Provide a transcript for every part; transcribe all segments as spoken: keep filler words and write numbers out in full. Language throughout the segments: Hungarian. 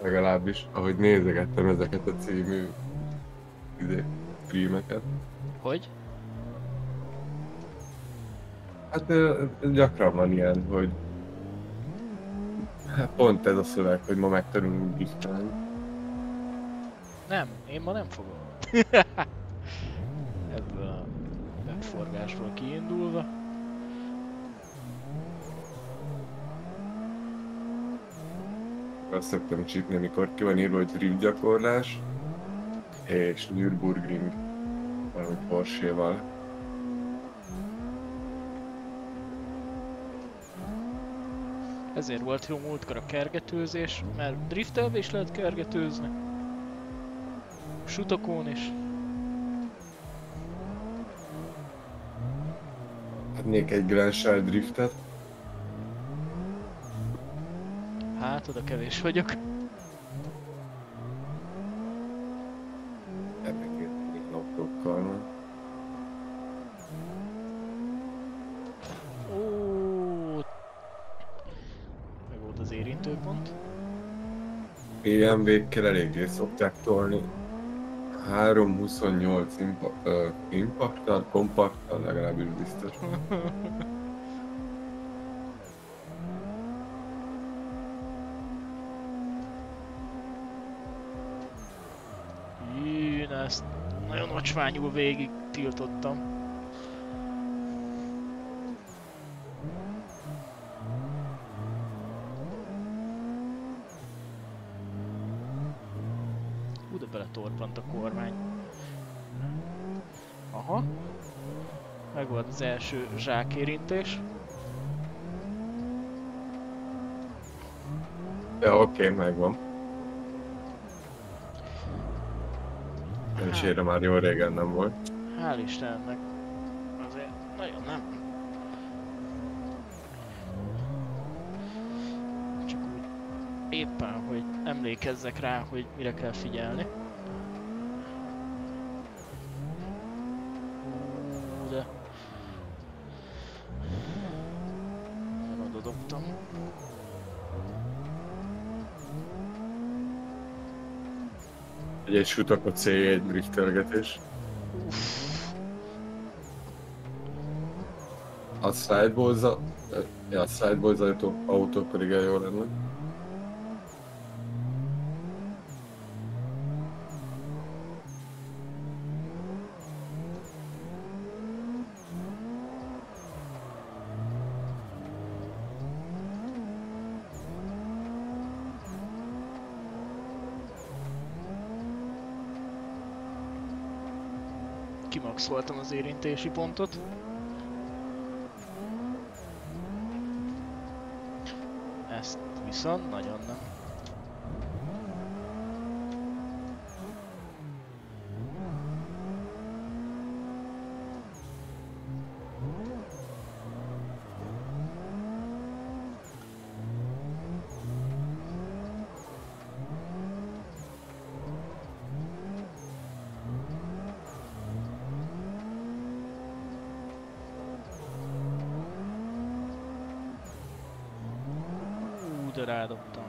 Legalábbis, ahogy nézegettem ezeket a című izé, streameket. Hogy? Hát ö, gyakran van ilyen, hogy hát pont ez a szöveg, hogy ma megtanulunk driftelni. Nem, én ma nem fogok. Ebből a webforgásból kiindulva. Azt szoktam csípni, amikor ki van írva, hogy drift gyakorlás és Nürburgring valami Porsche-val. Ezért volt jó múltkor a kergetőzés, mert driftelve is lehet kergetőzni. Sutokón is. Adnék egy Glenshire driftet. Hát, oda kevés vagyok. Ennek egy autókkal van. Ó, meg volt az érintőpont. bé em vé-kkel eléggé szokták tolni. három huszonnyolc impa- uh, impaktal, kompakttal legalábbis biztos. Én ezt nagyon ocsványul végig tiltottam. Hú, de beletorpant a kormány. Aha. Meg volt az első zsákérintés. Ja, oké, okay, megvan. Szerencsére már jó régen nem volt. Hál' Istennek. Azért nagyon nem. Csak úgy éppen, hogy emlékezzek rá, hogy mire kell figyelni. Hú, de... Nagyon oda dobtam. Egy egy sutak a célja egy driftelgetés. A sideboards-a, ja, a sideboards autó, autó pedig el jó lenne. Kimaxoltam az érintési pontot. Ezt viszont nagyon nem. De rádobtam.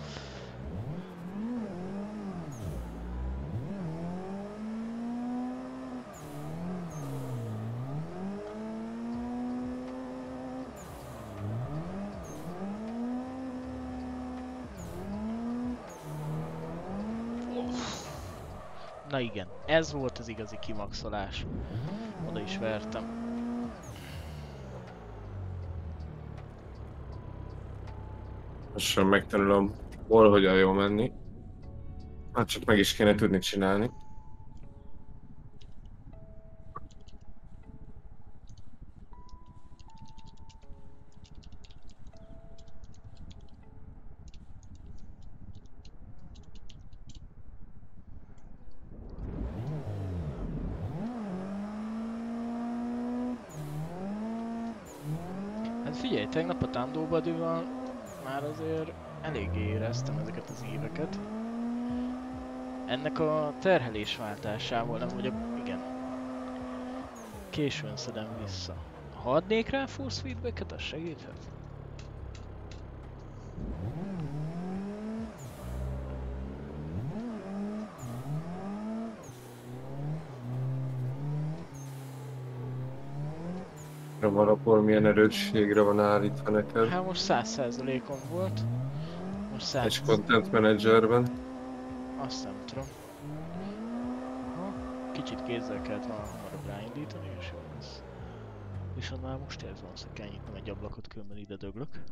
Na igen, ez volt az igazi kimaxolás. Oda is vertem. Lassan megtanulom, hol hogyan jó menni. Hát csak meg is kéne tudni csinálni. Hát figyelj, tegnap a Tandó Buddyval már azért eléggé éreztem ezeket az éveket. Ennek a terhelésváltásával nem vagyok, igen. Későn szedem vissza. Ha adnék rá force feedbacket, az segíthet? alapul milyen erősségre van állítva neked? Hát most száz százalékon volt. Most száz. És Content Managerben? Azt nem tudom. Aha. Kicsit kézzel kellett volna hamarabb ráindítani, és jó lesz. Viszont már most érzem azt, hogy kell nyitnom egy ablakot, különben ide döglök.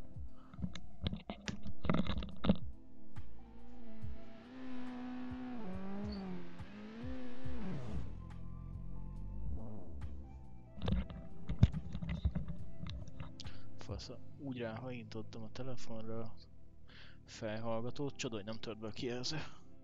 Fasza, úgy ráhajintottam a telefonra a felhallgatót, csoda, hogy nem tört be a kijelző.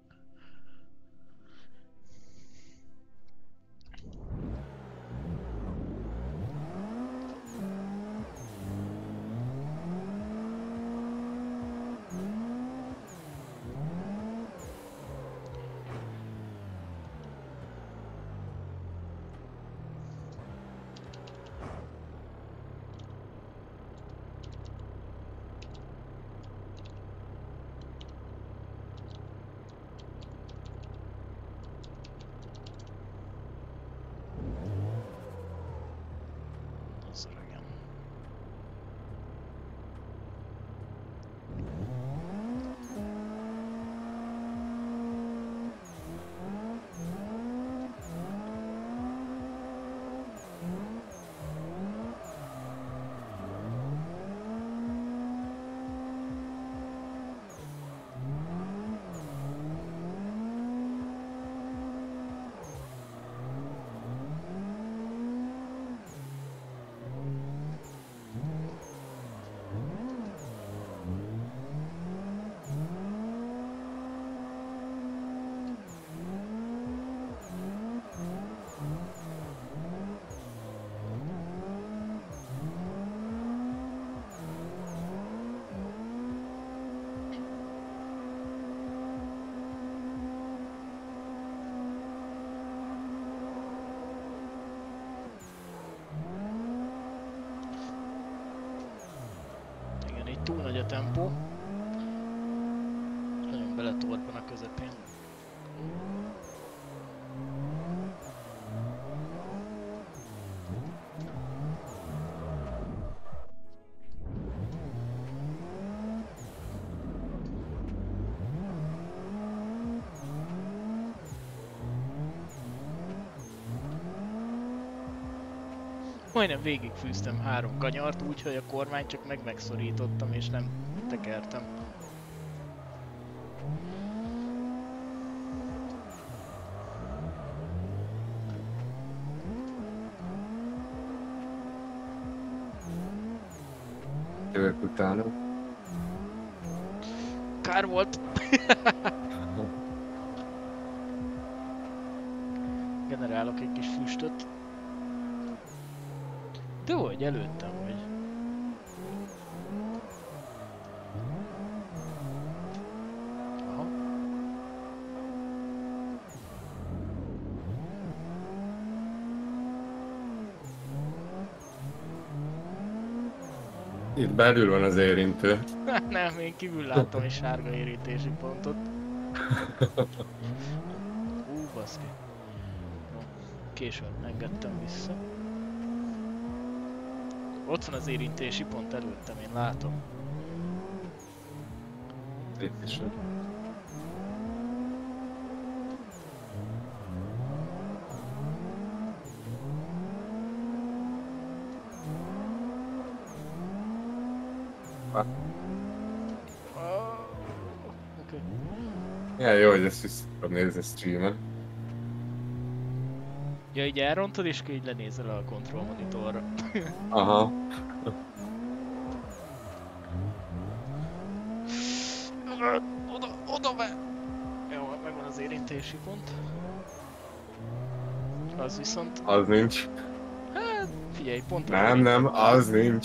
Az öregem. Igen, így túl nagy a tempó. Nagyon beletorban a közepén. Majdnem végigfűztem három kanyart, úgyhogy a kormányt csak meg megszorítottam és nem tekertem. Jövök utána. Kár volt! Generálok egy kis füstöt. De hogy előttem vagy? Aha. Itt belül van az érintő. Nem, én kívül láttam egy sárga érintési pontot. Ú, baszki. No, későn engedtem vissza. Ott van az érintési pont előttem, én látom. Itt is van. Ah, Oh, oké. ja, jó, hogy ezt vissza tudom nézni streamen. Ja, így elrontod és így lenézel a control monitorra. Aha. Oda, oda be! Jó, megvan az érintési pont. Az viszont... Az nincs. Hát, figyelj, pont az Nem, nem, az nincs.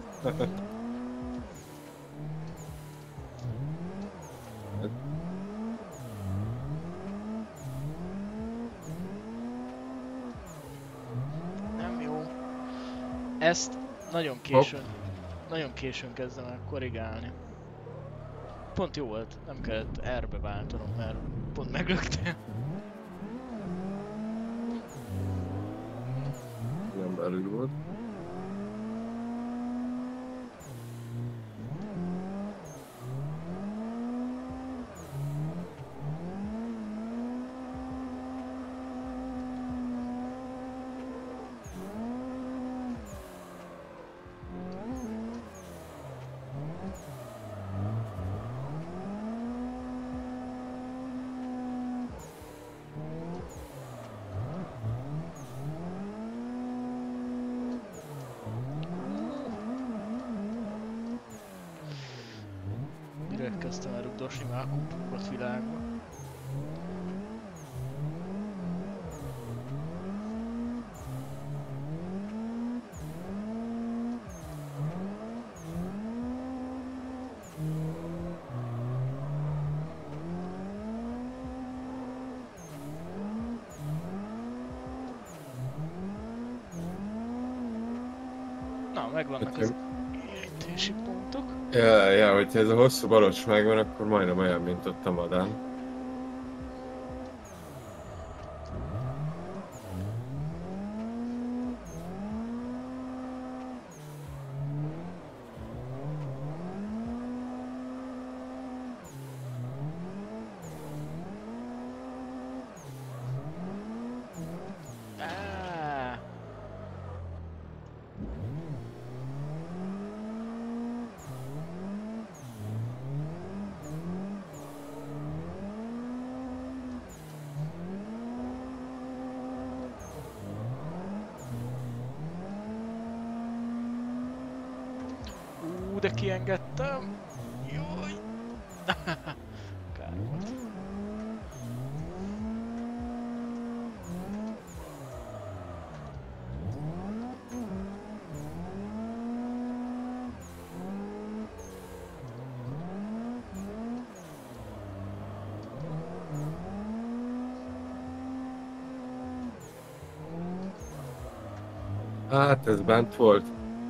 Nem jó. Ezt nagyon későn, nagyon későn kezdem el korrigálni. Pont jó volt, nem kellett erbe váltanom, mert pont meglöktél. Nem belül volt. elkezdtem el rugdosni már kupokat világban. Na, megvannak az érítési pontok. Ja, ja, hogyha ez a hosszú balocs megvan, akkor majdnem olyan, mint ott a Madán. Áááá. Ú, de kiengedtem! Jaj! Kár volt. Hát ez bent volt.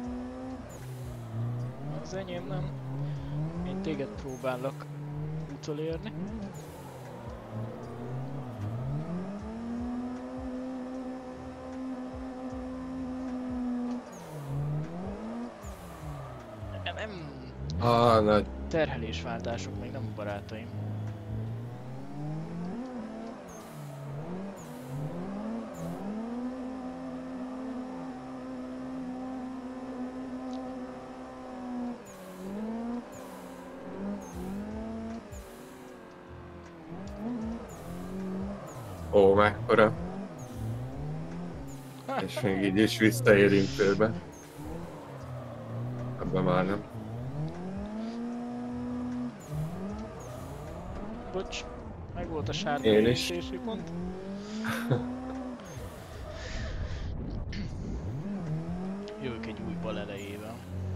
Az enyém nem. Én téged próbálok utolérni. Nem. Ah, nagy. Terhelésváltások még nem a barátaim. Ó, mekkora. És még így is visszaérünk félbe. Ebben már nem. Bocs, meg volt a sárga Én is. érítési pont. Jövök egy új bal elejével.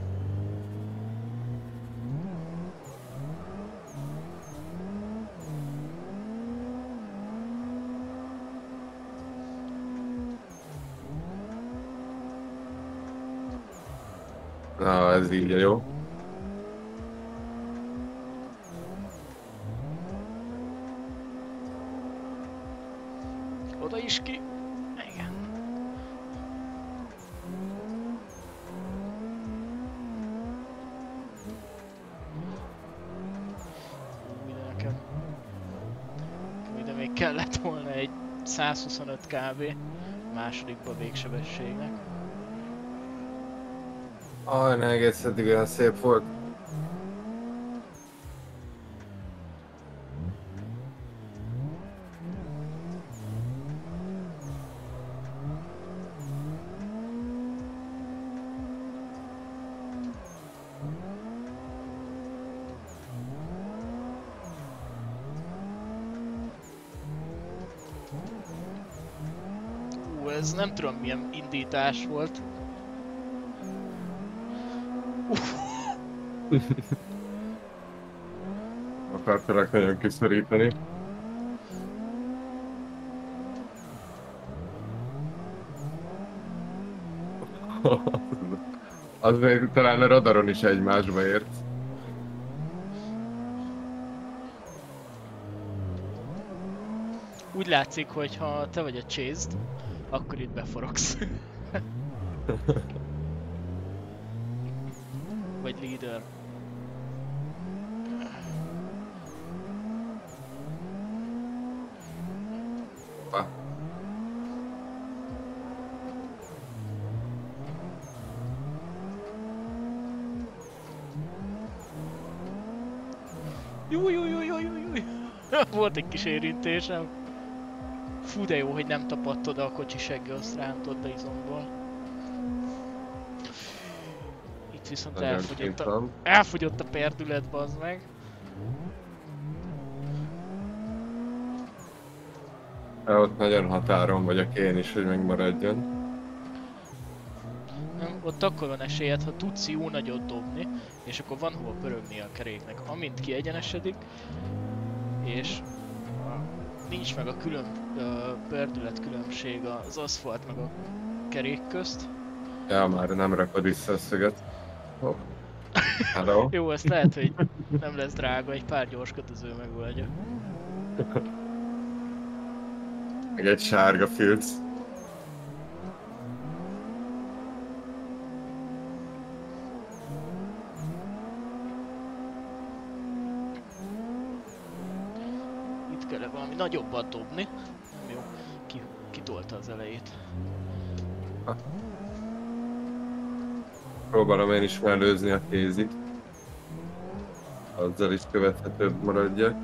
Na, ez így jó. Oda is ki. Igen. Ú, ide nekem. Ide még kellett volna egy százhuszonöt kb. Másodikba végsebességnek. Ah, ne, egész eddig olyan szép volt. Ú, ez nem tudom milyen indítás volt. Akartalak nagyon kiszorítani. Az még talán a radaron is egymásba ért. Úgy látszik, hogy ha te vagy a chased, akkor itt beforogsz. Vagy leader. Ah. Júj, júj, júj, júj, júj. Volt egy kis érintésem. Fú, de jó, hogy nem tapadt oda a kocsi segge, azt rántott be izomból. Itt viszont elfogyott a, elfogyott a perdület, bazd meg. De ott nagyon határon vagyok én is, hogy megmaradjon. Nem, ott akkor van esélyed, ha tudsz jó nagyot dobni, és akkor van hova pörögni a keréknek. Amint kiegyenesedik, és nincs meg a külön uh, perdület különbség az aszfalt meg a kerék közt. Ja, már nem rakod vissza a szöget. Hopp. Hello. Jó, ezt lehet, hogy nem lesz drága, egy pár gyors kötöző megoldja. Meg egy sárga filc. Itt kell valami nagyobbat dobni. Nem jó, ki, kitolta az elejét. Próbálom én is mellőzni a kézit. Azzal is követhetőbb maradjak.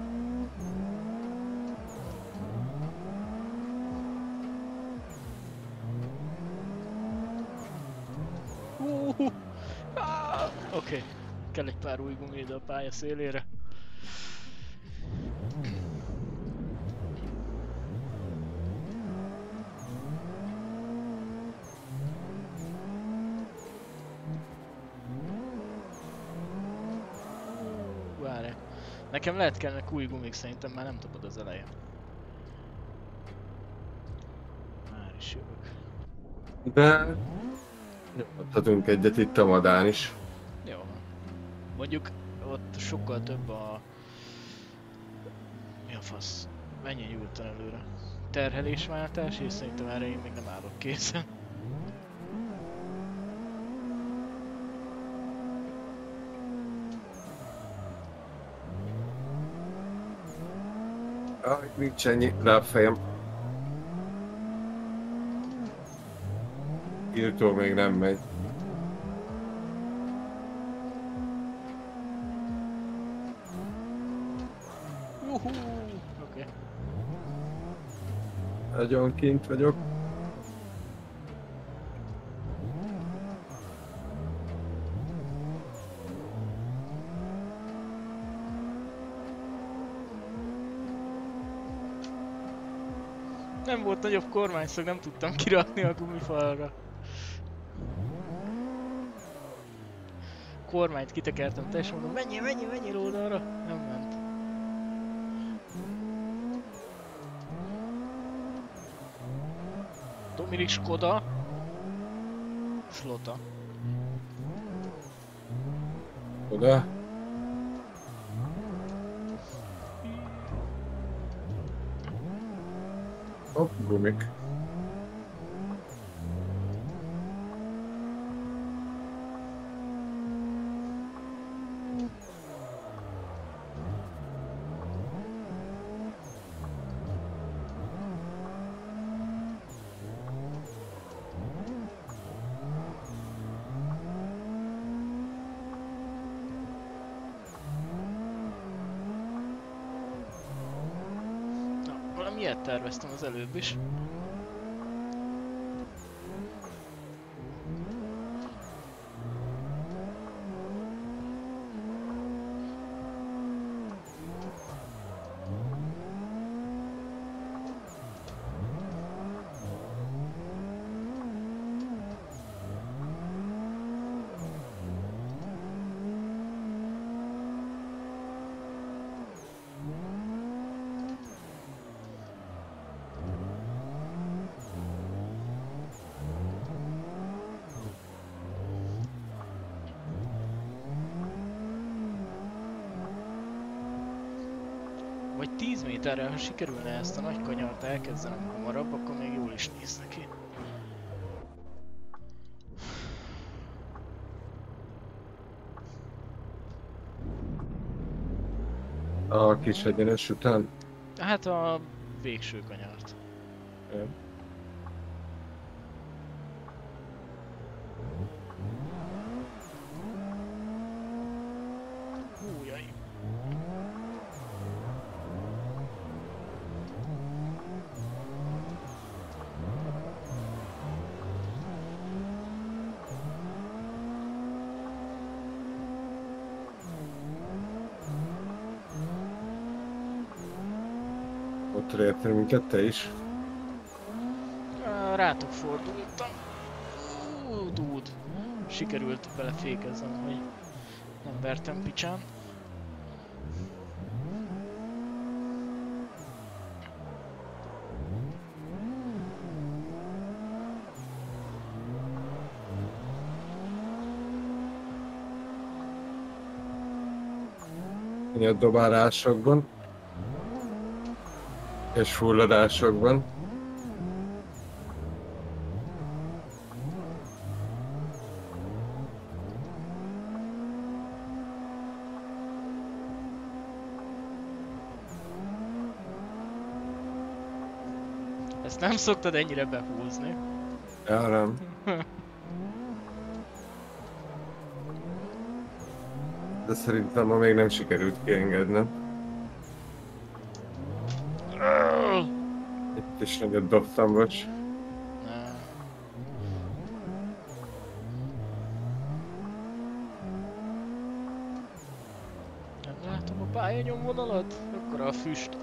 Uh, ah, Oké, okay. Kell egy pár új gumi ide a pálya szélére. Várj. Nekem lehet kellene új gumik, szerintem már nem tapad az elején. Már is jövök. De... nyomhatunk egyet itt a Madán is. Jó van. Mondjuk ott sokkal több a... Mi a fasz? Menjen nyugodtan előre. Terhelésváltás, és szerintem erre én még nem állok készen. Aj, nincs ennyi lábfejem. Írtó még nem megy. Juhú! Oké. Okay. Nagyon kint vagyok. Nem volt nagyobb kormányszög, nem tudtam kirakni a gumifalra. Kormányt kitekertem teljesen, mondom, menjél, menjél, menjél oldalra. Nem ment. Dominik Skoda. Slota. Oda. Hopp, gumik. Ilyet terveztem az előbb is. Vagy tíz méterrel, ha sikerülne ezt a nagy kanyart elkezdenem hamarabb, akkor még jól is néz neki. A kis egyenes után? Hát a végső kanyart. Ja. Hújjaj. Ott értél minket te is? Rátok fordultam. Ú, dude. Sikerült belefékeznem, hogy nem vertem picsán. A dobálásokban és fulladásokban. Ezt nem szoktad ennyire behúzni. Ja, nem. De szerintem ma még nem sikerült kiengednem. Itt is nagyot dobtam, bocs. Nem látom a pályanyomvonalat? Akkor a füst.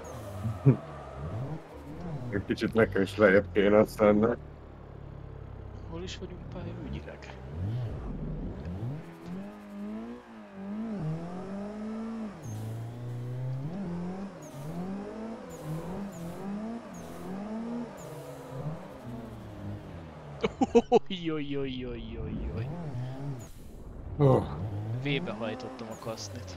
Egy kicsit nekem is lejjebb kéne aztán. Hol is vagyunk pályaügyileg? Ojjojjojjojjojjoj. Oh. V-be hajtottam a kasznit.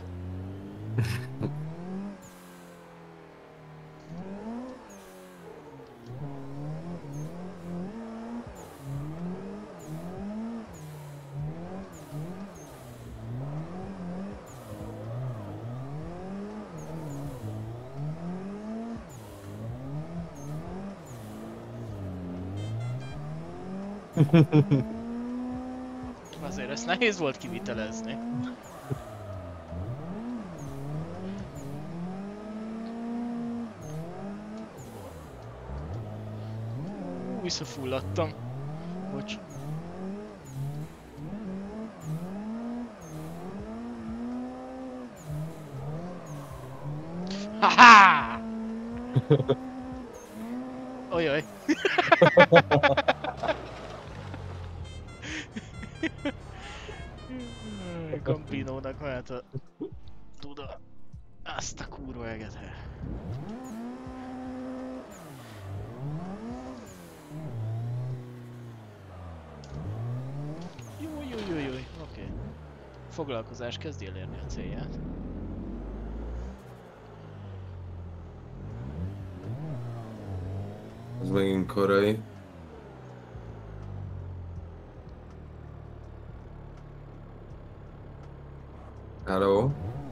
Azért ezt nehéz volt kivitelezni. Ú, visszafulladtam. Bocs. Haha! Ojjaj. Campinónak mehet a tuda. Azt a kurva eget. Jó, jó, jó, jó, oké. Okay. Foglalkozás kezdj elérni a célját. Ez megint korai. Hello?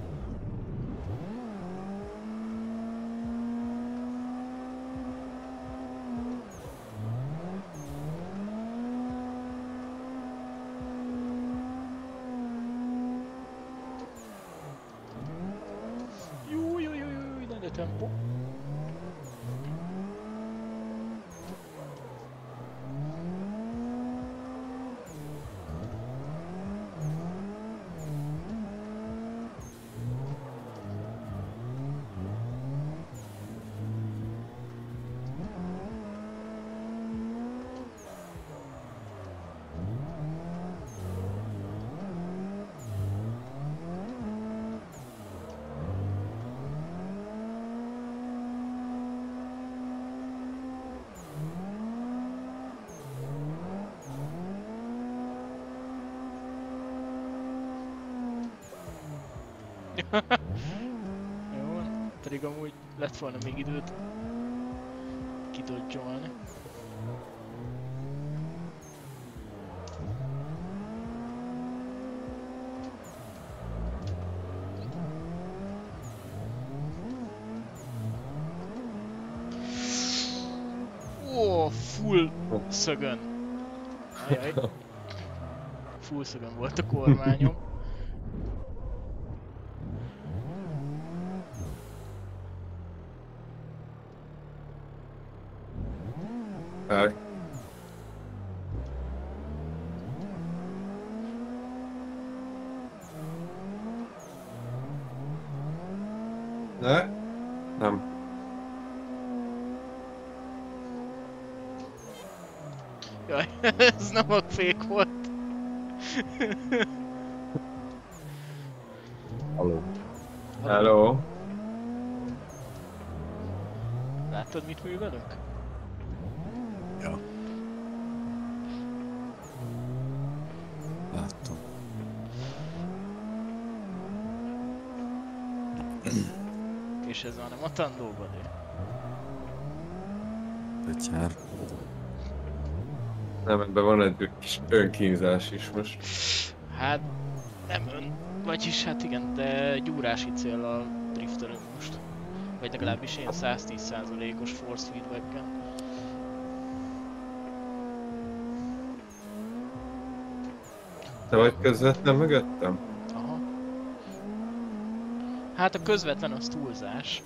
Jó, jó, jó, jó, nagy a tempó. Jó van, pedig amúgy lett volna még időt kidodgyolni. Ó, full szögön. Ajaj. Full szögön volt a kormányom. Hi. Ne? Nem. Jaj, ez nem a fék volt. Halló. Hello. Láttad, mit művelünk? Ja. Láttam. És ez már nem a tandóban ő. Betyár. Nem, ebben van egy kis önkínzás is most. Hát nem ön, vagyis hát igen, de gyúrási céllal driftelünk most. Vagy legalábbis én száztíz százalékos force feedbacken. Te vagy közvetlen mögöttem? Aha. Hát a közvetlen az túlzás.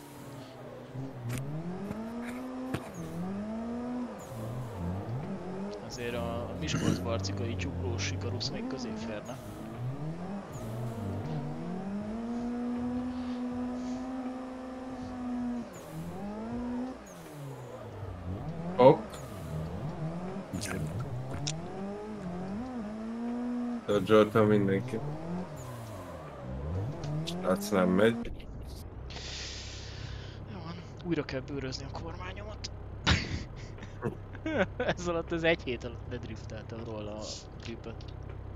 Azért a Miskolc-Barcikai csuklós sikarusz még közé férne. Hopp. Dodge-oltam mindenki. Srác nem megy. Jó van, újra kell bőrözni a kormányomat. Ez alatt az egy hét alatt ledrifteltem róla a tripet.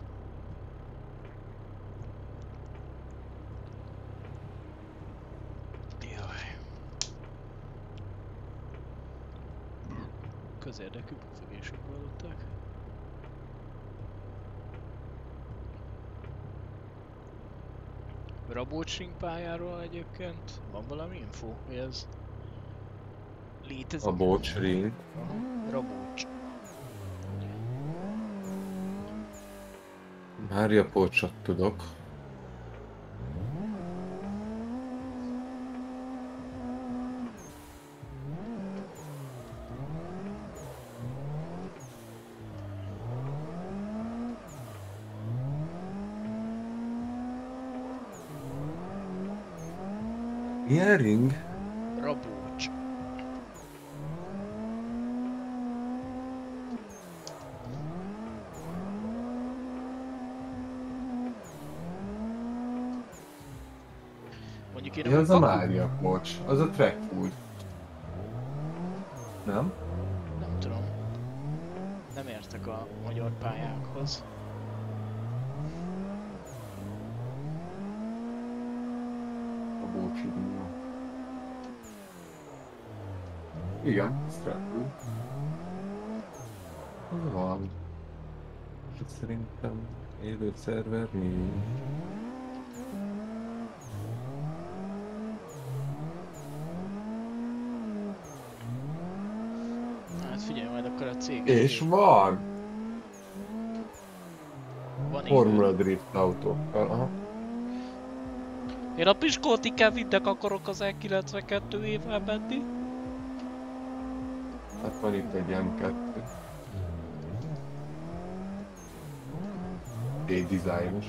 Jaj. Közérdekű bufogésok hallották. Rabócsink pályáról egyébként van valami info, hogy ez létezik? A bocsring. Aha, Rabócs. Mária Pócsot tudok. Milyen ring? Rabócs. Mondjuk én Mi az a Faku- Mária Pócs? Az a Trackwood. Nem? Nem tudom. Nem értek a magyar pályákhoz. A Bócsi ring. Igen, Trackwood. Az van. És szerintem élő szerver nincs. Hát figyelj majd akkor a cég. És van! van Formula Drift autókkal, aha. Én a Piskoltikán viddek akarok az E kilencvenkettő évvel menni. Hát van itt egy em kettő. D-dizájnos.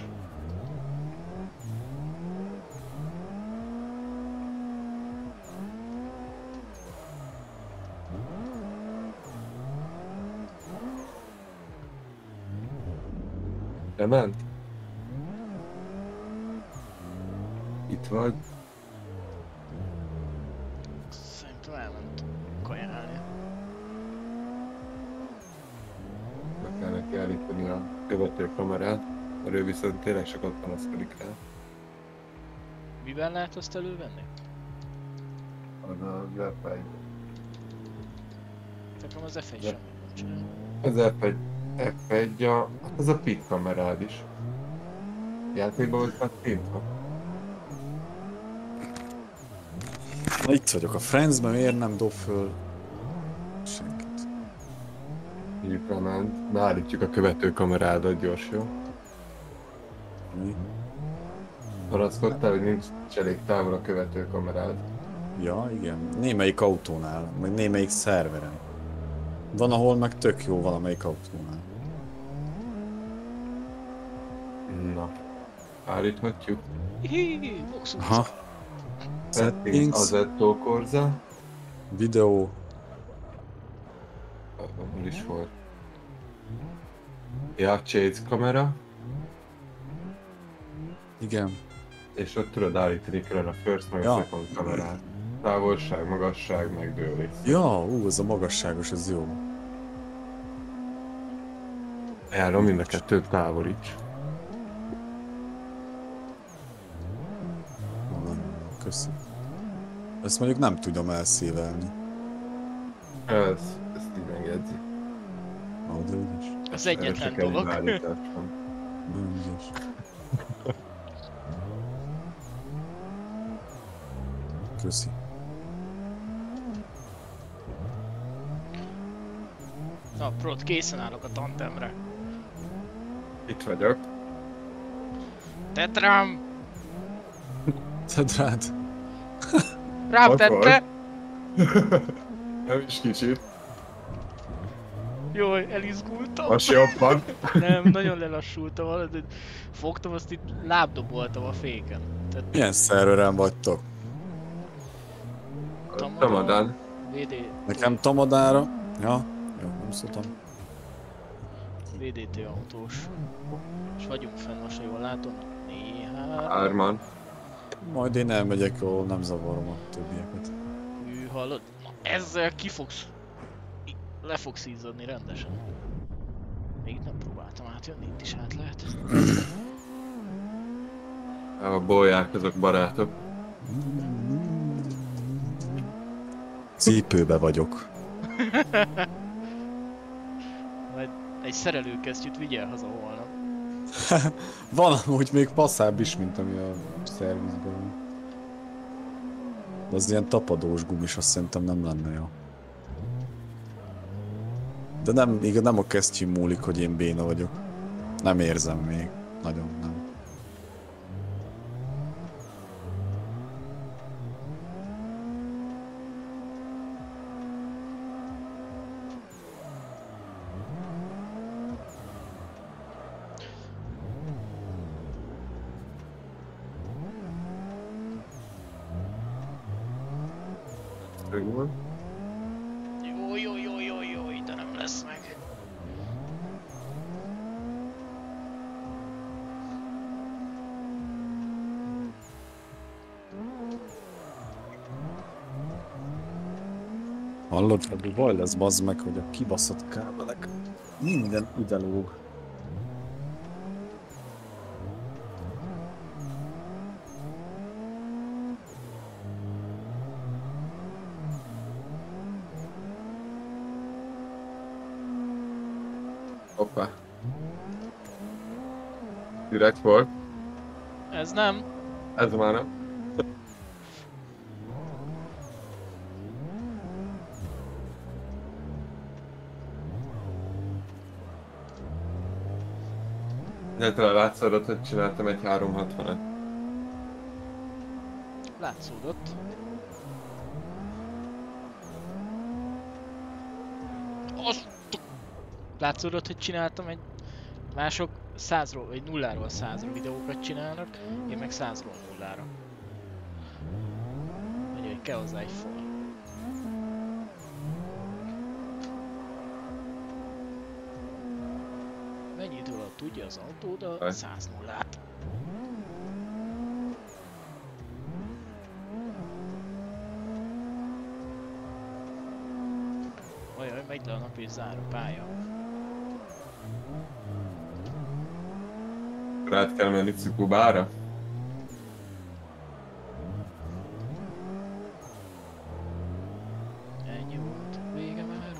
Lement? Itt vagy? Szerintem elment kajálni. Meg kell neki állítani a követőkamerát, mert ő viszont tényleg sokat panaszkodik rá. Miben lehet azt elővenni? Az az ef egy. Nekem az F egy semmit nem csinál. Az ef egy, ef egy a, hát az a pit kamerád is. Játékban vagy már tintva? Na itt vagyok a Friendsben, miért nem dob föl senkit? Így lement. Beállítjuk a követőkamerádat gyors, jó? Mi? Paraszkodtál, hogy nincs elég távol a követőkamerád. Ja, igen. Némelyik autónál, meg némelyik szerveren. Van, ahol meg tök jó valamelyik autónál. Na. Állíthatjuk. Hihihi, Vox utca. Aha. Settings, Settings, Assetto Corsa. videó, Hol is volt? Ja, chase kamera, Igen. és ott tudod állítani külön a first meg a Ja. second kamerát. Távolság, magasság, megdőlés. Ja, ú, ez a magasságos, ez jó. Ajánlom, mind a kettőt távolíts. Köszi. Ezt mondjuk nem tudom elszívelni. Ez, ezt így engedzi. Ó, de ügyes. Az Erre egyetlen csak egy dolog. állítás van. Nagyon ügyes. Köszi. Na, Prot, készen állok a tantemre. Itt vagyok. Tetram! Tedd rád. Rám Ott tette! Nem is kicsit. Jaj, elizgultam. Most jobban. Nem, nagyon lelassultam, valahogy fogtam, azt itt lábdoboltam a féken. Tehát Milyen szerveren vagytok? Tamadán. vé dé, Nekem Tamadára. Ja, jó, nem szóltam. vé dé té autós. És vagyunk fenn, most ha jól látom, néhány. Hárman. Majd én elmegyek, ahol nem zavarom a többieket. Hű, hallod? Na, ezzel ki fogsz... i- Le fogsz izzadni rendesen. Még itt nem próbáltam átjönni, itt is át lehet. A bolyák azok barátok. Cipőbe vagyok. Majd egy szerelőkesztyűt vigyel haza holnap. Van amúgy még passzább is, mint ami a szervizben van. De az ilyen tapadós gumis, azt szerintem nem lenne jó. De nem, igaz, nem a kesztyű múlik, hogy én béna vagyok. Nem érzem még. Nagyon nem. Megvan. Jó, jó, jó, jó, jó, de nem lesz meg. Hallod, hogy baj lesz, bazd meg, hogy a kibaszott kábelek minden ide lóg. Hoppá. Direkt volt. Ez nem. Ez már nem. Egyáltalán látszódott, hogy csináltam egy háromszázhatvanat. Látszódott. Azt... Látszódott, hogy csináltam egy... Mások százról, vagy nulláról százra videókat csinálnak, én meg százról nullára. Mondja, hogy kell hozzá egy fal. Mennyi idő alatt tudja az autód a száz nullát? Ajaj, megy le a nap és zár a pálya. Rád kell menni Cikubára? Ennyi volt, vége már.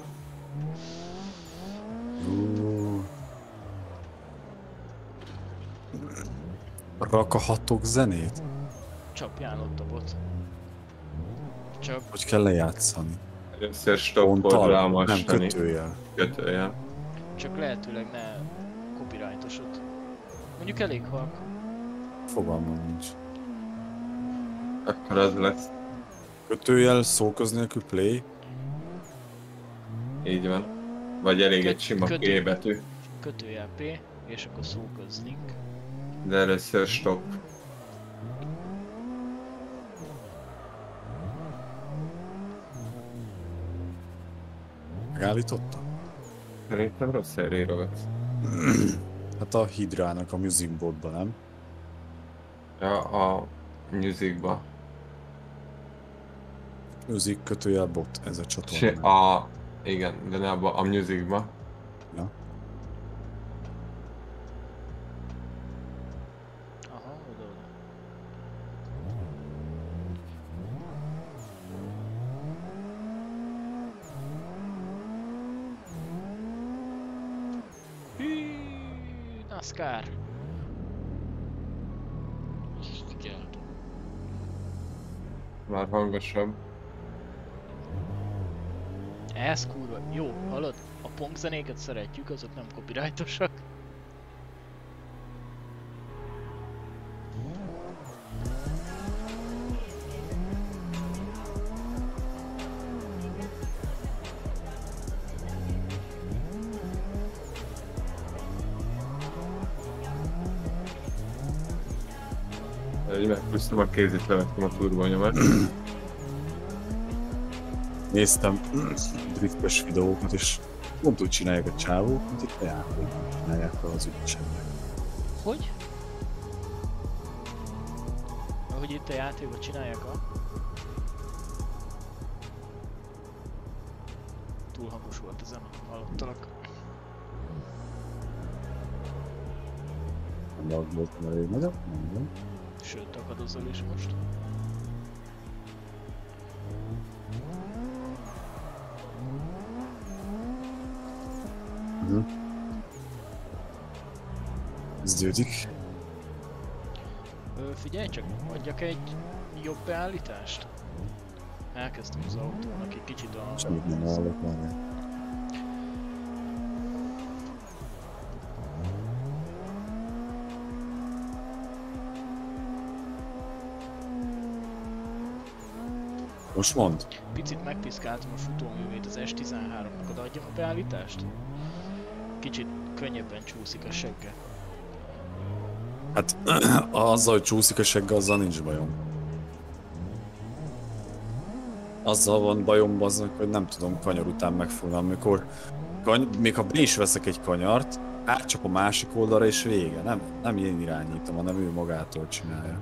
Uh. Rakahatok zenét? Csapjál ott a bot. Csak Hogy kell lejátszani? Először stoppol rá Nem mostani. kötőjel. Kötőjel. Csak lehetőleg ne copyrightosod. Mondjuk elég halk. Fogalmam nincs. Akkor az lesz. Kötőjel, szóköz nélkül play? Így van. Vagy elég egy Köt- sima kötő. P betű. Kötőjel P, és akkor szóköz link. De először stop. Megállította? Szerintem rossz helyre írogatsz. Hát a Hydrának a Music Botban, nem? Ja, a musicba. Music kötőjel bot, ez a Se, csatorna. a... Igen, de ne abba, a musicba. Ja. Aha, oda-oda. Hű, NASCAR. Figyeld. Már hangosabb. Ez kurva. Jó, hallod? A punk zenéket szeretjük, azok nem copyrightosak. Így meghúztam a kézit, levettem a turbonyomat. Néztem driftes videókat, és pont úgy csinálják a csávók, mint itt a játékban csinálják fel az ügyesebben. Hogy? Ahogy itt a játékban csinálják a... Túl hangos volt ezen, hallottalak. Nem lag voltam elég nagyobb, nem tudom. Sőt, akadozol is most. Uh-huh. Kezdődik. Ö, figyelj csak, adjak egy jobb beállítást? Elkezdtem az autónak egy kicsit a... Semmit nem hallok már. Most mondd. Picit megpiszkáltam a futóművét az es tizenháromnak, oda adjam a beállítást? Kicsit könnyebben csúszik a segge. Hát azzal, hogy csúszik a segge, azzal nincs bajom. Azzal van bajom bazdnak, hogy nem tudom kanyar után megfogni, amikor kany- még ha be is veszek egy kanyart, átcsap a másik oldalra és vége. Nem, nem én irányítom, hanem ő magától csinálja.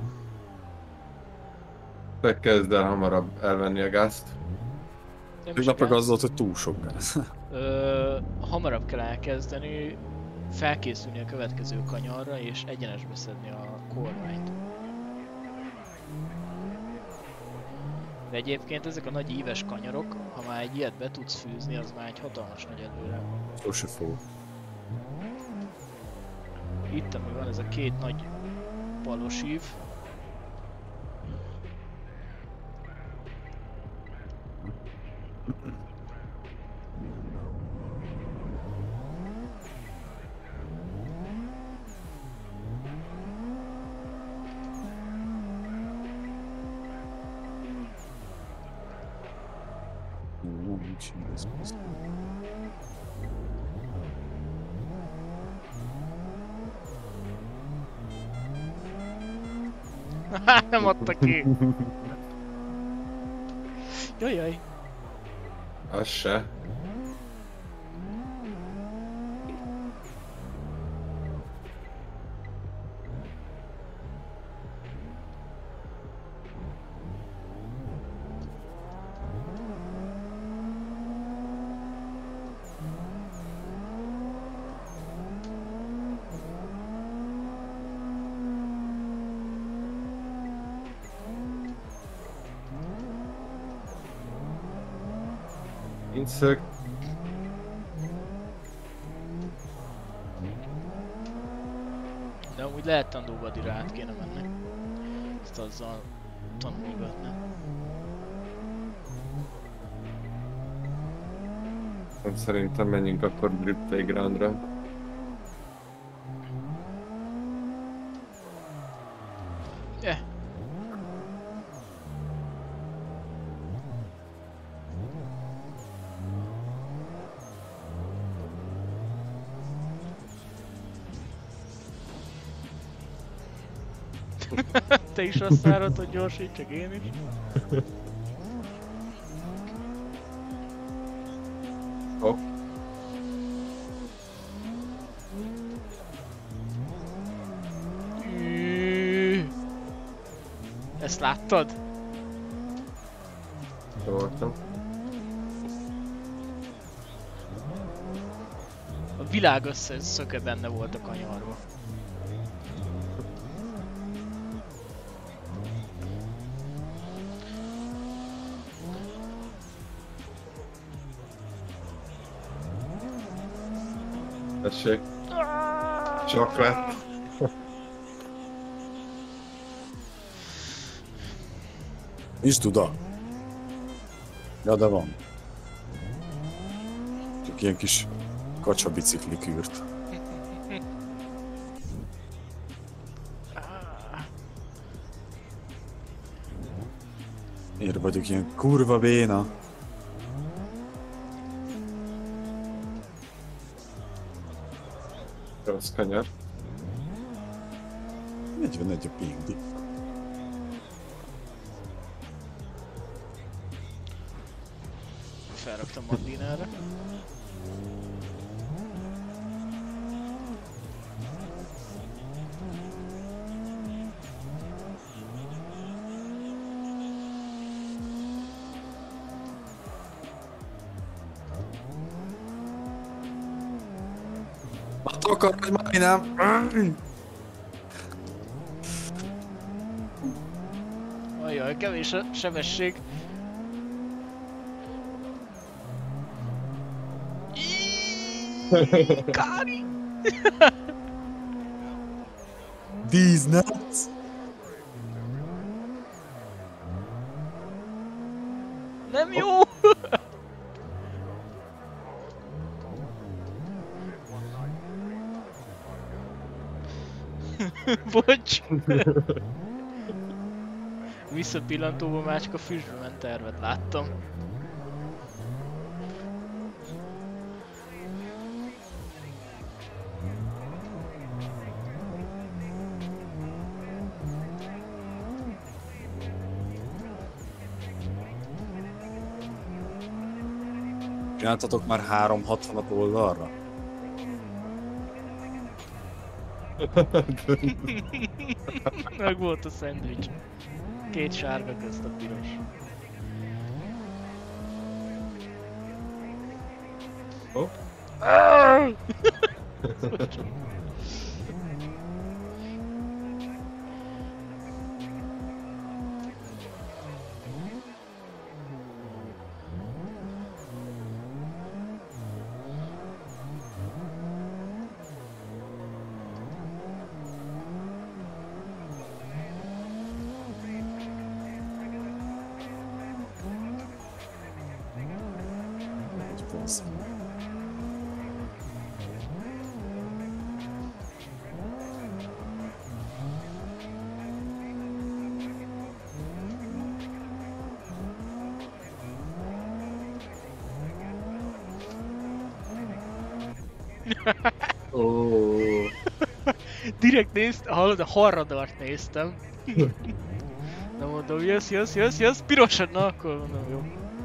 Te kezd el hamarabb elvenni a gázt. Nem Tegnap is meg kell. az volt, hogy túl sok gáz. Ö, hamarabb kell elkezdeni, felkészülni a következő kanyarra és egyenesbe szedni a kormányt. De egyébként ezek a nagy íves kanyarok, ha már egy ilyet be tudsz fűzni, az már egy hatalmas nagy előre. Sose fog. Itt, ami van, ez a két nagy balos ív. Nem, nincs ez az. Nem adta ki! Jajjaj! Az se. Incök. De amúgy lehet Tandóbadira át kéne menni. Ezt azzal tanulgatni. Szerintem menjünk akkor Drift Playgroundra. Eh. Te is azt várod, hogy gyorsítsak én is? Hopp. Ezt láttad? Voltam. A világ összes szöke benne volt a kanyarba. Tessék. Csak lett. Nincs tuda. Ja, de van. Csak ilyen kis kacsa bicikli kürt. Miért vagyok ilyen kurva béna? Rossz kanyar. negyvenegy a pingdi. Felraktam Madlinára. Hát akar, hogy majdnem. Ajjaj, kevés a sebesség. Kári! These nuts! Nem jó! Bocs! Visszapillantóba mácska füstbe ment, tervet láttam. Csináltatok már háromszázhatvanat oldalra? Meg volt a szendvics. Két sárga közt a piros. Hopp. Oh. Direkt nézd, hallod, a harradart néztem. Na mondom, jössz, jössz, jössz, jössz, pirosad, na akkor mondom, jó.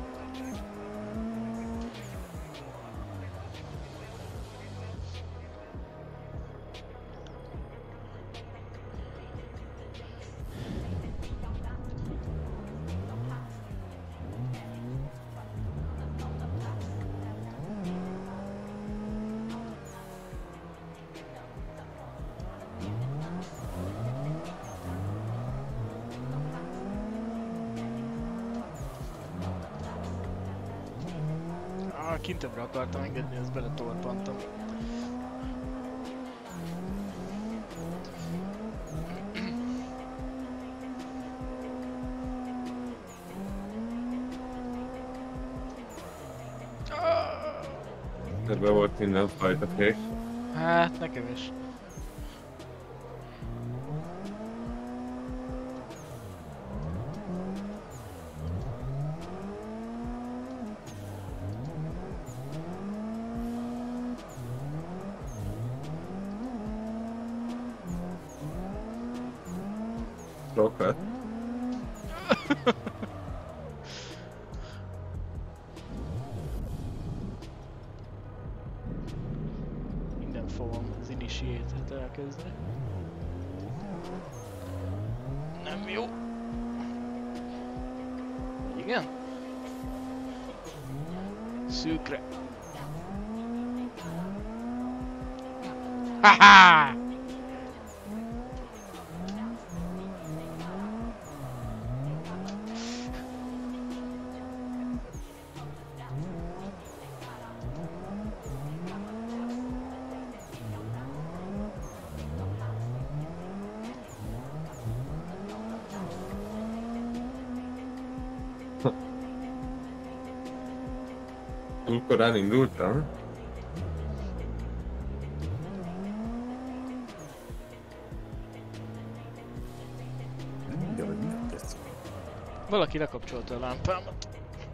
Ah, kintebbre akartam engedni, ezt beletorpantam. Ebben volt mindenfajta fék. Hát, nekem is. Sok lett. Minden fogom az initiate-et elkezdeni. Nem jó. Igen? Szűkre. Haha! Túl korán indultam? Mindjárt, hogy miért tetszik. Valaki lekapcsolta a lámpámat.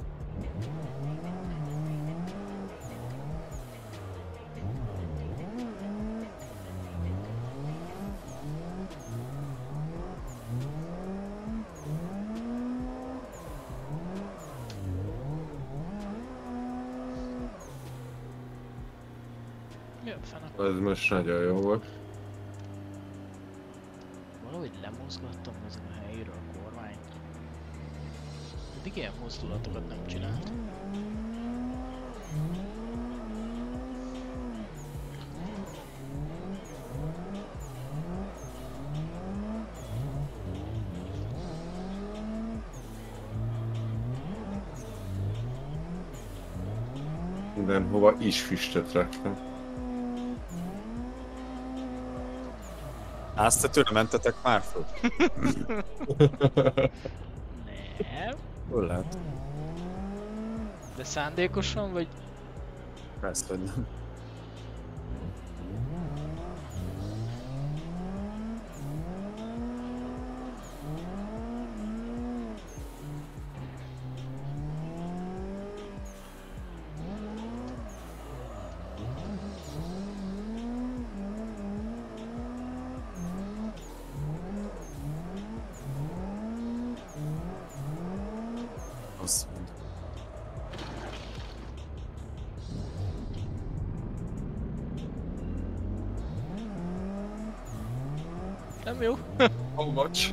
Jön fene. Ez most nagyon jó volt. Valahogy lemozgattam ezen a helyről a kormányt. Eddig ilyen mozdulatokat nem csinált. Mindenhova is füstöt raktam. Azt te tőle mentetek már föl? Nem. Hol lehet? De szándékosan vagy? Persze, hogy nem. Azt mondom. Nem jó? How much?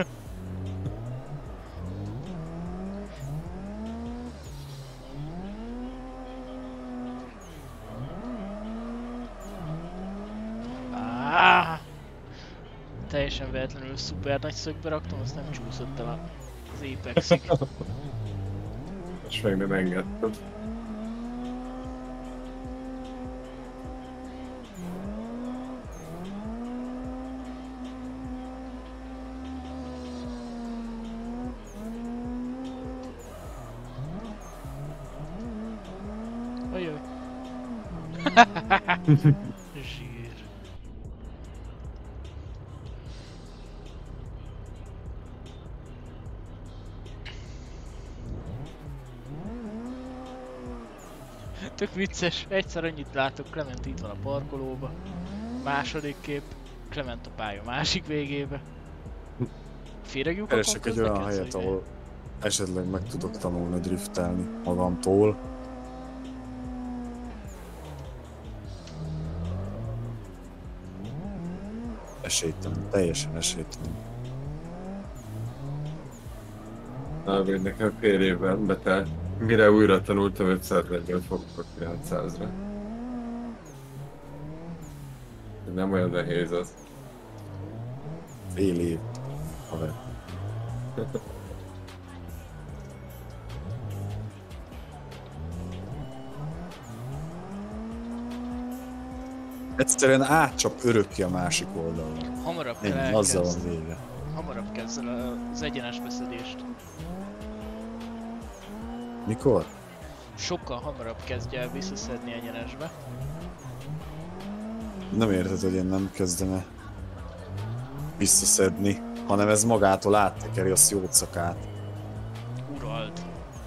Ah! Teljesen véletlenül szuper nagy szögbe raktam, azt nem csúszott el az Apexig. És meg nem engedtem. Ajaj. Zsír. Tök vicces, egyszer annyit látok, Clement itt van a parkolóba. Második kép, Clement a pálya másik végébe. Féregjük a Keresek egy olyan konkrét helyet, vagy ahol esetleg meg tudok tanulni driftelni magamtól. Esélytelen, teljesen esélytelen. Elvéd nekem fél évben betelt. Mire újra tanultam ötszáznegyven fokot kilencszázra. Nem olyan nehéz az. Fél év. Haver. Egyszerűen átcsap örökké a másik oldalon. Hamarabb kell Ennyi, azzal van elkezd, vége. hamarabb kezd el az egyenes beszedést. Mikor? Sokkal hamarabb kezdje el visszaszedni egyenesbe. Nem érted, hogy én nem kezdene visszaszedni, hanem ez magától áttekeri a jócakát. Urald.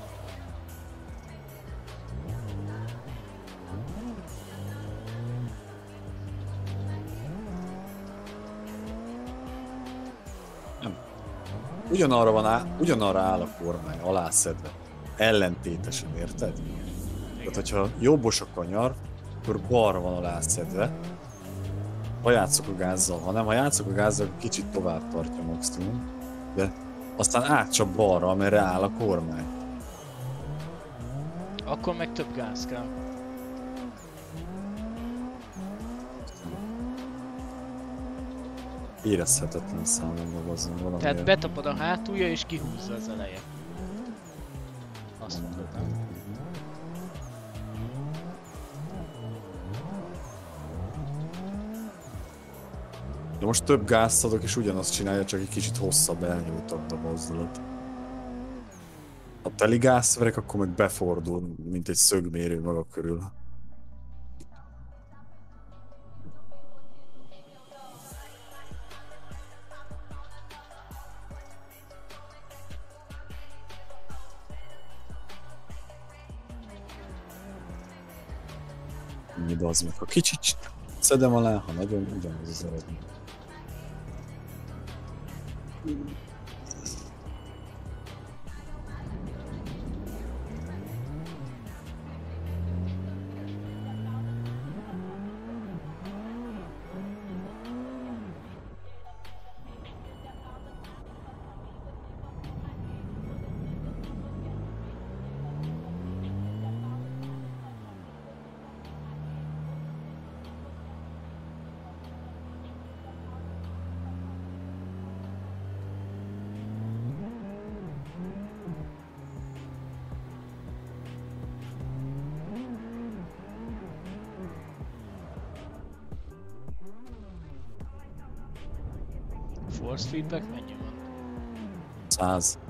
Ugyanarra van á, ugyanarra áll a kormány, alászedve. Ellentétesen, érted? Tehát, hogyha jobbos a kanyar, akkor balra van alászedve. Ha játszok a gázzal, ha nem, ha játszok a gázzal, akkor kicsit tovább tartja maximum. De aztán átcsap balra, amerre áll a kormány. Akkor meg több gáz kell. Érezhetetlen számomra az valamiért. Tehát betapad a hátulja és kihúzza az eleje. Azt mondhatnám. De most több gázt adok és ugyanazt csinálja, csak egy kicsit hosszabb, elnyújtabb a mozdulat. Ha teli gázt verek, akkor meg befordul, mint egy szögmérő maga körül. De az meg, ha kicsit szedem alá, ha nagyon, ugyanaz az eredmény. Force feedback mennyi van? Száz.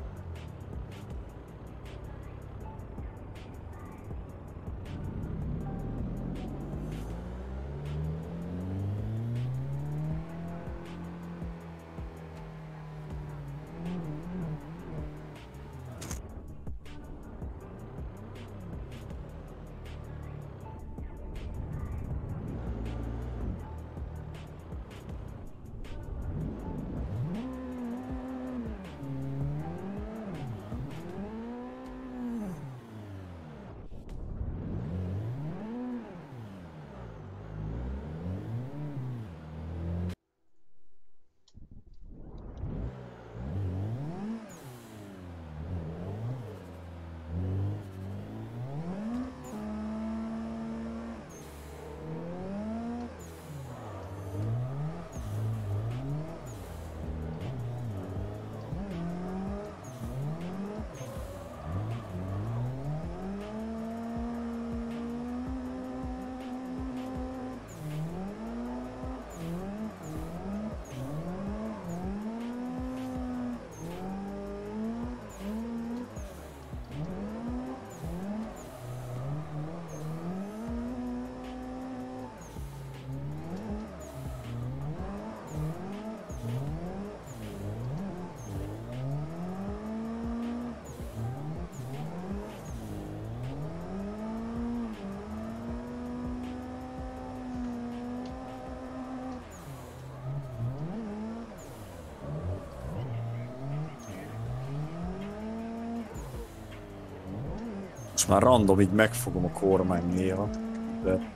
Most már random így megfogom a kormány néha, de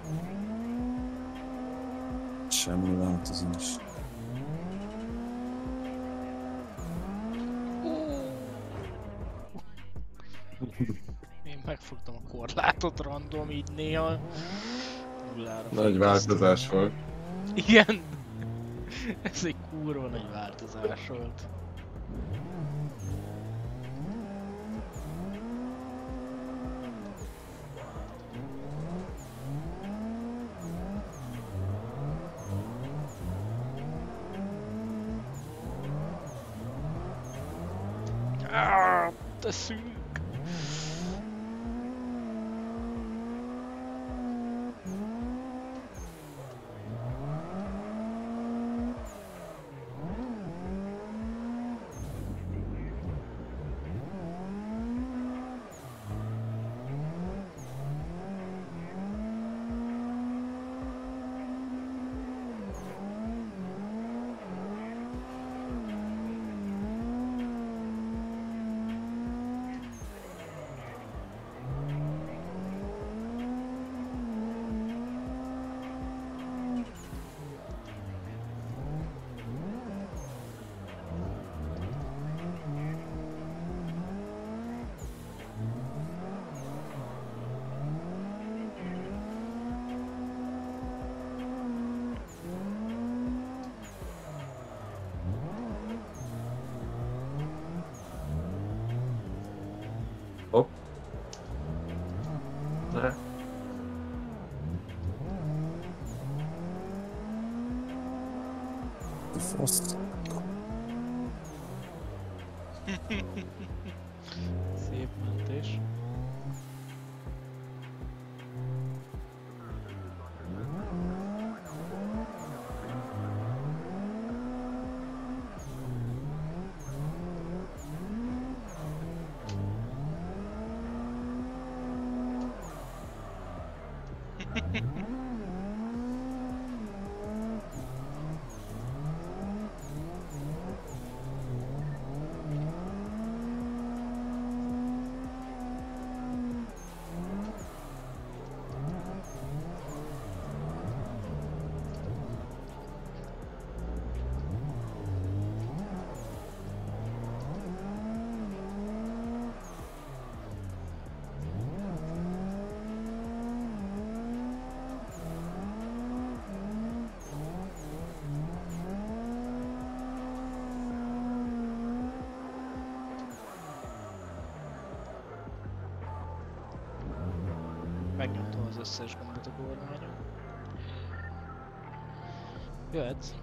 semmi változás. Én megfogtam a korlátot random így néha. Nullára Nagy változás volt. Igen. Ez egy kurva nagy változás volt. Ah, te szűk! Hopp. Ne. Fasz. Szép mentés. Megnyomtam az összes gombot a kormányon. Jöhetsz.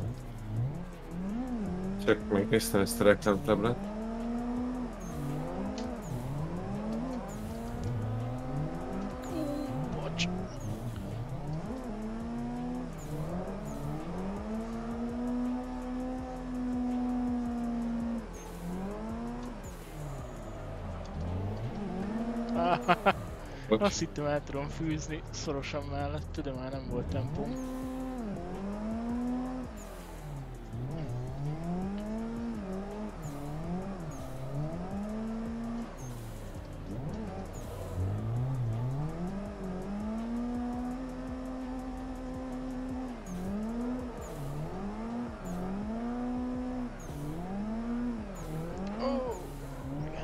Csak megnéztem ezt a reklámtáblát. Bocs. Bocs. Azt hittem el tudom fűzni szorosan mellette, de már nem volt tempóm. Ó, igen.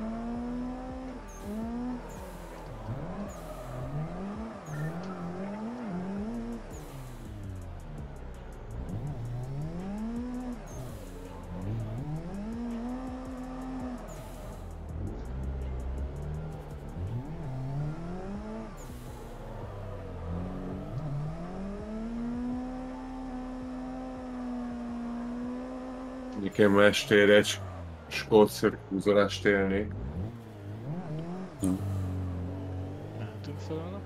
Mondjuk én ma estére egy skót szörkúzolást élnék. Mehetünk fel oda.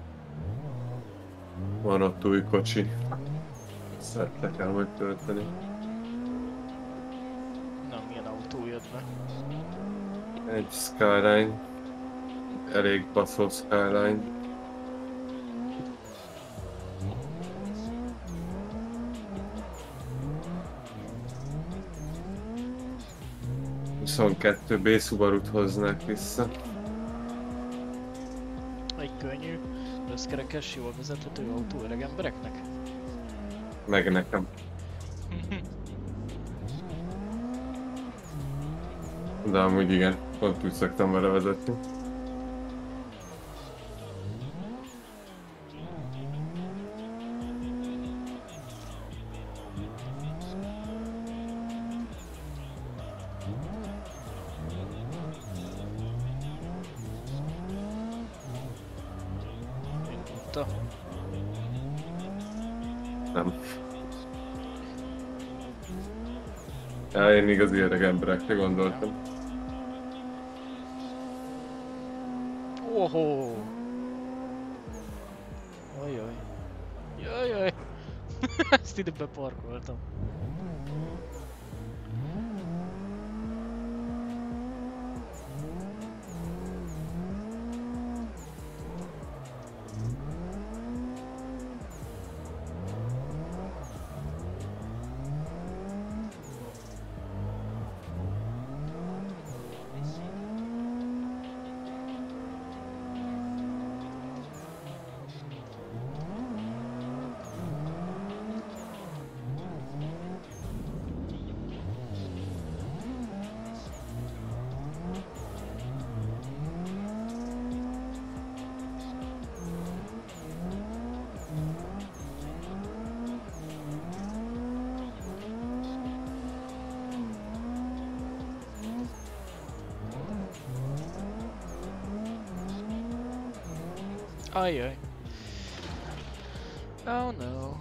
Van ott új kocsi. Szerte kell majd tölteni. Na, milyen autó jött be? Egy Skyline. Elég baszó Skyline. huszonkettő B Subaru-t hoznák vissza. Egy könnyű, összkerekes, jól vezethető autó öreg embereknek? Meg nekem. De amúgy igen, pont úgy szoktam vele vezetni. Indulta. Nem. Ja, én igazi öreg emberekre gondoltam. Ohó! Ajaj. Jajjaj! Ezt ide beparkoltam. Ajjaj. Oh no.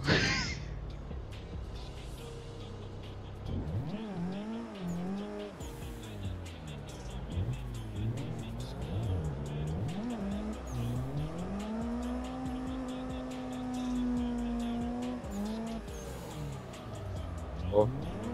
Oh.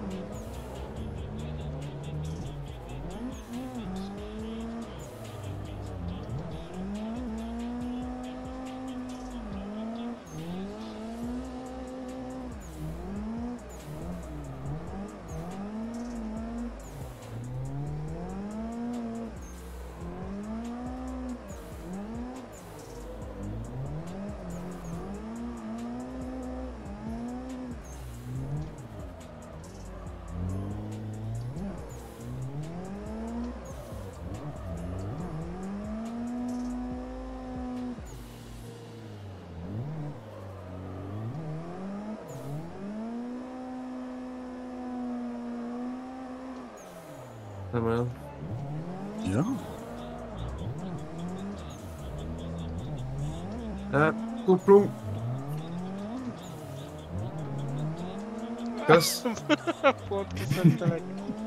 Nem el. Ja? Hát, kuplunk. Kösz. Pont kiszedtelek.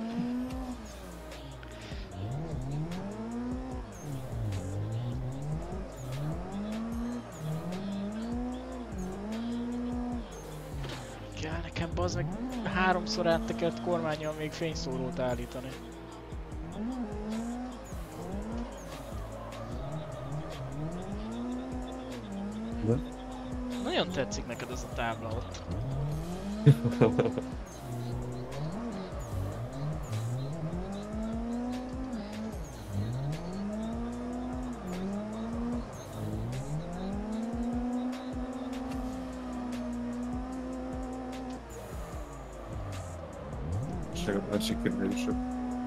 Kell nekem bazd meg háromszor áttekert kormánnyal még fényszórót állítani. De? Nagyon tetszik neked ez a tábla ott. Csak a másik kérdés is.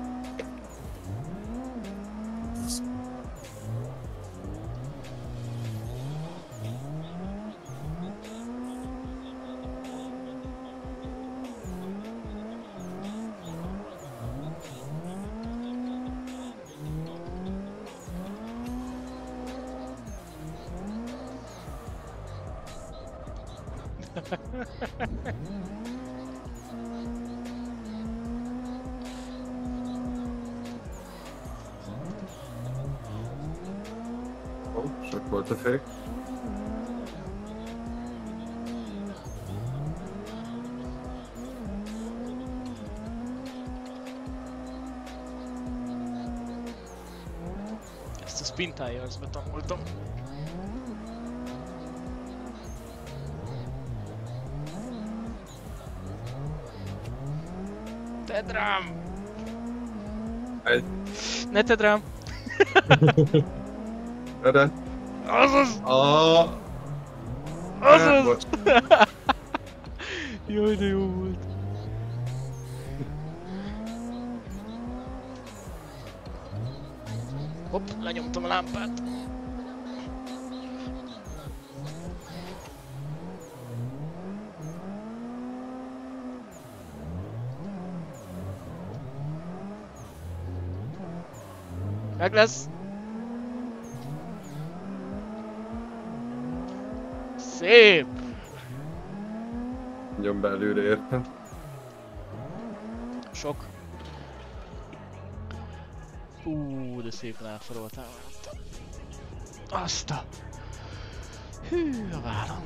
Ó, sok volt a fék. Ezt a spin tires-be tanultam. Tedd rám! Egy. Ne tedd rám! Erre. Azaz! Ah. Azaz! Bocs. Jaj, de jó volt. Hopp, lenyomtam a lámpát. Meg lesz. Szép! Nagyon belőle értem. Sok. Ú, de szépen elforoltál. Azt a... Hű, a vállam.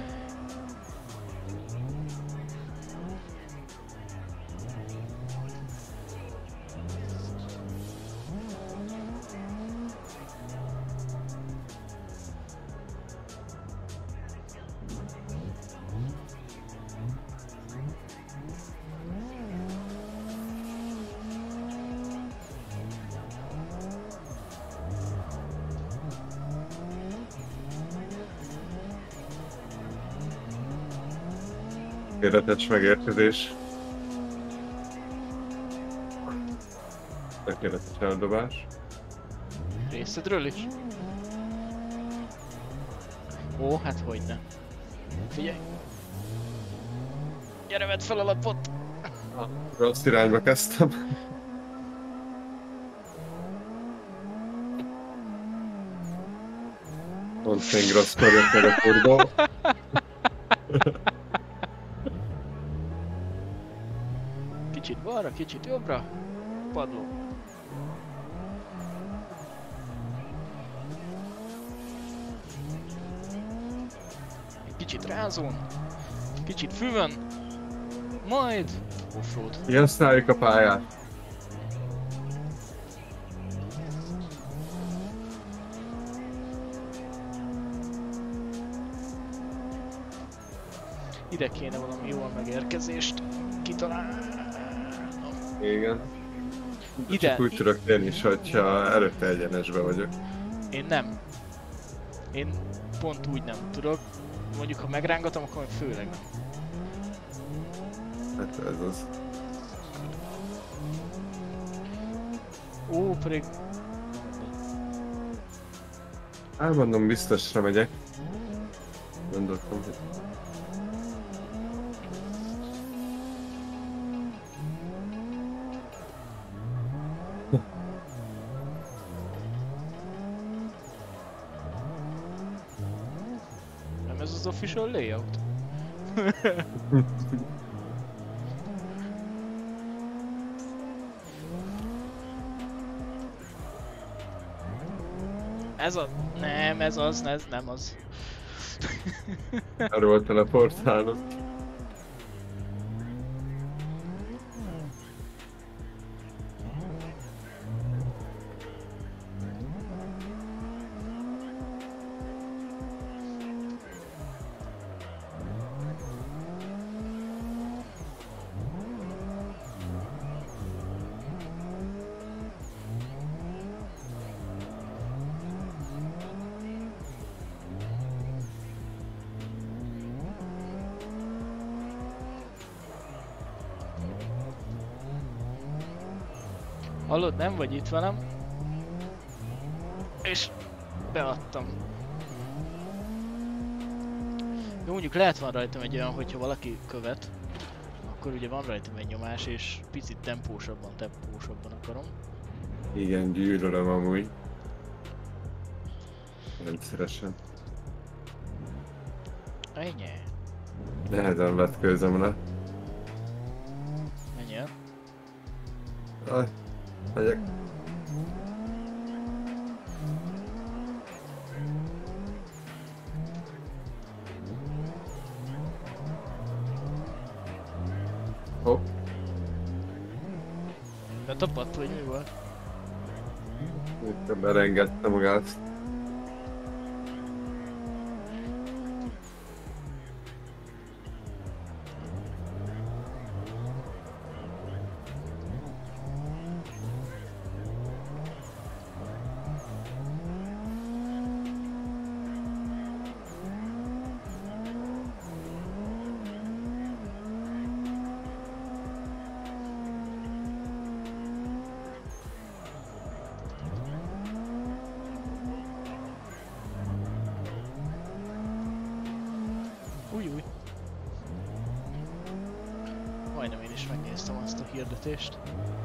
Tökéletes megérkezés. Tökéletes eldobás. Részedről is? Ó, hát hogyne. Figyelj! Gyere, vedd fel a lapot! Rossz irányba kezdtem. Montenegro grosszkorjak meg a turbo. Kicsit balra, kicsit jobbra. Padló. Egy kicsit rázón. Kicsit füvön. Majd offroad. Kihasználjuk a pályát. Ide kéne valami jól megérkezést kitalálnom. Igen. Ide. Csak úgy tudok tenni is, hogyha előtte egyenesbe vagyok. Én nem. Én pont úgy nem tudok. Mondjuk ha megrángatom, akkor meg főleg nem. Hát ez az. Ó, pedig... Elmondom, biztosra megyek. Gondoltam, hogy... Nem ez az official layout? Ez a... Nem, ez az, ez nem az. Erről volt teleportálnom. Hallod, nem vagy itt velem? És beadtam. Jó, mondjuk lehet van rajtam egy olyan, hogyha valaki követ, akkor ugye van rajtam egy nyomás, és picit tempósabban, tempósabban akarom. Igen, gyűlölöm amúgy. Rendszeresen. Ennyi. Nehezen vetkőzöm le. Menj el. Aj, megyek. Hopp. Betapadt, vagy mi volt? Itt berengedte magát. Új, új. Majdnem én is megnéztem azt a hirdetést.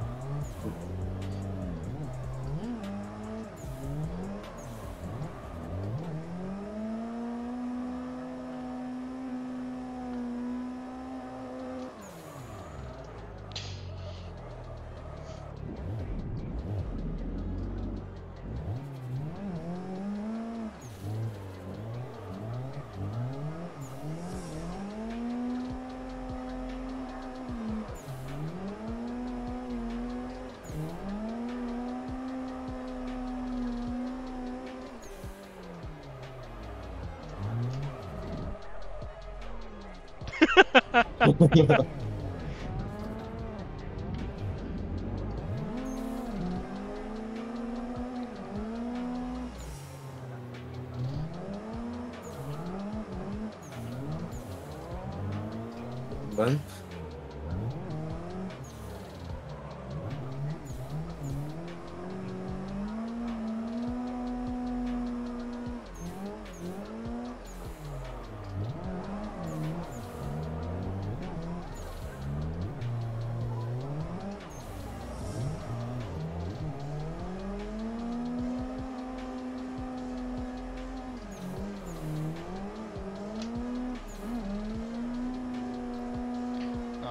Bent.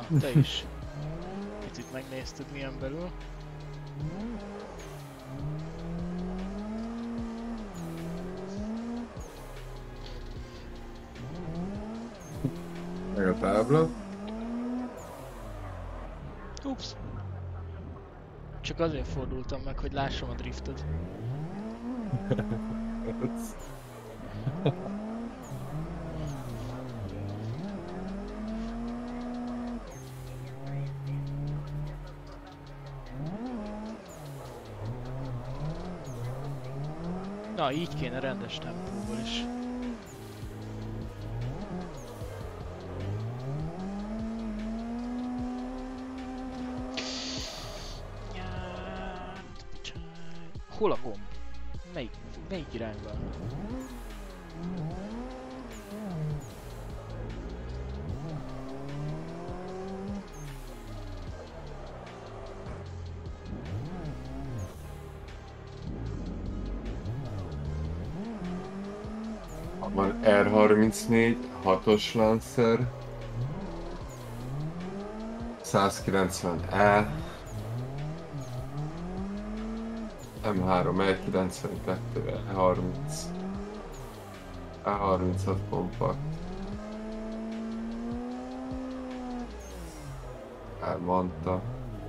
Te is. Picit megnézted milyen belül. Meg a tábla. Ups. Csak azért fordultam meg, hogy lássam a driftet. Na, így kéne rendes tempóból is. Hol a gomb? Melyik, melyik irányban? Van R harmincnégy, hatos Lancer, százkilencven E, M három E kilencvenkettő, E harminc, E harminchat kompakt, elmondta.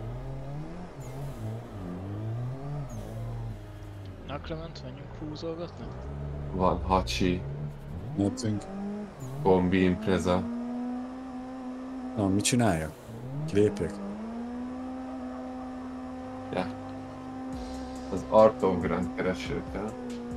Na Clement, menjünk húzolgatni? Van Hachi, Mehetünk. Kombi Impreza. Na, mit csináljak? Kilépjek? Ja. Az Art of Grand kereső kell.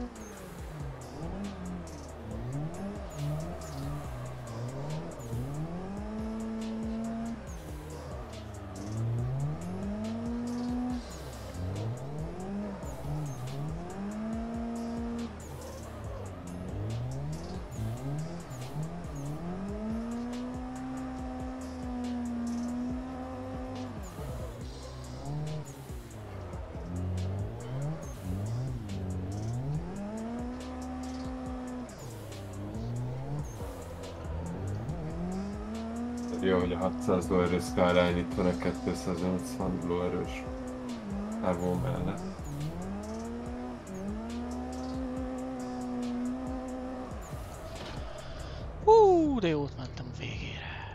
Jó, hogy a hatszáz lóerős Skyline itt van a kétszáznyolcvan lóerős Evo mellett. Hú, de jót mentem a végére.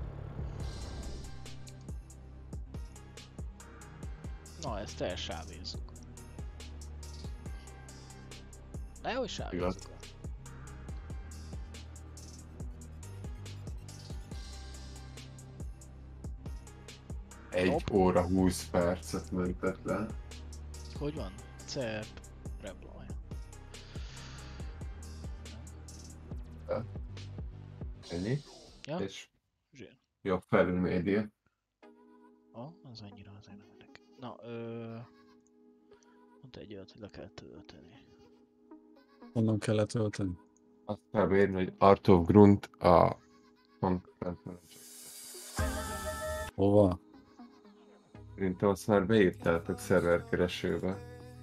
Na, ezt elsávézzuk. Na jó, hogy sávézzuk. Egy Hopp. óra húsz percet mentett le. Hogy van? Cerb, Reblaj. Ennyi. Ja? És Zsír. jobb felül média. Ah, az annyira azért nem érdekel. Na, ö... mondta egy olyat, hogy le kell tölteni. Honnan kellett tölteni? Azt kell beírni, hogy Art of Grunt a Content Manager. Hova? Szerintem azt már beírtátok szerverkeresőbe.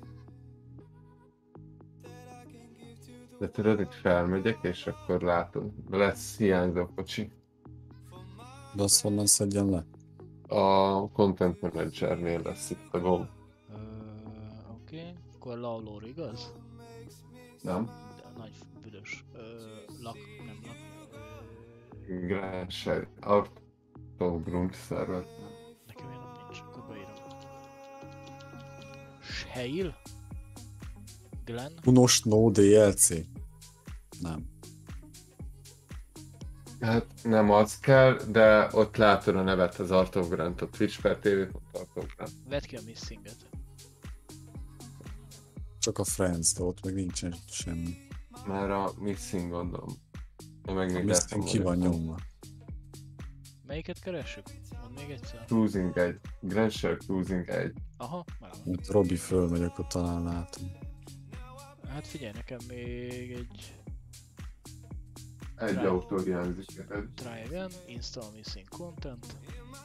De tudod, itt felmegyek, és akkor látom, lesz hiányzó kocsi. De azt honnan szedjen le? A Content Managernél lesz itt a gomb. Ö, oké, okay. Akkor Laulór, igaz? Nem? De a nagy büdös. Ö, lak, nem lak. Gránser, Art of Grunt szerver. Nekem ilyen nincs, akkor beírom. Sheil? Glenn? Unos No dé el cé? Nem. Hát nem az kell, de ott látod a nevet, az Art of Grunt, a Twitch per té vé pont Art of Grunt. Vedd ki a missinget. Csak a Friends, de ott meg nincsen semmi. Már a Missing gondolom. Én meg A még Missing ki van nyomva. Melyiket keressük? Mondd még egyszer. Cruising egy. Gránser Cruising egy. Aha, megvan. Itt Robi fölmegy, akkor talán látom. Hát figyelj, nekem még egy... Egy Try. autó hiányzik. Try again, install missing content.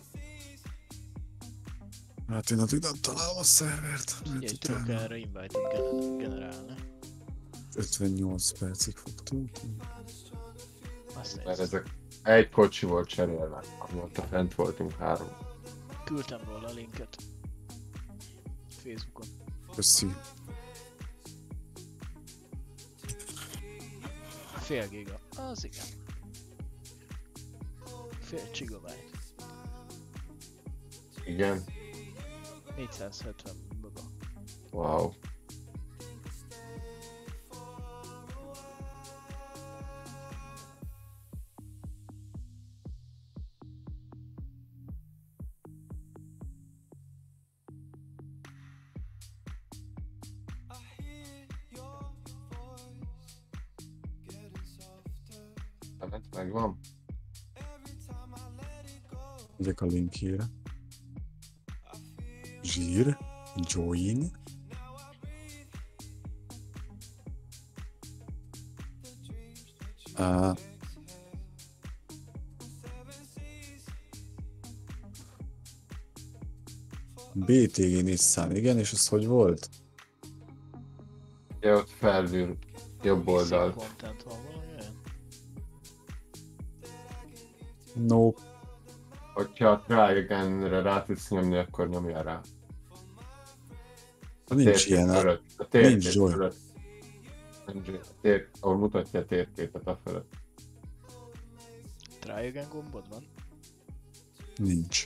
Hát én addig nem találom a szervert. Figyelj, tudok erre invite-ot gener- generálni. ötvennyolc percig fog tölteni. Azt Mert nézd. ezek egy kocsi volt cserélve, amióta fent voltunk három. Küldtem róla a linket. Facebookon. Köszi. Fél giga. Az igen. Fél gigabyte. Igen. négyszázhetven baba. Wow. Tehát megvan. Megyek a linkjére. Zsír. Join. Uh, bé té gé Nissan, igen, és az hogy volt? Ja, ott felül, jobb oldalt. Content van valami olyan? Nope. Hogyha a try again-re rá tudsz nyomni, akkor nyomja rá. A Nincs térkép ilyen. fölött. A Nincs térkép Joy. fölött. Nincs Joy. A tér, ahol mutatja a térképet a fölött. Try again gombod van? Nincs.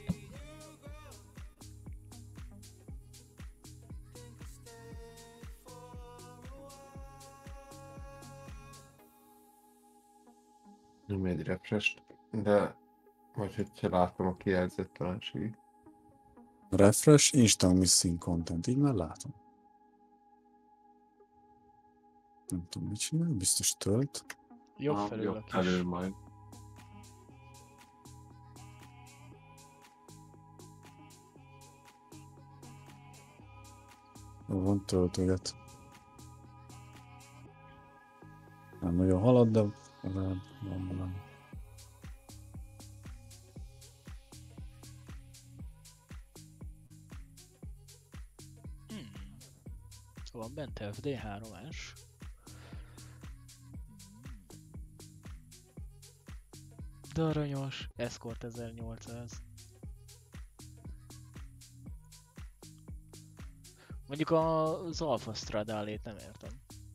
Nem egy refresh, de vagy hogyha látom a kijelzőtlenségét. Refresh, instant missing content, így már látom. Nem tudom, mit csinál, biztos tölt. Jobb Ah, felül jobb a kis. felül majd. Jó, van töltöget. Nem nagyon halad, de legalább van valami. Hmm. Van bent ef dé három-as. De aranyos. Escort ezernyolcszáz. Mondjuk az Alfa Stradalét nem értem.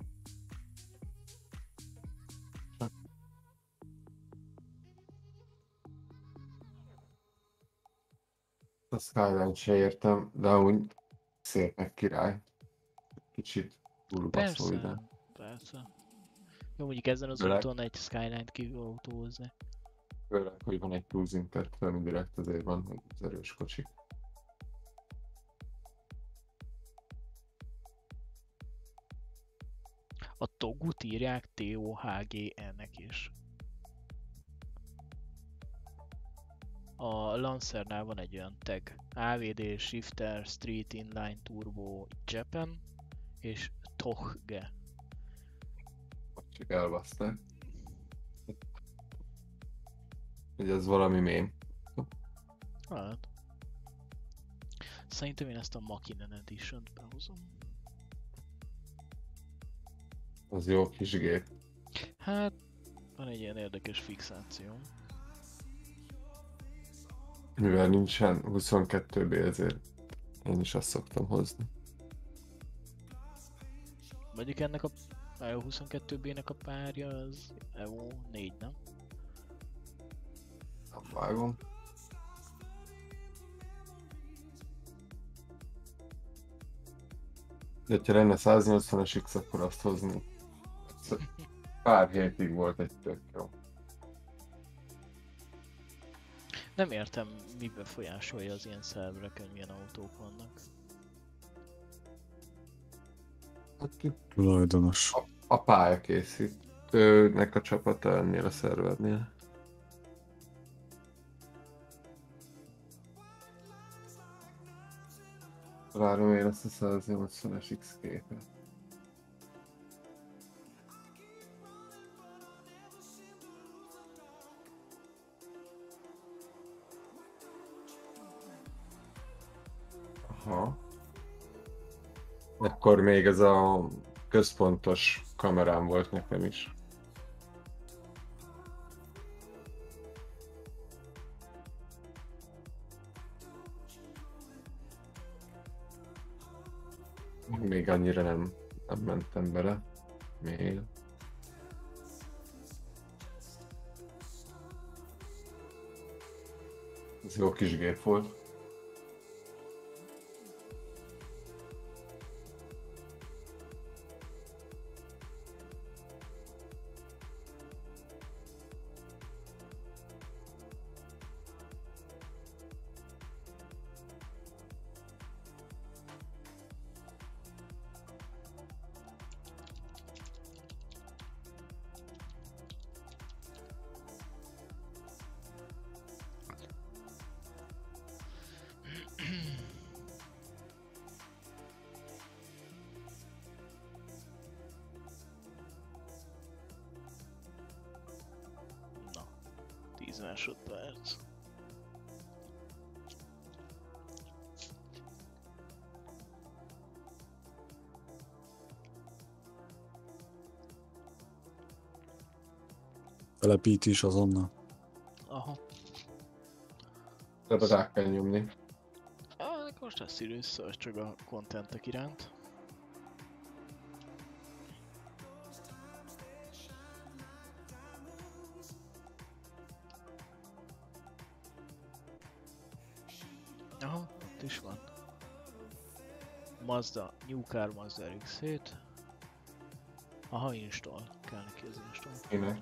A Skyline se értem, de úgy szép meg király. Kicsit túlbaszó ide. Persze, persze. Jó, mondjuk ezen az Főleg- úton egy Skyline-t kiautózni. Főleg, hogy van egy cruising tett, ami direkt azért van, hogy az erős kocsik. A Togut írják té o há gé en-nek is. A Lancernál van egy olyan tag. á vé dé, Shifter, Street Inline Turbo, Japan és Tohge. Csak elbaszták. Hogy ez valami mém. Hát. Szerintem én ezt a Makinen Edition-t behozom. Az jó kis gép. Hát, van egy ilyen érdekes fixáció. Mivel nincsen huszonkettő bé, ezért én is azt szoktam hozni. Mondjuk ennek a e o huszonkettő bé-nek a párja az e o négy, nem? Nem vágom. De ha lenne száznyolcvanas X, akkor azt hozni. Pár hétig volt egy tök jó. Nem értem, mi befolyásolja az ilyen szervereken, milyen autók vannak. Hát, Tulajdonos. A, a pályakészítőnek a csapata ennél a szervernél. Várom én ezt a száznyolcvanas X képet. Aha. Akkor még ez a központos kamerám volt nekem is. Még annyira nem, nem mentem bele. Még. Ez jó kis gép volt. tíz másodperc. Telepítés azonnal. Aha. Ebbe rá kell nyomni. Ah, nekem most lesz idő, szóval csak a kontentek iránt. Aha, ott is van. Mazda, New Car Mazda er iksz hét. Aha, install. Kell neki az install. Kinek?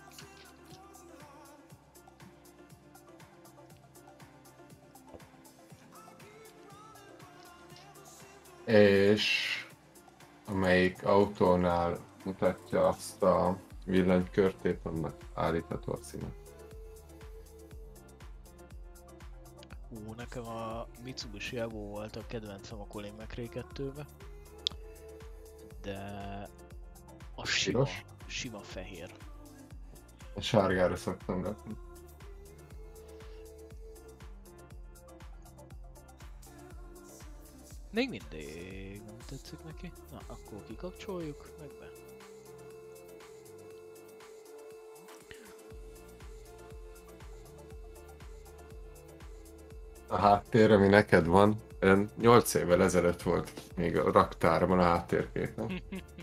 És amelyik autónál mutatja azt a villanykörtét, annak állítható a címe. Ú, nekem a Mitsubishi Evo volt a kedvencem a Colin McRae kettőbe. De a sima, Piros? sima fehér. A sárgára szoktam rakni. Még mindig nem tetszik neki. Na, akkor kikapcsoljuk, meg be. A háttér, ami neked van, nyolc évvel ezelőtt volt még a raktárban a háttérképen.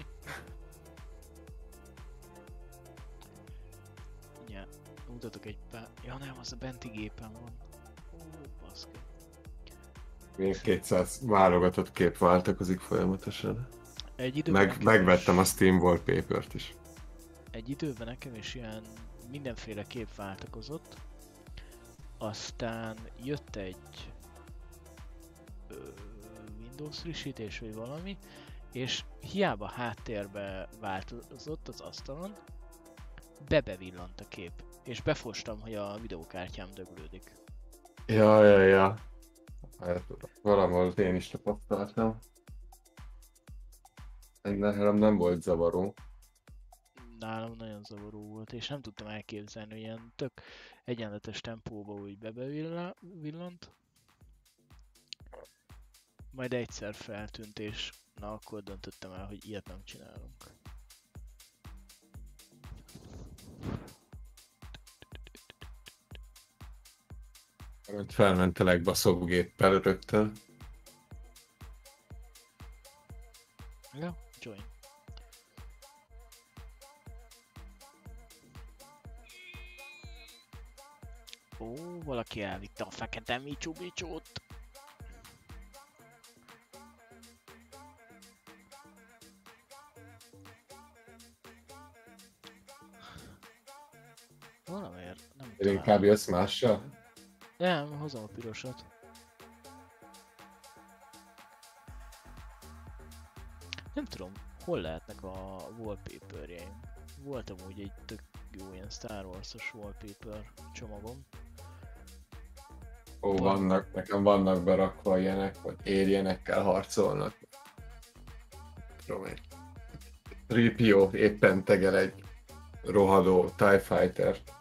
Ugye, mutatok egy pár... Ja nem, az a benti gépen van. Ó, baszki. Még kétszáz válogatott kép váltakozik folyamatosan. Egy időben Meg, nekem megvettem is, a Steam Wallpaper-t is. Egy időben nekem is ilyen mindenféle kép váltakozott. Aztán jött egy ö, Windows frissítés vagy valami, és hiába háttérbe változott az asztalon, bebevillant a kép, és befostam, hogy a videókártyám döglődik. Ja, ja, ja. Hát, valahol én is tapasztaltam. Nekem nem volt zavaró. Nálam nagyon zavaró volt, és nem tudtam elképzelni, hogy ilyen tök egyenletes tempóba úgy bebevillant. Majd egyszer feltűnt, és na akkor döntöttem el, hogy ilyet nem csinálunk. Felmentelek baszógéppel rögtön. Ja, join. Ó, valaki elvitte a fekete Mitsubishi-t. Valamiért nem Én találom. inkább jössz mással? Nem, hozom a pirosat. Nem tudom, hol lehetnek a wallpaperjeim. Volt amúgy egy tök jó ilyen Star Wars-os wallpaper csomagom. Ó, vannak, nekem vannak berakva ilyenek, vagy érjenekkel harcolnak. Tudom én. három pé o éppen tegel egy rohadó TIE Fighter-t.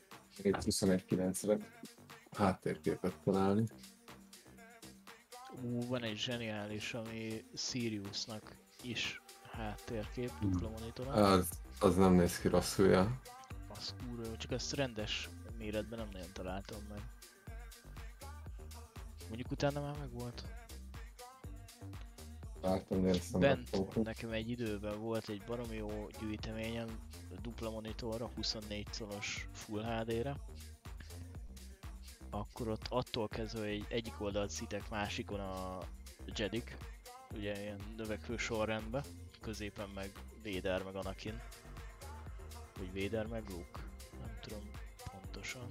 Itt huszonegy kilencre háttérképet találni. Ú, van egy zseniális, ami Siriusnak is háttérkép, dupla monitoron. Az, az nem néz ki rosszul, ja. Az kurva jó, csak ezt rendes méretben nem nagyon találtam meg. Mondjuk utána már megvolt. Láttam, néztem. Bent nekem egy időben volt egy baromi jó gyűjteményem, dupla monitorra, huszonnégy colos Full há dé-re. Akkor ott attól kezdve, hogy egyik oldalt szitek, másikon a Jedik, ugye ilyen növekvő sorrendben, középen meg Vader meg Anakin. Vagy Vader meg Luke, nem tudom pontosan.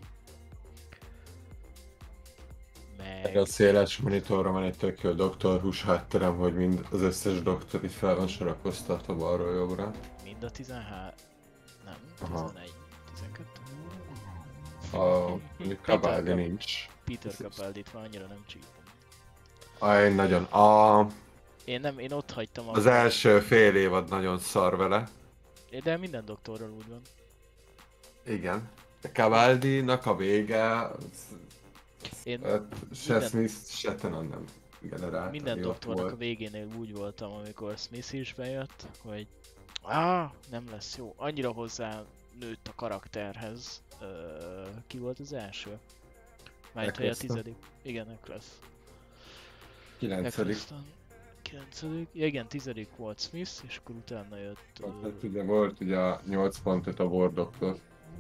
Meg... A széles monitorra van egy tök jó doktor hús hátterem, hogy mind az összes doktor itt fel van sorakoztatva balról jobbra. Mind a tizenhárom... nem, Aha. tizenegy, tizenkettő. A Capaldi Cap- nincs. Peter Capaldit már annyira nem csípom. Aj, nagyon. A, Én nem, én ott hagytam a... az első fél évad nagyon szar vele. De minden doktorral úgy van. Igen. A Cabaldi-nak a vége, az, Én öt, se minden- Smith, se Tenon nem generálta. minden jó doktornak volt. a végénél úgy voltam, amikor Smith is bejött, hogy ah, nem lesz jó. Annyira hozzá nőtt a karakterhez. Ö, ki volt az első? Mármint, hogy a Eccleston. tizedik. Igen, Eccles. kilencedik. Eccleston. kilencedik. Ja, igen, tizedik volt Smith, és akkor utána jött... ö, Hát ugye volt ugye a nyolc pont öt a War Doctor.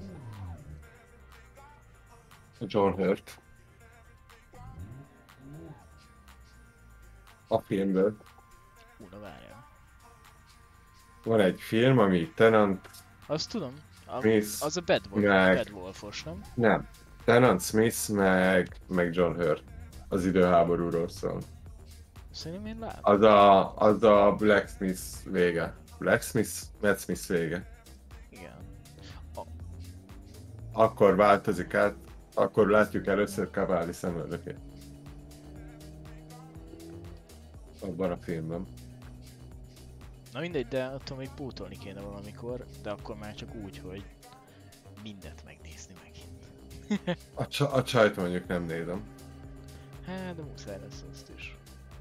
John Hurt. A filmből. Hú, na várjál. Van egy film, ami Tennant Azt tudom. A, Smith, az a Bad, Wolf, meg- Bad Wolfos, nem? nem. Tennant Smith meg, meg John Hurt. Az időháborúról szól. Szerintem én látom. Az a, az a Blacksmith vége. Blacksmith? Matt Smith vége. Igen. Akkor változik át, akkor látjuk először Cavalli szemöldökét. Abban a filmben. Na mindegy, de attól még pótolni kéne valamikor, de akkor már csak úgy, hogy mindent megnézni megint. A, csa- a csajt mondjuk nem nézem. Hát, de muszáj lesz azt is.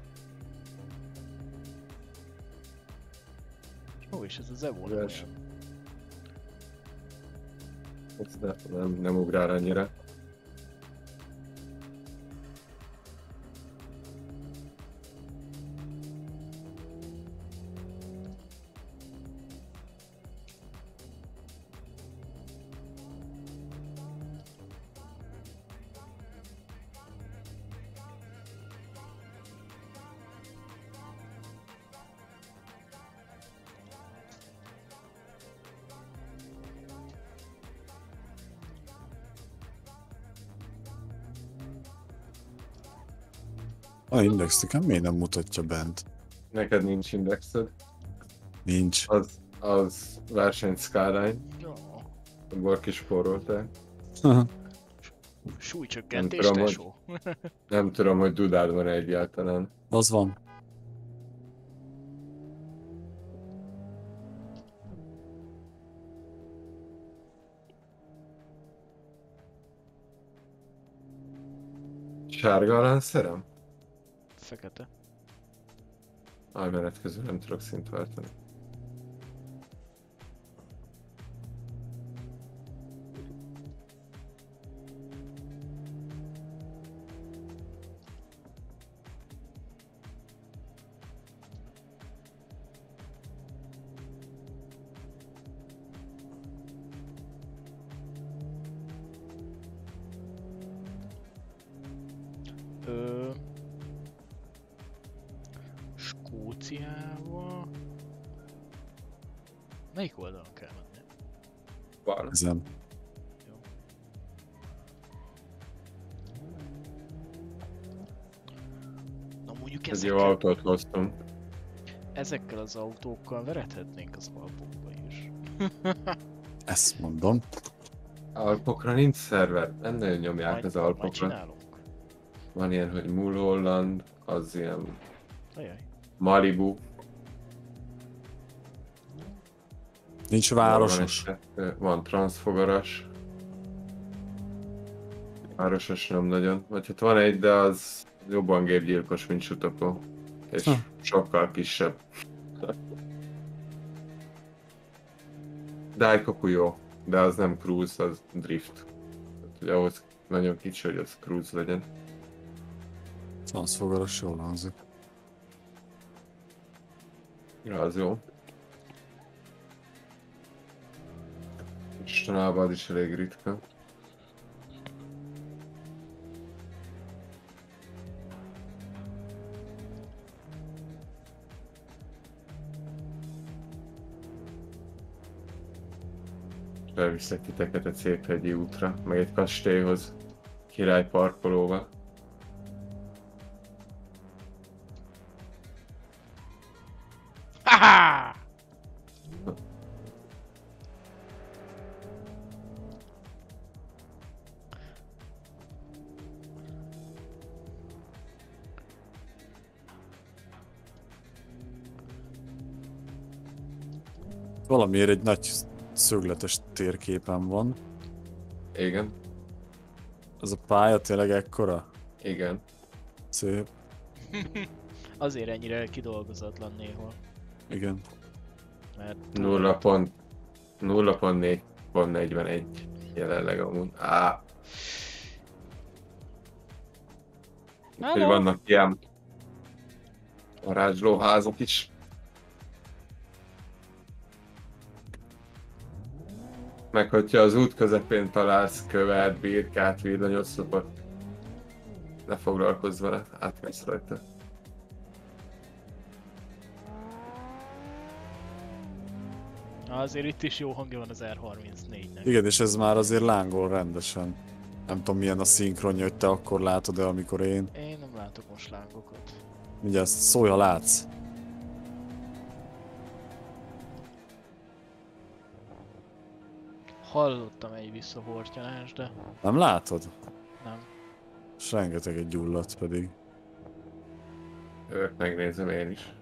Ó, és ez az Evo nem Üres. olyan. Ez ne- nem, nem ugrál annyira. A index nekem miért nem mutatja bent? Neked nincs indexed. Nincs. Az, az verseny Skyline. Jó. Abból kispórolták. Súlycsökkentés, Nem tudom, tesó. Nem tudom, hogy dudád van egyáltalán. Az van. Sárga a lánszerem? Fekete. Aj, menet közül nem tudok szint váltani. Ö... Skóciába... Melyik oldalon kell menni? Van. Ezen. Jó. Na mondjuk Egy jó ezekkel, autót hoztam. ezekkel az autókkal verethetnénk az Alpokba is. Ezt mondom. Alpokra nincs szerver, nem nagyon nyomják Majd, az majd Alpokra. csinálunk. Van ilyen, hogy Mulholland, az ilyen Ajaj. Malibu. Nincs városos. Van, egy- van transzfogaras. Városos nem nagyon. Vagy hát van egy, de az Jobban gépgyilkos, mint Sutoko. És Ha. sokkal kisebb. Daikoku jó, de az nem cruise, az drift. Tehát, hogy ahhoz nagyon kicsi, hogy az cruise legyen. Transzfogaras jól hangzik. Ja, az jó. Istenában az is elég ritka. Elviszek titeket egy szép hegyi útra, meg egy kastélyhoz, király parkolóba. Haha! Valamiért egy nagy szögletes térképen van. Igen, Ez a pálya tényleg ekkora? igen. Szép. Azért ennyire kidolgozatlan néhol. Igen. Mert nulla pont nulla pont négy pont negyvenegy jelenleg amúgy. Á. Úgyhogy Hello. vannak ilyen varázslóházak is. Meg hogyha az út közepén találsz követ, birkát, villanyoszlopot, ne foglalkozz vele, átmész rajta. azért itt is jó hangja van az er harmincnégynek. Igen, és ez már azért lángol rendesen. Nem tudom milyen a szinkronja, hogy te akkor látod-e, amikor én. Én nem látok most lángokat. Mindjárt szólj, ha látsz. Hallottam egy visszahortyanás, de Nem látod? nem. És rengeteg egy gyulladt pedig. Őt megnézem én is.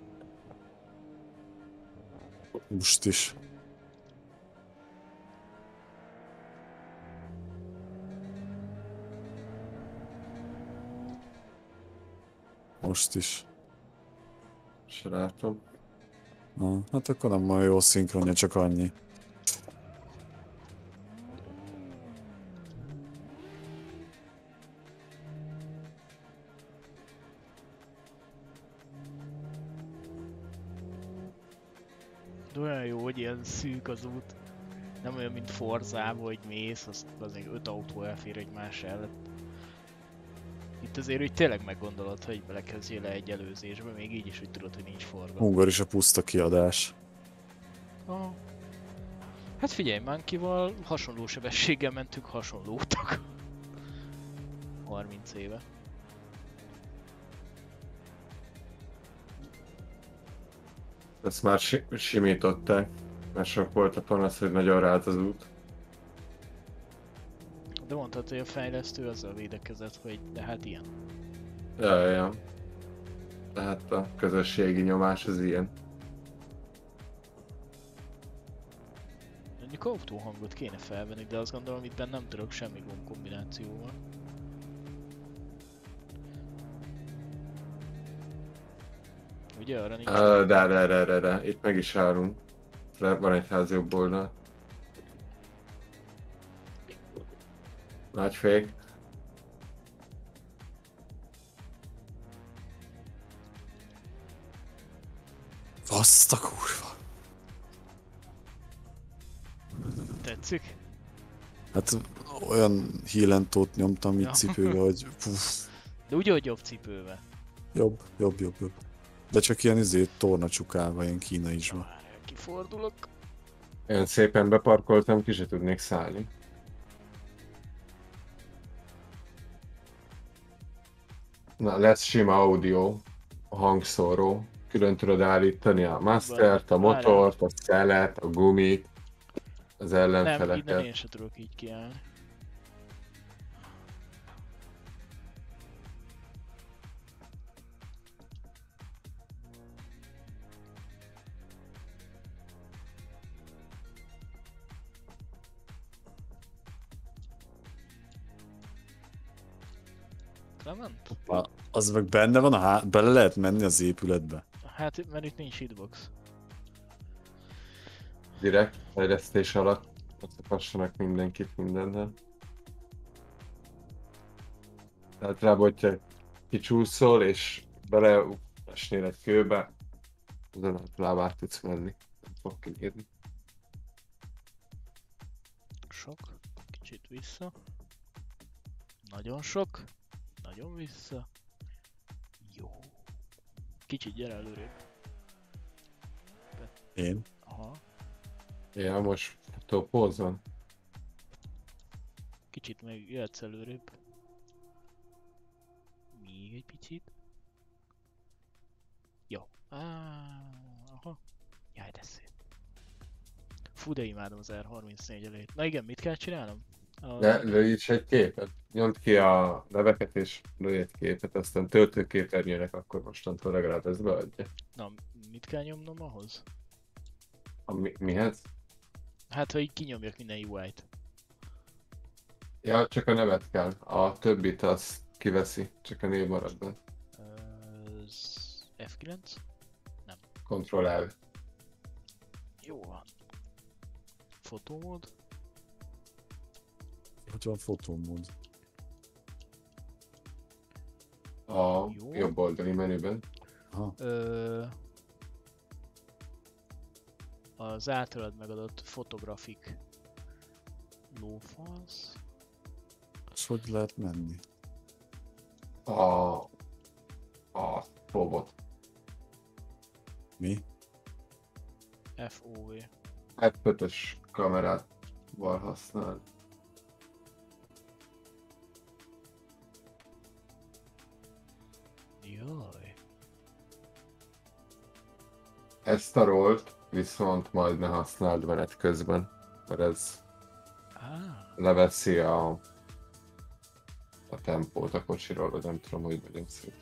Most is. Most is. Se látom. Na, hát akkor nem olyan jó szinkronja, csak annyi. De olyan jó, hogy ilyen szűk az út. Nem olyan, mint Forzában, hogy mész, azt azért öt autó elfér egymás előtt. Itt azért hogy tényleg meggondolod, hogy belekezdjél le egy előzésbe, még így is, hogy tudod, hogy nincs forgalom. Hungar is a puszta kiadás. Ah. Hát figyelj, Monkey-val hasonló sebességgel mentünk hasonló utak. harminc éve. Ezt már si simították, mert sok volt a panasz, hogy nagyon rált az út. De mondtad, hogy a fejlesztő azzal védekezett, hogy de hát ilyen. Ja, ja, ja. Tehát a közösségi nyomás az ilyen. Mondjuk autóhangot kéne felvenni, de azt gondolom itt nem tudok semmi gomb kombinációval. Ugye arra nincs? Uh, de, de, de, de, de, itt meg is állunk. Le- Van egy ház jobb oldal. Nagy fék. Azt a kurva. Tetszik? Hát olyan hílentót nyomtam így Ja. cipőbe, hogy puff, De úgy, hogy jobb cipővel. jobb, jobb, jobb, jobb. De csak ilyen izé torna csukálva, ilyen kínai is van. Várjál, kifordulok. Olyan szépen beparkoltam, ki se tudnék szállni. Na, lesz sima audio, a hangszóró. Külön tudod állítani a mastert, a motort, a szelet, a gumit, az Nem, innen ellenfeleket. én se tudok így kiállni. Clement? Hoppá, Az meg benne van, a há... bele lehet menni az épületbe. Hát, mert itt nincs hitbox. Direkt fejlesztés alatt kapassanak mindenkit mindennel. Tehát rá, hogyha kicsúszol és beleesnél egy kőbe, azon a lábát tudsz menni. Nem fog kinyírni. Sok. Kicsit vissza. Nagyon sok. Nagyon vissza. Jó. Kicsit gyere előrébb. Én? Aha. Ja, most topózzon. Kicsit még jöhetsz előrébb. Még egy picit. Jó. Á, aha. Jaj, de szép. Fú, de imádom az er harmincnégy elejét. Na igen, mit kell csinálnom? A... De lőjíts egy képet. Nyomd ki a neveket és lőj egy képet, aztán töltőképernyőnek akkor mostantól legalább ez beadja. Na, mit kell nyomnom ahhoz? A mi, mihez? Hát, hogy kinyomjak minden u i-t. Ja, csak a nevet kell. A többit az kiveszi, csak a név marad benne. Ez ef kilenc? Ctrl L. Jó van. Fotómód. Hogy van fotómód? A Jó. jobb oldali menüben. Aha. Ö... Az általad megadott fotografik lófasz. És hogy lehet menni? A... A robot. Mi? ef o vé. F ötös kamerát van használ. Jaj. Ezt a rollt viszont majd ne használd menet közben, mert ez Á. leveszi a, a tempót a kocsiról, vagy nem tudom, hogy megyünk szét.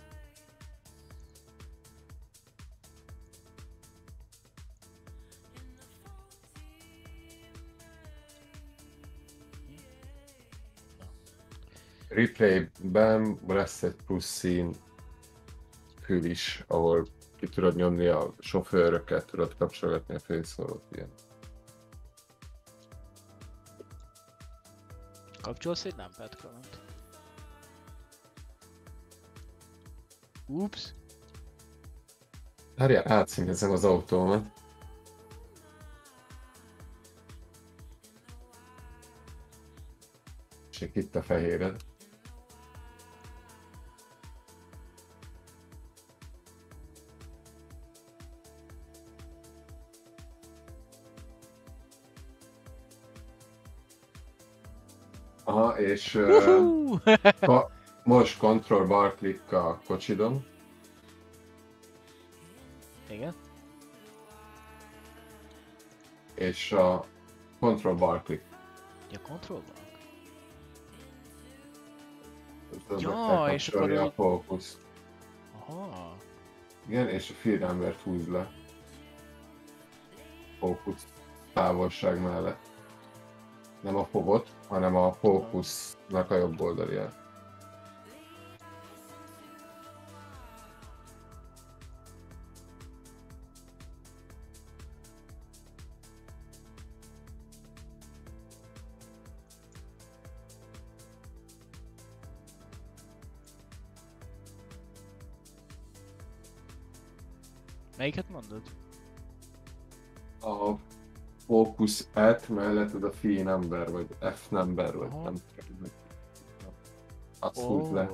Replayben lesz egy plusz szín fül is, ahol ki tudod nyomni a sofőröket, tudod kapcsolgatni a fényszórót, ilyen. Kapcsolsz egy lámpát, Clement? Ups. Várjál, átszínezem az autómat. És itt a fehéred. Aha, és uh, ka- most Control bar klikk a kocsidon, Igen. és a Control bar klikk. Ja, kontrollban. Ez Ja, az és akkor elkapcsolja a úgy- fókusz. Aha. Igen, és a field embert húz le. Fókusz távolság mellett. Nem a fogot, hanem a fókusznak a jobb oldalját. Melyiket mondod? A fókusz et mellett ez a fi number, vagy F number, vagy Aha. nem tudom. hogy- Azt húz le.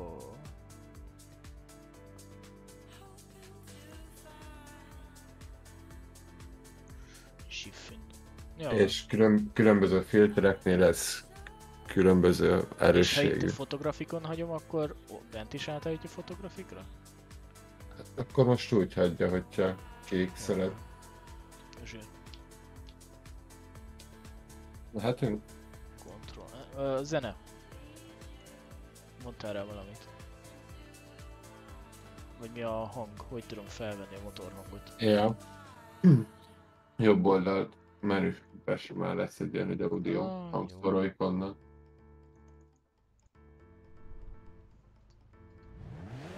Shift. Ja, És külön, különböző filtereknél lesz különböző és ha itt erősségű. a fotografikon hagyom, akkor ó, bent is átállítja fotografikra? Akkor most úgy hagyja, hogyha kékszeled. Ezért Lehetünk? kontroll. Ö, zene. Mondtál rá valamit. Vagy mi a hang? Hogy tudom felvenni a motorhangot? Ja. Jobb oldalt menü persze már lesz egy ilyen, hogy audio Ah, hangszoroikonnak.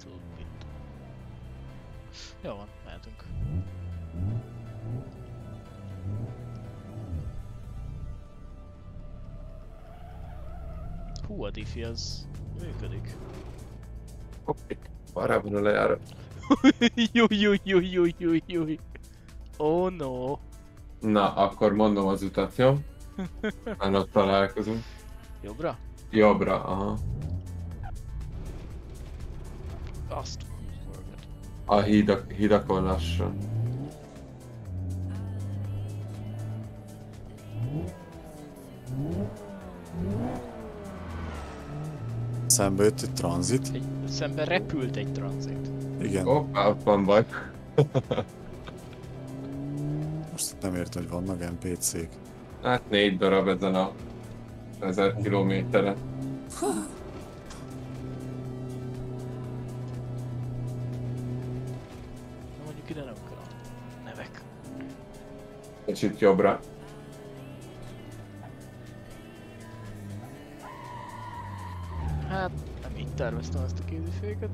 little bit. Jó van, mehetünk. Hú, a diffi az működik. Oké, parában a lejárat. Júj, júj, júj, júj, júj, júj. Oh no. Na, akkor mondom az utat, jó? Már ott találkozunk. Jobbra? Jobbra, aha. Azt. A hídak, hídakon lassan. Szembe jött egy tranzit. Egy, szemben repült egy tranzit. Igen. Hoppá, ott van baj. Most nem értem, hogy vannak en pé cék. Hát négy darab ezen a ezer kilométeren. Na mondjuk ide nem kell a nevek. Kicsit jobbra. Hát, nem így terveztem ezt a kéziféket.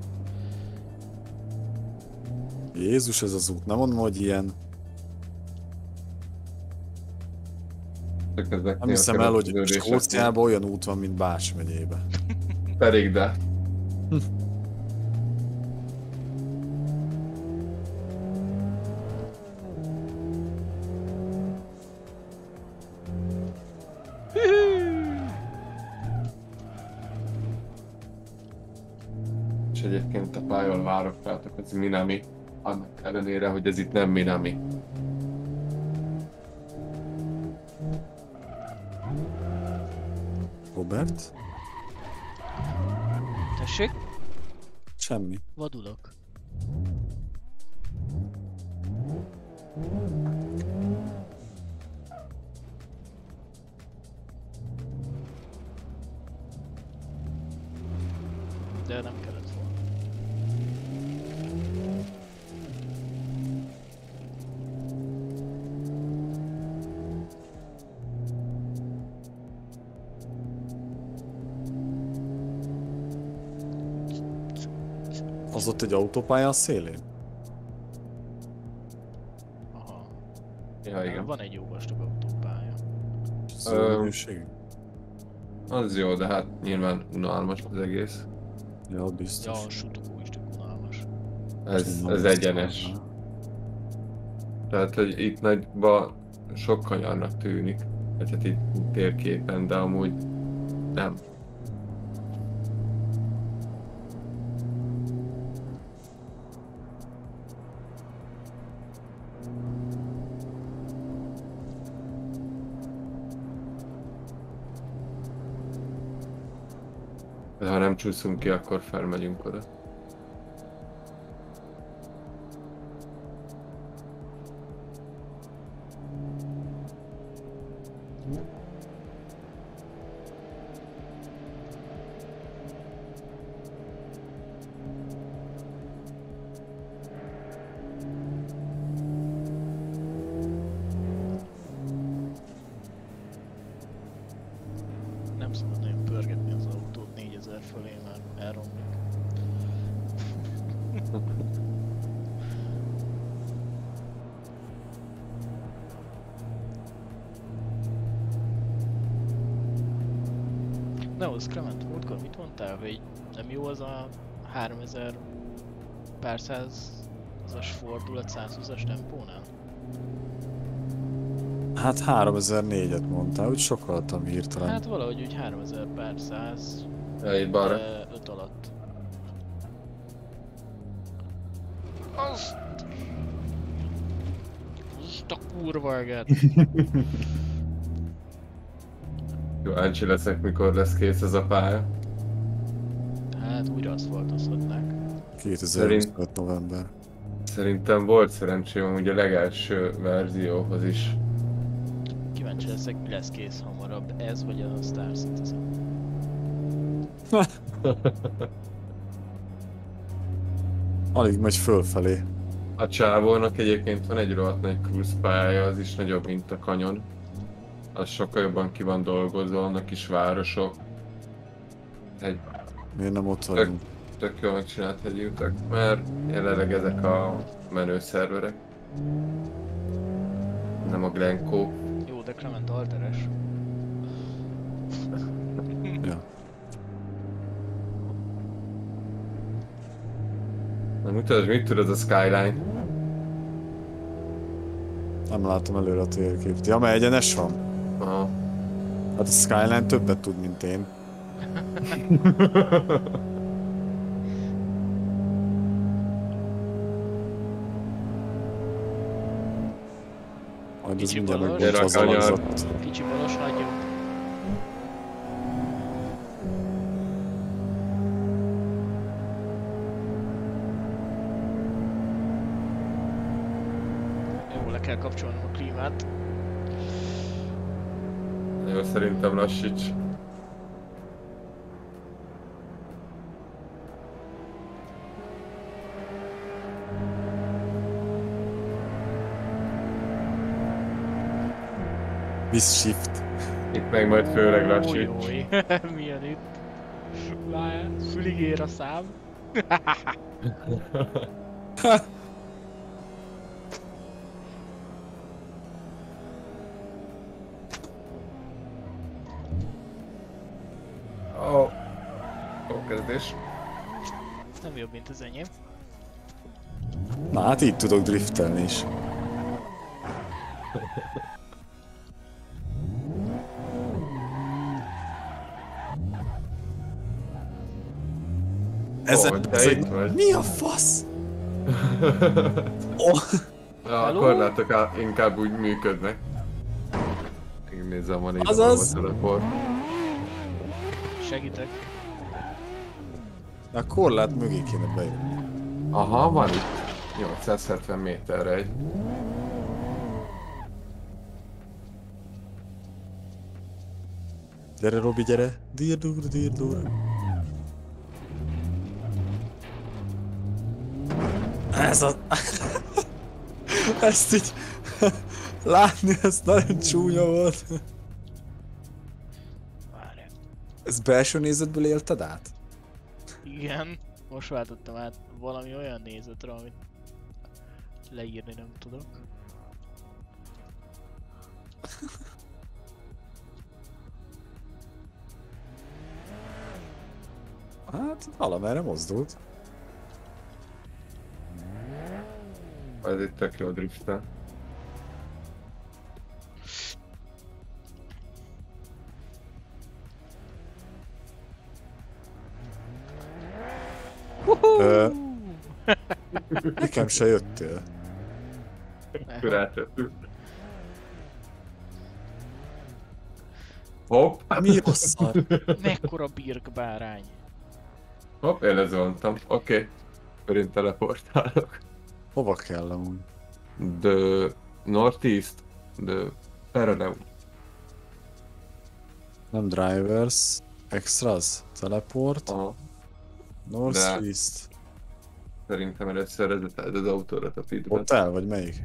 Jézus, ez az út. Nem mondom, hogy ilyen. Csak ezeknél Nem hiszem el, hogy kereszteződéseknél. Skóciában olyan út van, mint Bács megyébe. Pedig de. És egyébként a pályon várok rátok, ez Minami. Annak ellenére, hogy ez itt nem Minami. Robert? Tessék? Semmi. Vadulok. De nem kellett volna. Az ott egy autópálya a szélén? Aha. Ja, igen. Van egy jó vastag autópálya. Zöld Ö, minőségű? Az jó, de hát nyilván unalmas az egész. Ja, Ja, biztos. a sutukó is tök unalmas. Ez, Tudom, ez azt egyenes. tudom. Tehát, hogy itt nagyban sok kanyarnak tűnik. Tehát itt térképen, de amúgy nem. De ha nem csúszunk ki, akkor felmegyünk oda. Nem szabad nagyon pörgetni az autót négyezer fölé, már elromlik. Na, az Clement, múltkor mit mondtál, hogy nem jó az a háromezer pár százas fordulat százhúszas tempónál? Hát háromezer-négyet mondtál, úgy sokaltam hirtelen. Hát valahogy úgy háromezer pár száz, Ja, itt balra. de öt alatt. Azt... Azt a kurva eget. Kíváncsi leszek, mikor lesz kész ez a pálya. Hát újra aszfaltozhatnák. kétezer-huszonöt november. Szerintem volt szerencsém ugye a legelső verzióhoz is. Kíváncsi leszek, mi lesz kész hamarabb, ez vagy a Star Citizen. Alig megy fölfelé. A csávónak egyébként van egy rohadt nagy cruise pályája, az is nagyobb, mint a kanyon. Az sokkal jobban ki van dolgozva, annak is városok. Egy Miért nem ott tök, vagyunk? tök jól megcsinált hegyi utak, mert jelenleg ezek a menő szerverek. Nem a Glencoe. Jó, de Clement alteres. Ja. Na mutasd, mit tud ez a Skyline? Nem látom előre a térképet. Ja, mert egyenes van? Aha. Hát a Skyline többet tud, mint én. Majd ez Kicsi mindjárt balos. megbontva az Gyere a kanyar. alakzat. Kicsi balos, nagy jobb. Jó, le kell kapcsolnom a klímát. Jó, szerintem lassíts. Miss Shift. Itt meg majd főleg lassíts. Ojoj, milyen itt. Várjál, fülig ér a szám. Ó, oh. Jó kezdés. Ez nem jobb, mint az enyém. Na hát így tudok driftelni is. Ez, Ó, te ez itt egy... vagy. Mi a fasz? Oh. Ja, a Hello? korlátok á- inkább úgy működnek. Megnézem, van itt Azaz. a teleport. Segítek. A korlát mögé kéne bejönni. Aha, van itt. nyolcszázhetven méterre egy. Gyere Robi, gyere! Dirdur, dirdur! Ez a... Ezt így... Látni, ez nagyon csúnya volt. Várjál. Ez belső nézetből élted át? Igen, most váltottam át valami olyan nézetre, amit leírni nem tudok. Hát, valamerre mozdult. Ez itt tök jó driftel. Ö, nekem se jöttél. Rátettük. Hopp! Mi a szar? Mekkora birkbárány. Hopp, én lezoltam. Oké. Okay. Körint teleportálok. Hova kell amúgy? The Northeast. The Parallel. Nem drivers, extras, teleport, Aha. northeast. Szerintem először ez az autóra a pitbe. Hotel vagy melyik?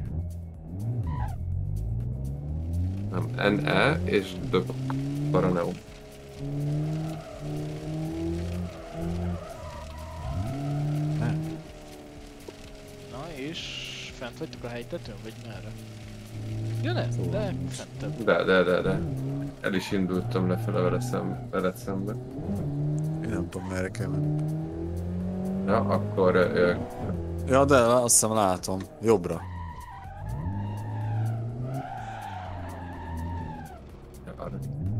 Nem, en e és The Parallel. Na és fent vagytok a hegytetőn, vagy merre? Ja nem, Szóval de nincs. fentebb. De, de, de, de. El is indultam lefele vele szem, veled szembe. Én nem tudom merre kell menni. Ja, akkor... Ö, Ja, de azt hiszem látom. Jobbra. arra.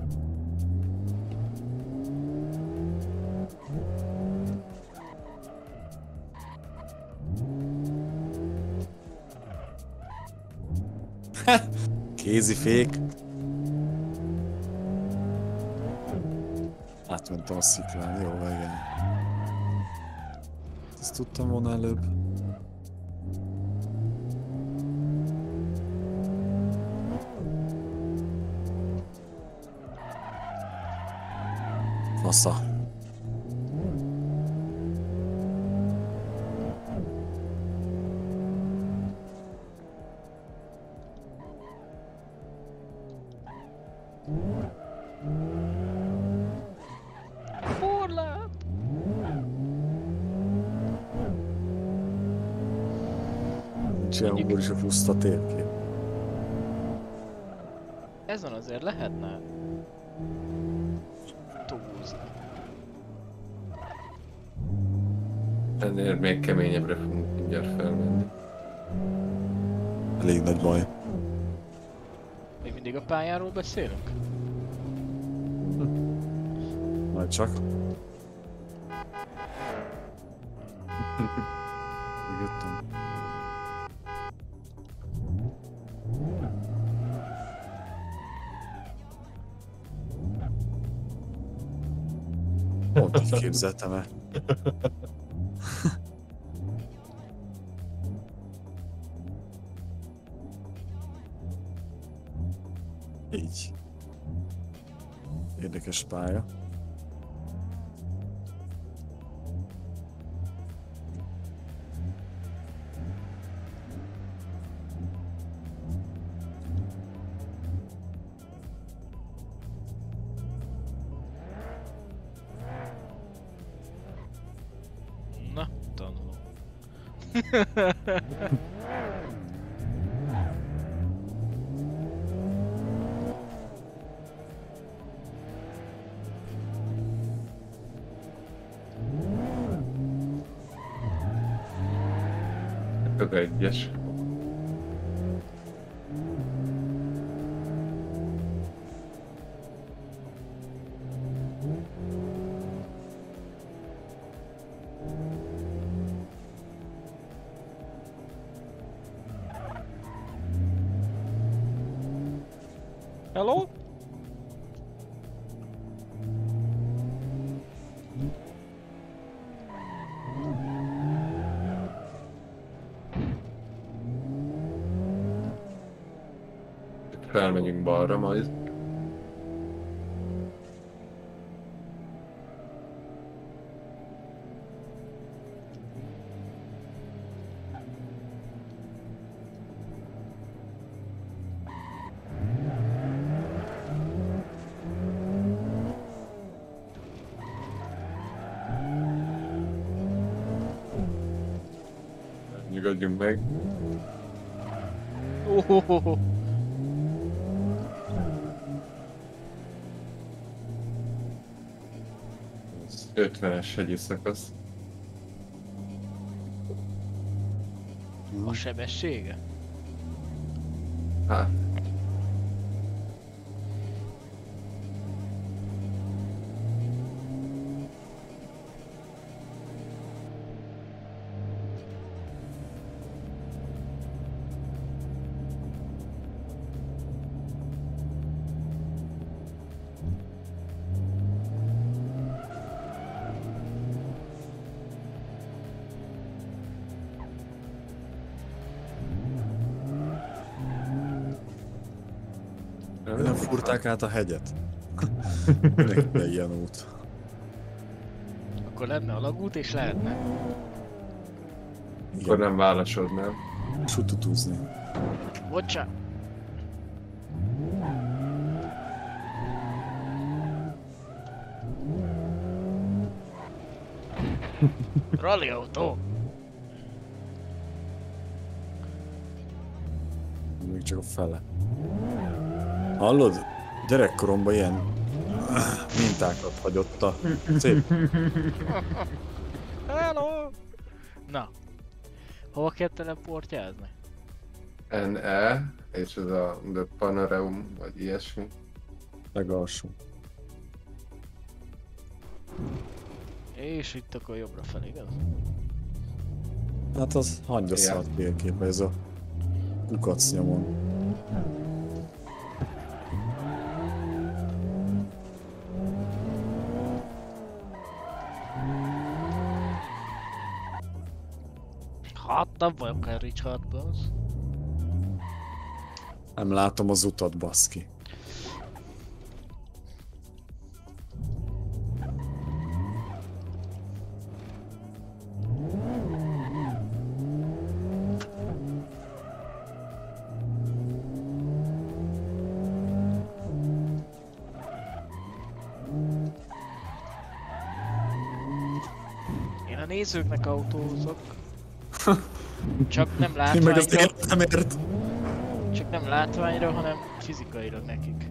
Kézifék. Átmentem a sziklán, jó, igen. Ezt tudtam volna előbb. Fasza. Korlát! Csillankból is a puszta térkép. Ezen azért lehetne túlzni. Ennél még keményebbre fogunk mindjárt felmenni. Elég nagy baj. Még mindig a pályáról beszélünk? Majd csak. Jöttem. Pont így képzeltem el. Így. Érdekes pálya. Na, tanulom. Tök egyes. Hello? Felmegyünk balra majd. Nyugodjunk meg. Ohohoho. Ez ötvenes hegyi szakasz. A sebessége? Hát. Nem fúrták át a hegyet? Minek kell ilyen út? Akkor lenne alagút és lehetne. Akkor nem válaszodnám. Sututúzni. Bocsá! Rally autó! Még csak a fele. Hallod? Gyerekkoromban ilyen mintákat hagyott a szép. Hello! Na. Hova kell teleportjázni? en e, és ez a The Panoreum, vagy ilyesmi. Legalsó. És itt akkor jobbra fel, igaz? Hát az hangyaszart térkép, ez a kukac nyomon. Hát nem vagyok el Richard Burns. Nem látom az utat, baszki. Én a nézőknek autózok. Csak nem Én meg az látványra, értemért. csak nem látványra, hanem fizikailag nekik.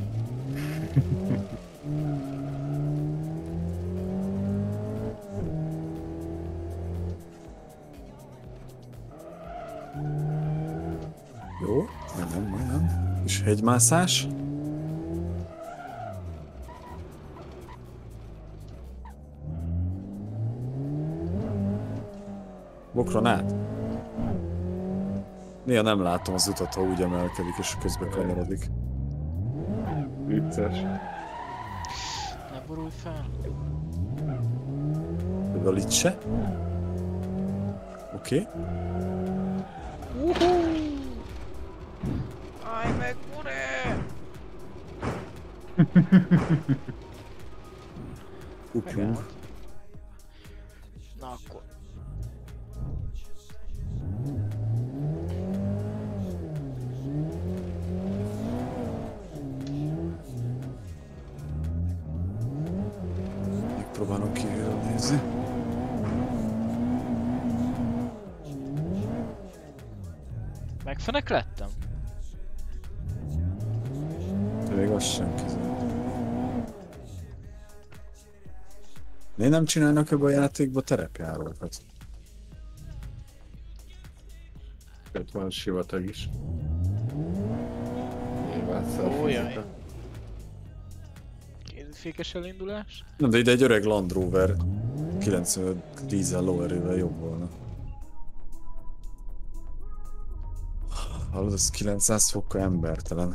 Jó, majdnem, majdnem. És hegymászás. Bokron át. Néha nem látom az utat, ha úgy emelkedik és közben kanyarodik. Vicces. Ne borulj fel. Például itt se. Oké. Okay. Uhú! Állj meg, Mure! Upjunk. Na akkor. Megpróbálom kívülről nézni. Megfenek lettem? Még az sem kizelt. Miért nem csinálnak ebben a játékban terepjárókat? Ott van sivatag is. Nyilván Ó, jaj. fizika. Kézifékes elindulás? Nem, de ide egy öreg Land Rover kilencvenöt dízel lóerővel jobb volna. Hallod, ez kilencszáz fokkal embertelen.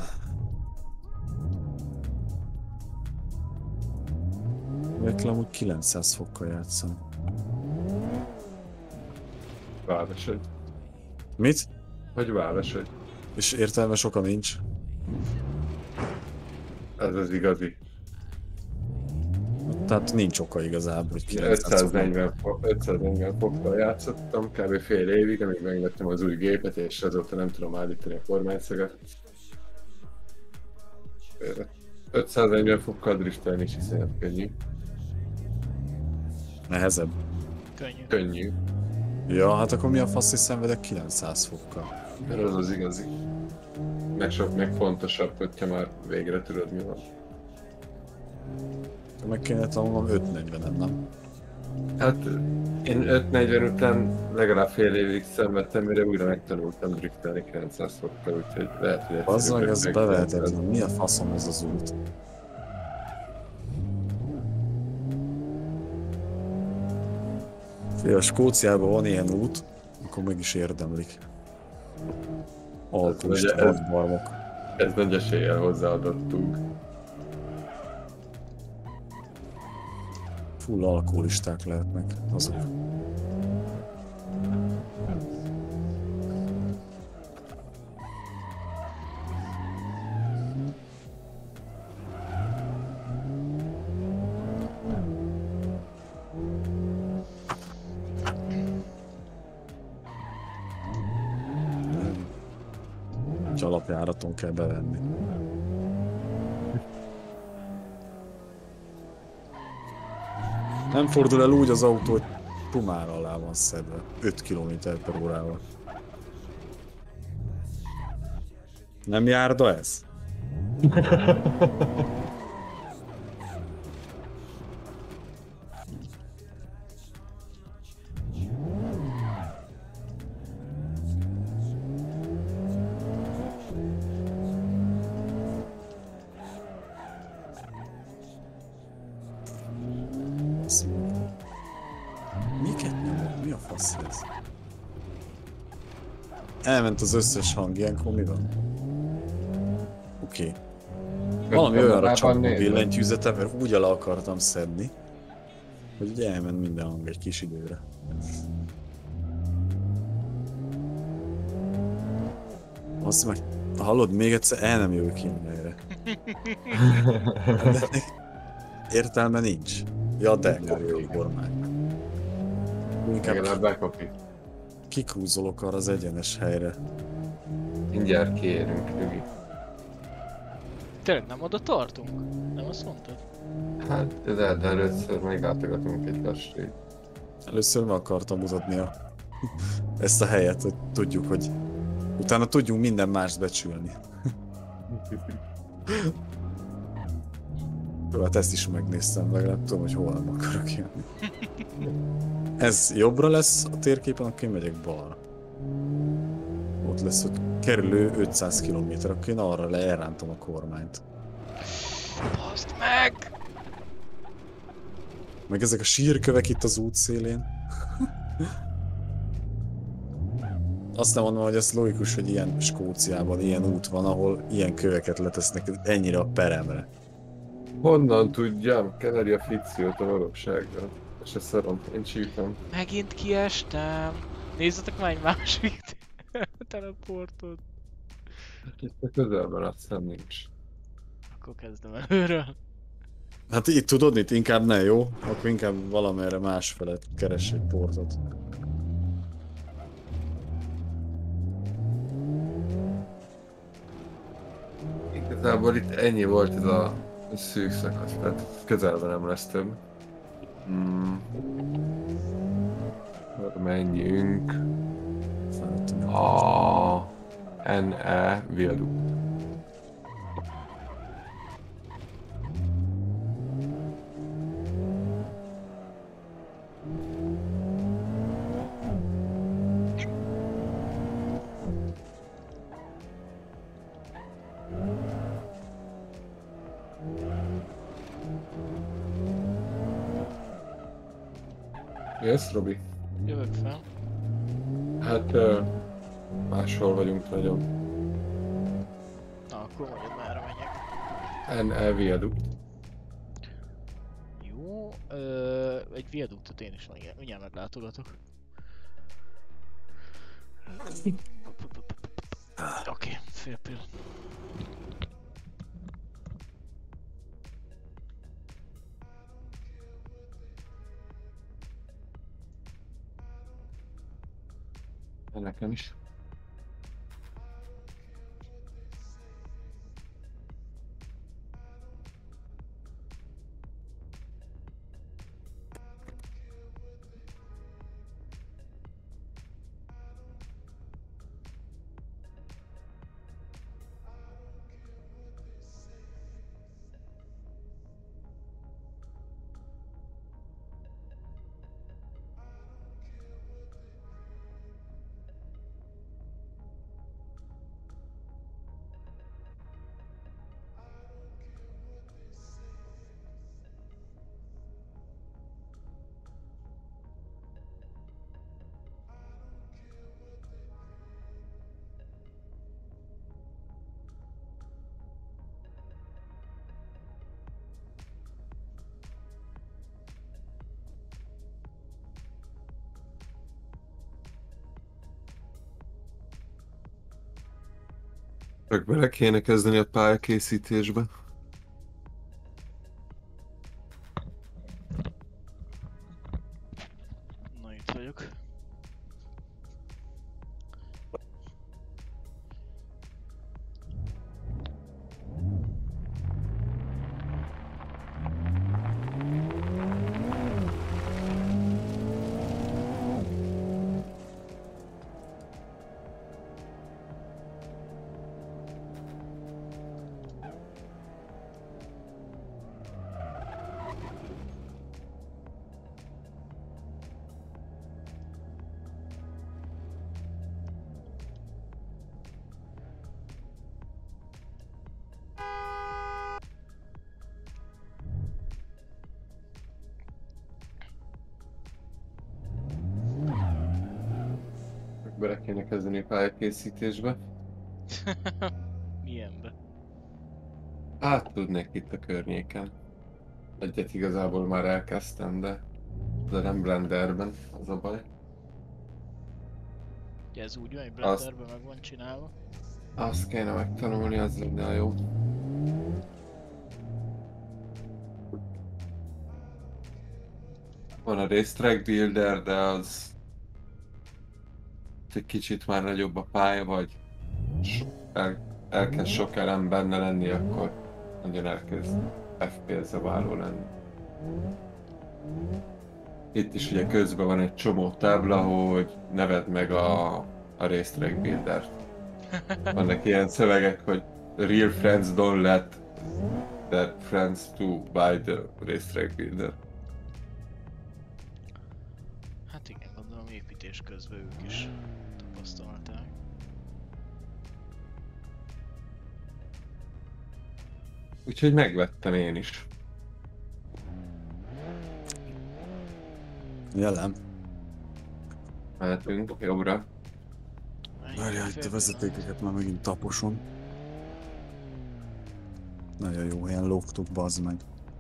Miért kell amúgy kilencszáz fokkal játszani? Városod. Mit? Hogy városod? És értelme soka nincs. Ez az igazi. Tehát nincs oka igazából, hogy kilencszáz fokkal. ötszáznegyven, fok, ötszáznegyven fokkal játszottam, kb. Fél évig, amíg megvettem az új gépet, és azóta nem tudom állítani a kormányszagat. ötszáznegyven fokkal driftelni is iszonyat könnyű. Nehezebb. Könnyű. Könnyű. Ja, hát akkor mi a fasz, hogy szenvedek kilencszáz fokkal? Mert az az igazi. Meg sok, meg fontosabb, hogyha már végre tudod mi van. Meg kéne tanulnom ötszáznegyvenen, nem? Hát én ötszáznegyven után legalább fél évig szenvedtem, mire újra megtanultam driftelni kilencszáz fokkal, úgyhogy lehet, hogy Az meg, ez megtanultam. bevehetetlen. Mi a faszom ez az út? Fél, a Skóciában van ilyen út, akkor meg is érdemlik. Alkoholista Ez- ez- rockbarmok. Ez nagy eséllyel hozzáadottunk. Full alkoholisták lehetnek azok. Nem. Egy alapjáraton kell bevenni. Nem fordul el úgy az autó, hogy pumára alá van szedve. öt kilométer per órával. Nem járda ez? Ez mi? Miket nyomok? Mi a fasz ez? Elment az összes hang, ilyenkor mi van? Oké. Okay. Valami olyanra csapom a billentyűzetem, mert úgy alá akartam szedni, hogy ugye elment minden hang egy kis időre. Azt meg, hallod, még egyszer el nem jövök innen erre. De értelme nincs. Ja, de kapja a kormány. Legalább Inkább bekapjuk. kikrúzolok arra az egyenes helyre. Mindjárt kiérünk, Nyugi. Tényleg nem oda tartunk? Nem azt mondtad? Hát, de, de először meglátogatunk egy kastélyt. Először meg akartam mutatni a ezt a helyet, hogy tudjuk, hogy utána tudjunk minden mást becsülni. Jó, hát ezt is megnéztem, legalább tudom, hogy hol nem akarok jönni. Ez jobbra lesz a térképen, akkor én megyek balra. Ott lesz, hogy kerülő ötszáz kilométer, akkor én arra le elrántom a kormányt. Baszd meg! Meg ezek a sírkövek itt az útszélén. Azt nem mondom, hogy ez logikus, hogy ilyen Skóciában ilyen út van, ahol ilyen köveket letesznek ennyire a peremre. Honnan tudjam? Keveri a fikciót a valósággal. És ezt szarom, én csípem. Megint kiestem. Nézzetek már egy másik teleportot. Itt a közelben azt hiszem nincs. Akkor kezdem előről. Hát itt tudod, itt inkább ne, jó? Akkor inkább valamerre más felett keress egy portot. Igazából itt ennyi volt ez a szűk szakasz, tehát közelben nem lesz több. Hmm. Menjünk a en e viadukt. Jössz, Robi? Jövök fel. Hát uh, máshol vagyunk nagyon. Na, akkor majd már menjek. en e viadukt. Jó, ö, egy viaduktot én is mindjárt mindjárt meglátogatok. Oké, okay, fél pillanat. Nekem is. Csak bele kéne kezdeni a pályakészítésbe. Na, itt vagyok. Bele kéne kezdeni a pályakészítésbe. Milyenbe? Át tudnék itt a környéken. Egyet igazából már elkezdtem, de de nem Blenderben, az a baj. Ugye ez úgy van, hogy Blenderben meg van csinálva. Azt kéne megtanulni, az lenne a jó. Van a Racetrack Builder, de az egy kicsit már nagyobb a pálya, vagy so, el, elkezd sok elem benne lenni, akkor nagyon elkezd ef pé es-e váló lenni. Itt is ugye közben van egy csomó tábla, hogy neved meg a, a racetrack buildert. Vannak ilyen szövegek, hogy real friends don't let their friends to buy the racetrack builder. Hát igen, gondolom építés közben ők is tapasztalták. Úgyhogy megvettem én is. Jelen. Mehetünk jobbra. Várjál, itt a vezetékeket már megint taposom. Nagyon jó helyen lógtuk, bazd meg.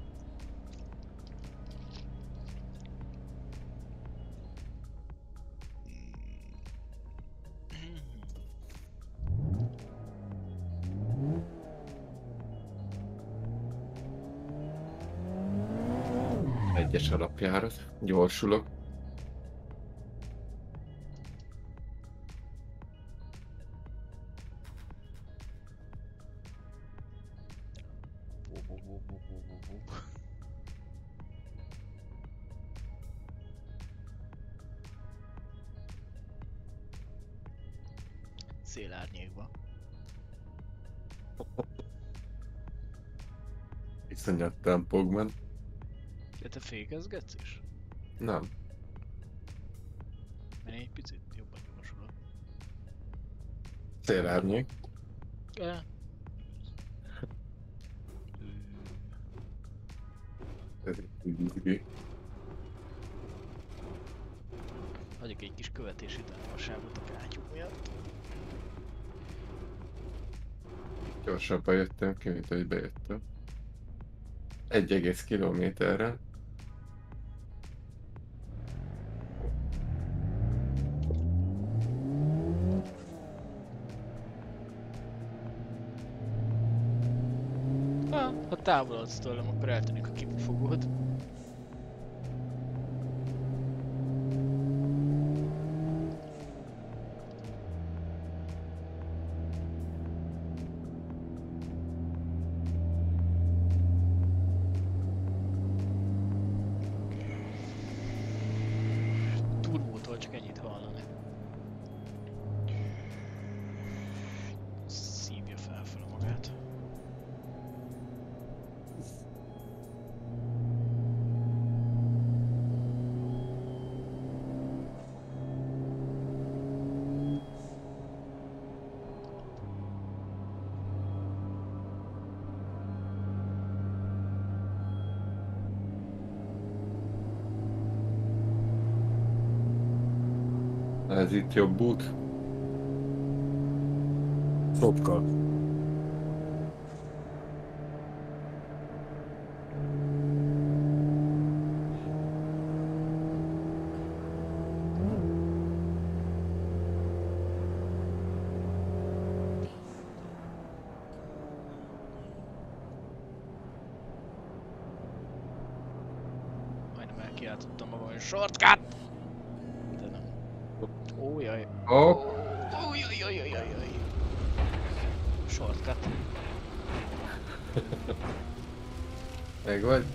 Egyes alapjárat. Gyorsulok. Bú, bú, bú, bú, bú, bú, bú. Szélárnyékba. Iszonyat tempókban. Ja, te fékezgetsz is? Nem. Mert én egy picit jobban gyorsulok. Szélárnyék. Ja. Ez így. Hagyjuk egy kis követési távolságot a kátyú miatt. Gyorsabban jöttem ki, mint hogy bejöttem. Egy egész kilométerre. Ha, ha távolodsz tőlem, akkor eltűnik a kipufogód. Turbótól csak ennyit hallani. Szívja felfele magát. Ez itt jobb út. Sokkal. Majdnem elkiáltottam magam, hogy shortcut! De nem. Ó, jaj. Ó, Ó, jaj, jaj, jaj, jaj, jaj. Shortcut. meg vagy?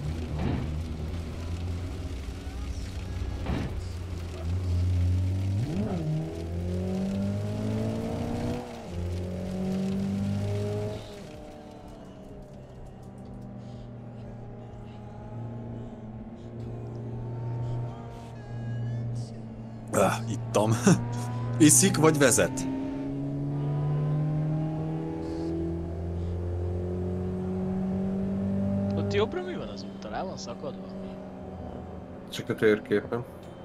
Ah, ittam. Iszik vagy vezet? Ott jobbra mi van az úttal? El van szakadva? Csak a térképen.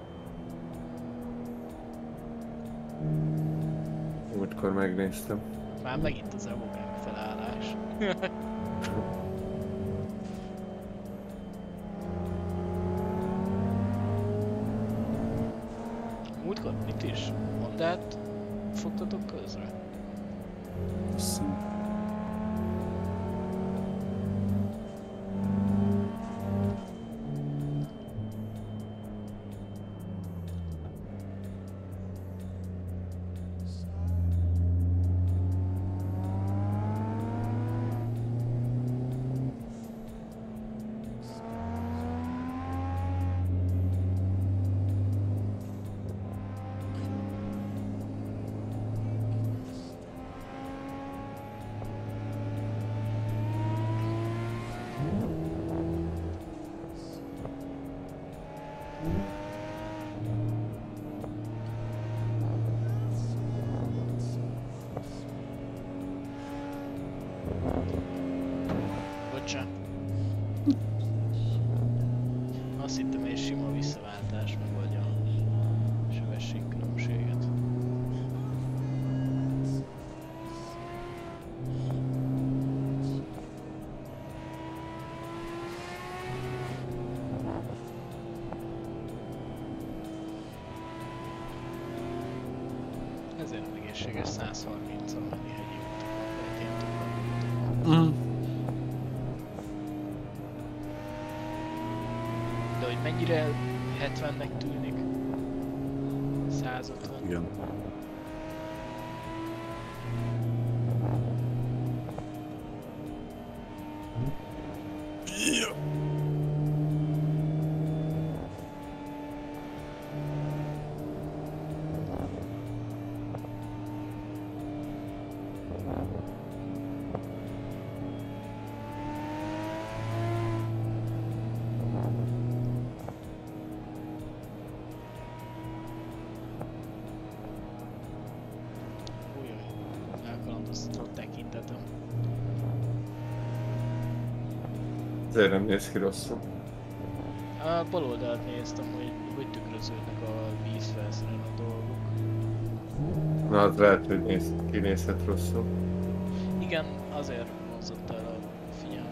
Múltkor megnéztem. Már megint az evogán felállás. Múltkor mit is? Hondát fogtatok közre? Szint. Bocsán. Azt hittem, egy sima visszaváltás megoldja a sebességkülönbséget. Ezért nem egészséges száz harmincon menni hegyi úton, egy ilyen túlra. Mm. De hogy mennyire hetvennek tűnik? száz ötven. Igen. Újjaj, elkalandoztatott tekintetem. Ezért nem néz ki rosszul. A bal oldalt néztem, hogy hogy tükröződnek a vízfelszínen a dolgok. Na, az lehet, hogy néz, kinézhet rosszul. Igen, azért vonzott el a figyelmem.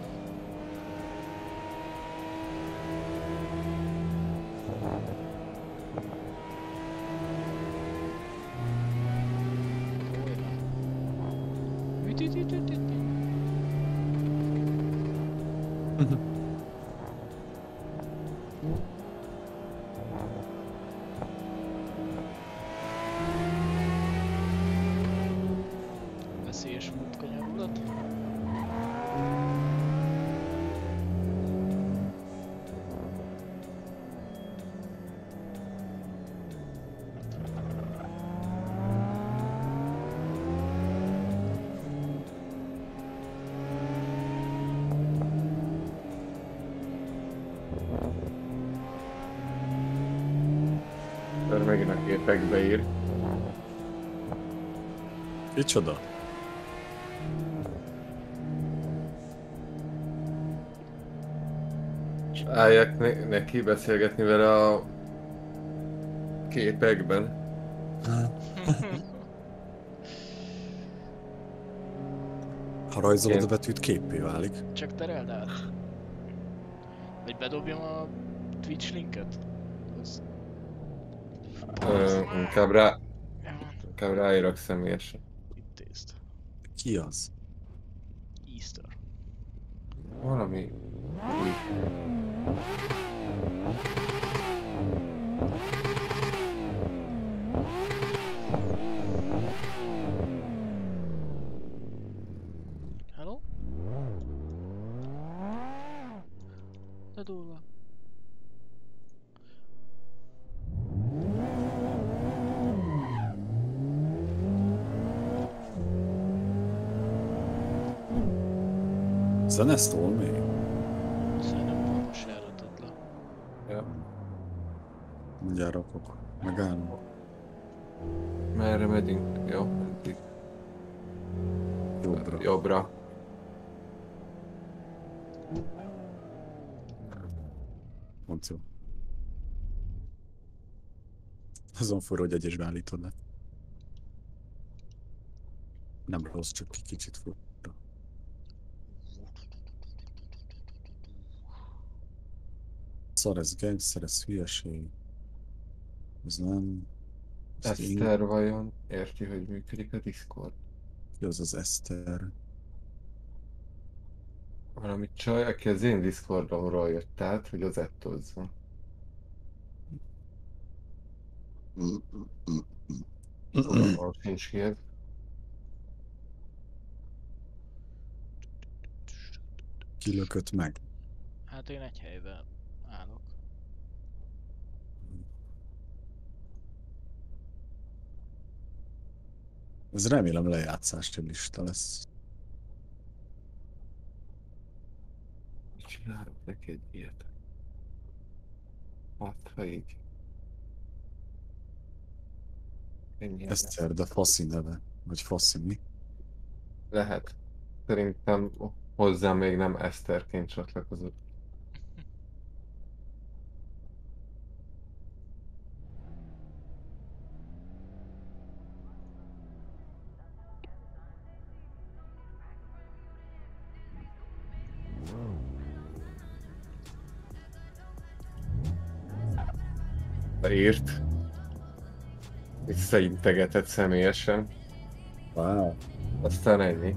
Hol van? Üt, üt, üt, üt, üt. Veszélyes volt kanyarulat. Mert megint a képekbe ír. Kicsoda? És álljak ne, neki beszélgetni vele a képekben. Ha rajzolod Igen. a betűt, képpé válik. Csak tereld át. Vagy bedobjam a Twitch linket? Az... Ö, inkább, rá, Ja, inkább ráírok személyesen. intézd. Ki az? Easter. Valami új. Hello? De durva. Zene szól még? Szerintem pont most járatott le. Ja. Mindjárt rakok. Megállom. Merre megyünk? Jó, eddig. Jobbra. Jobbra. Mondd jó. Azon forró, hogy egyesbe állítod le. Nem rossz, csak ki kicsit fura. Szar, ez gangster, ez hülyeség. Ez nem... Ez Eszter vajon érti, hogy működik a Discord? ki az az Eszter? Valami csaj, aki az én Discordomról jött át, hogy az ettozzon. Fogalmam sincs ki ez. Ki lökött meg? Hát én egy helyben állok. Ez remélem lejátszási lista lesz. Csinálok neki egy ilyet. Hát, ha így. Ennyi lesz. Eszter, de faszi neve. Vagy faszi mi? Lehet. Szerintem Hozzám még nem Eszterként csatlakozott. Írt. Visszaintegetett személyesen. Wow. Aztán ennyi.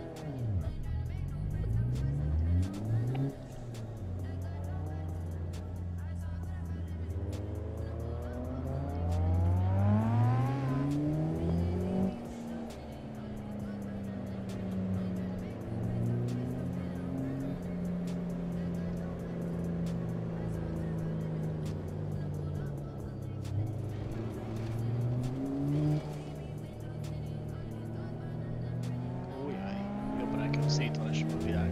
Ó, jaj. Jobban nekem szét van esve a világ.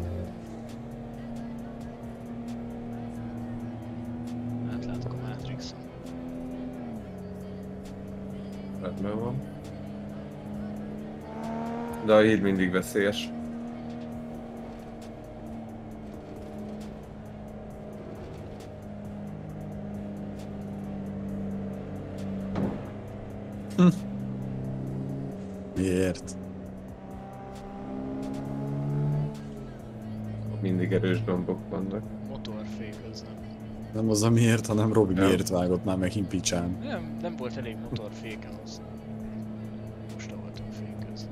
Átlátok a Matrixon. Rendben van. De a híd mindig veszélyes. Miért? Mindig erős gombok vannak. Motorféköznek. Nem az a miért, hanem Robi Nem. miért vágott már megint picsán. Nem, nem volt elég motorféken az. Most voltam féközni.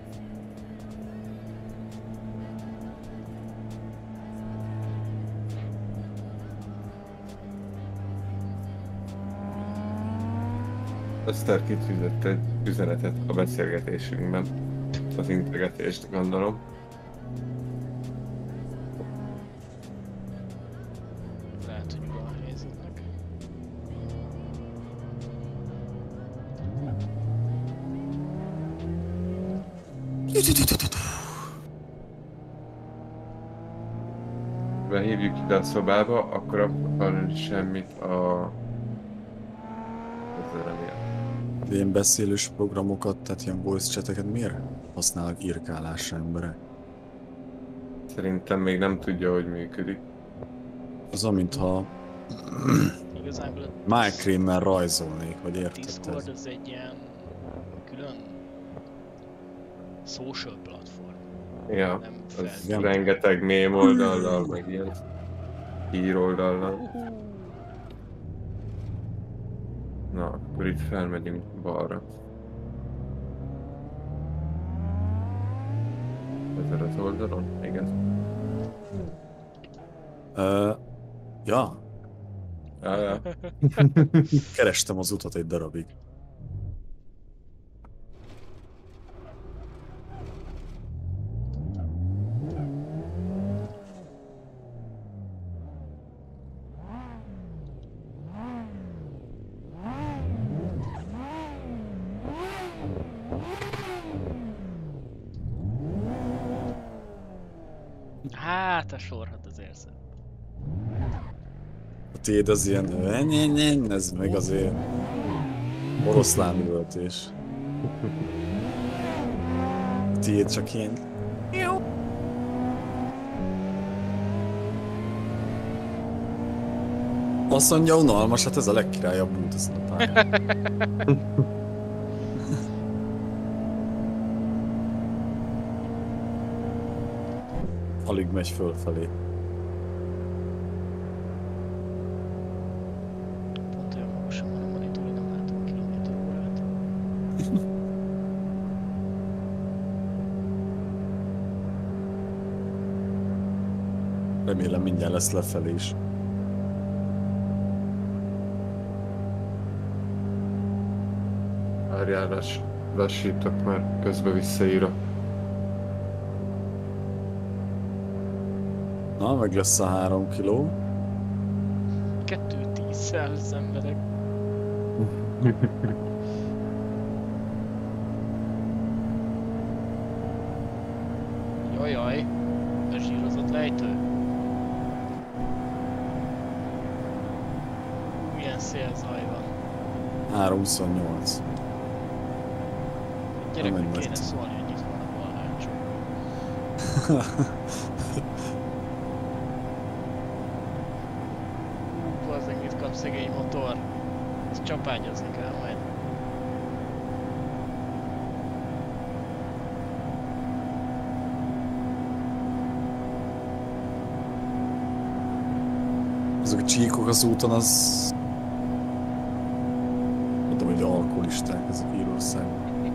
Eszter kitűzött egy üzenetet a beszélgetésünkben. Az integetést gondolom. Lehet, hogy ura a helyzetnek. Behívjuk ide a szobába, akkor akar semmit a... ezzel remél. Ilyen beszélős programokat, tehát ilyen voice chateket miért használnak írkálásra emberek? Szerintem még nem tudja, hogy működik. Az amintha Igazából a Minecraft-mel rajzolnék, vagy érted? Discord Ez? az egy ilyen külön social platform. Ja, Nem az feltétlenül. rengeteg mém oldallal, meg ilyen hír oldallal. Na, akkor itt felmegyünk balra. Ezen az oldalon? Igen. Uh, ja, Ja, ja. kerestem az utat egy darabig. Hát a sorhat az érzet. A tiéd az ilyen, ez meg azért oroszlán üvöltés. A tiéd csak ilyen. Azt mondja, unalmas, hát ez a legkirályabb út ezen a pályán. Alig megy fölfelé. Pont olyan magasan van a monitor, hogy nem látom a kilométer órát. Remélem mindjárt lesz lefelé is. Várjál, lass, lassítok, mert közben visszaírok. Na, meg lesz a három kiló. Kettő tízszel az emberek. Jajjaj, bezsírozott lejtő. Milyen szélzaj van. három huszonnyolc. Gyereknek Nem kéne mert- szólni, hogy itt van a balhácsó. Csapányozni kell majd. Azok a csíkok az úton, az... Mondom, hogy alkoholisták ezek Írországban.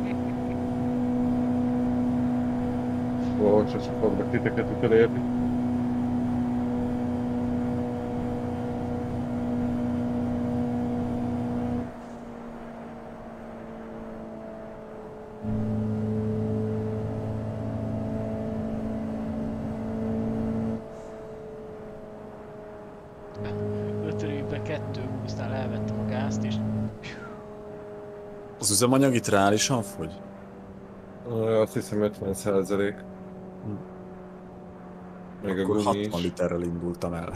Ó, sose fognak titeket utolérni. Ötörőjükben kettő húsznál elvettem a gázt és... Az üzemanyag itt reálisan fogy? Ö, Azt hiszem ötven százalék. Meg a Akkor gumi hatvan is. literrel indultam el.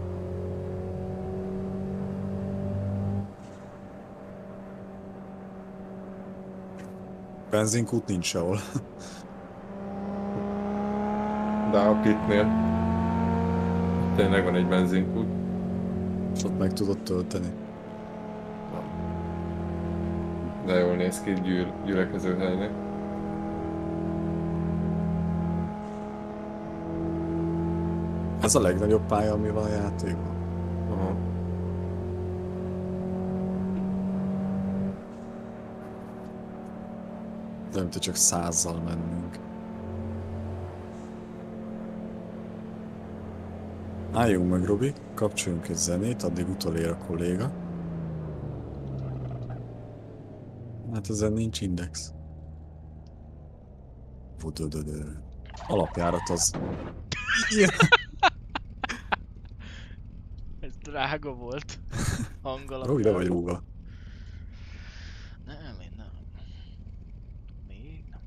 Benzinkút nincs sehol. De a pitnél. Tényleg van egy benzinkút. És ott meg tudod tölteni. De jól néz ki gyűl, gyülekező helynek. Ez a legnagyobb pálya, ami van a játékban. Aha. De mint hogy csak százzal mennünk. Álljunk meg, Robi, kapcsoljunk egy zenét, addig utolér a kolléga. Hát ezen nincs index. Vodododö. Alapjárat az... Ez drága volt. Hangalap. Robi, le vagy rúgva. Nem, én nem. Még nem.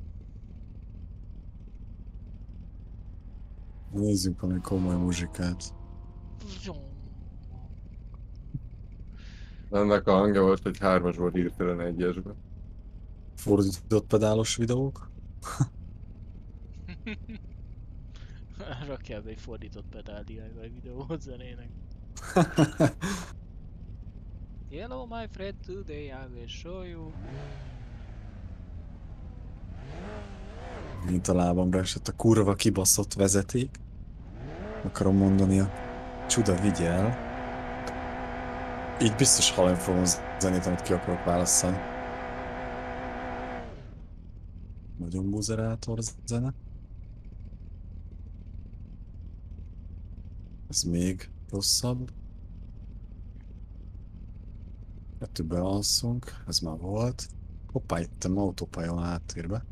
Nézzünk valami komoly muzsikát. Ennek a hangja volt, hogy hármasból hirtelen egyesbe. Fordított pedálos videók? Rakjál be egy fordított pedál dé i vaj videót zenének. Hello my friend, today I will show you. Mint a lábamra esett a kurva kibaszott vezeték. Akarom mondani a csuda vigyel. Így biztos hallani fogom zenét, amit ki akarok választani. Nagyon buzerátor zene. Ez még rosszabb. Kettőben alszunk, ez már volt. Hoppá, itt a autópálya van áttérbe.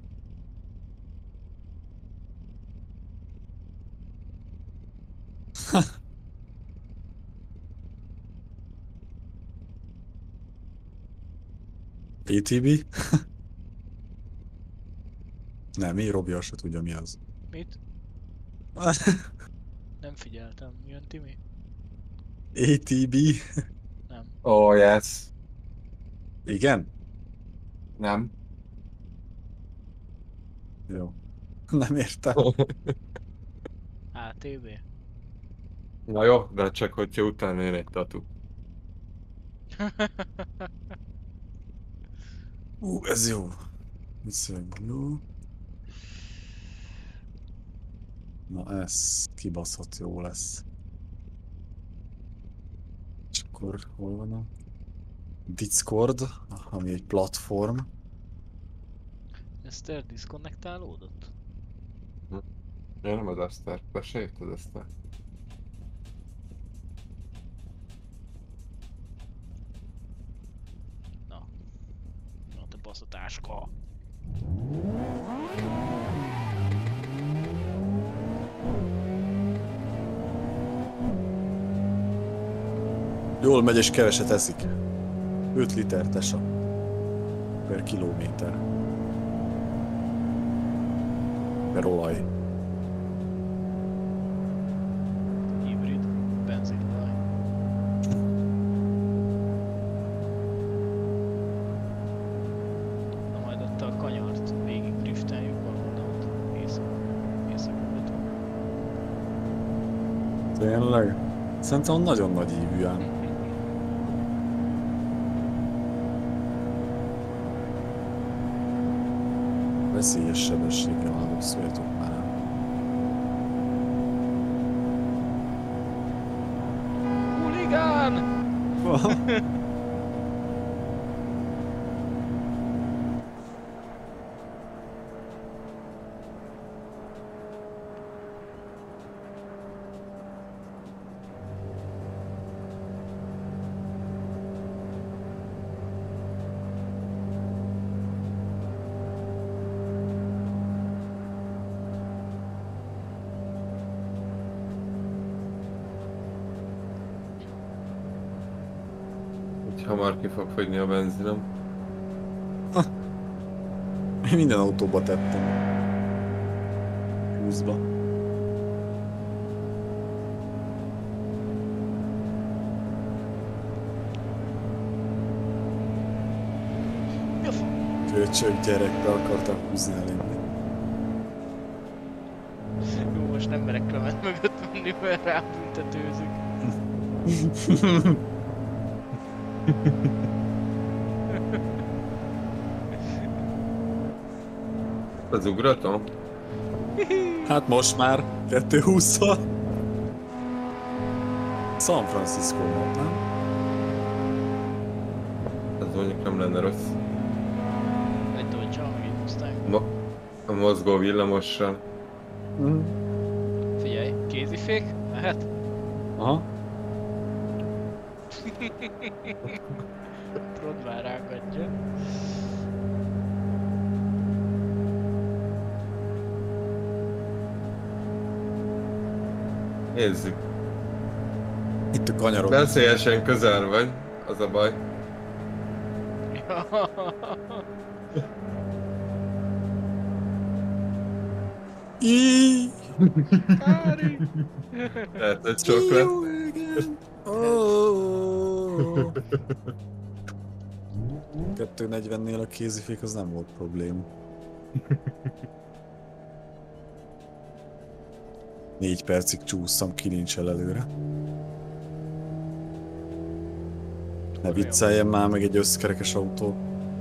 á té bé? Nem, mi Robi azt se tudja, mi az. Mit? Nem figyeltem. Jön Timi? á té bé? Nem. Oh, yes. Igen? Nem. Jó. Nem értem. á té bé. Na jó, de csak hogyha utána jön egy tatu. Ú, ez jó. Viszont blue. Na ez kibaszott jó lesz. És akkor hol van a Discord, ami egy platform. Eszter diszkonnektálódott? Ja, nem az Eszter. Te se jött az Eszter. Na. Na te baszott áska. Jól megy és keveset eszik. öt liter tesa. Per kilométer. Per olaj. Hibrid. Benzinolaj. Na majd ott a kanyart végig drifteljük valahol ott észak. Észak-nyugaton. Tényleg? Szerintem nagyon nagy ívű ám. Veszélyes sebességre haladok, szóljatok már. Huligán! Hogy hamar ki fog fogyni a benzinom. Minden autóba tettem. húszba. Köcsög gyerekbe akartak húzni elég. Jó, most nem merek Clement mögött menni, mert rábüntetőzik. Az ugratom? Hát most már kettő hússzal. San Francisco-ban, nem? Az mondjuk nem lenne rossz. Egy Dodge-al, meg egy Mustang. Mo a mozgó villamossal. Mm. Figyelj, kézifék? Mehet? Aha. Prod már rángatja. Nézzük. Itt a kanyarok. Veszélyesen közel vagy, az a baj. Íííí. Kári! Lehet, hogy sok lesz. Oh. kettő negyvennél a kézifék az nem volt probléma. Négy percig csúsztam kilincsel előre. Ne vicceljen már meg egy összkerekes autó.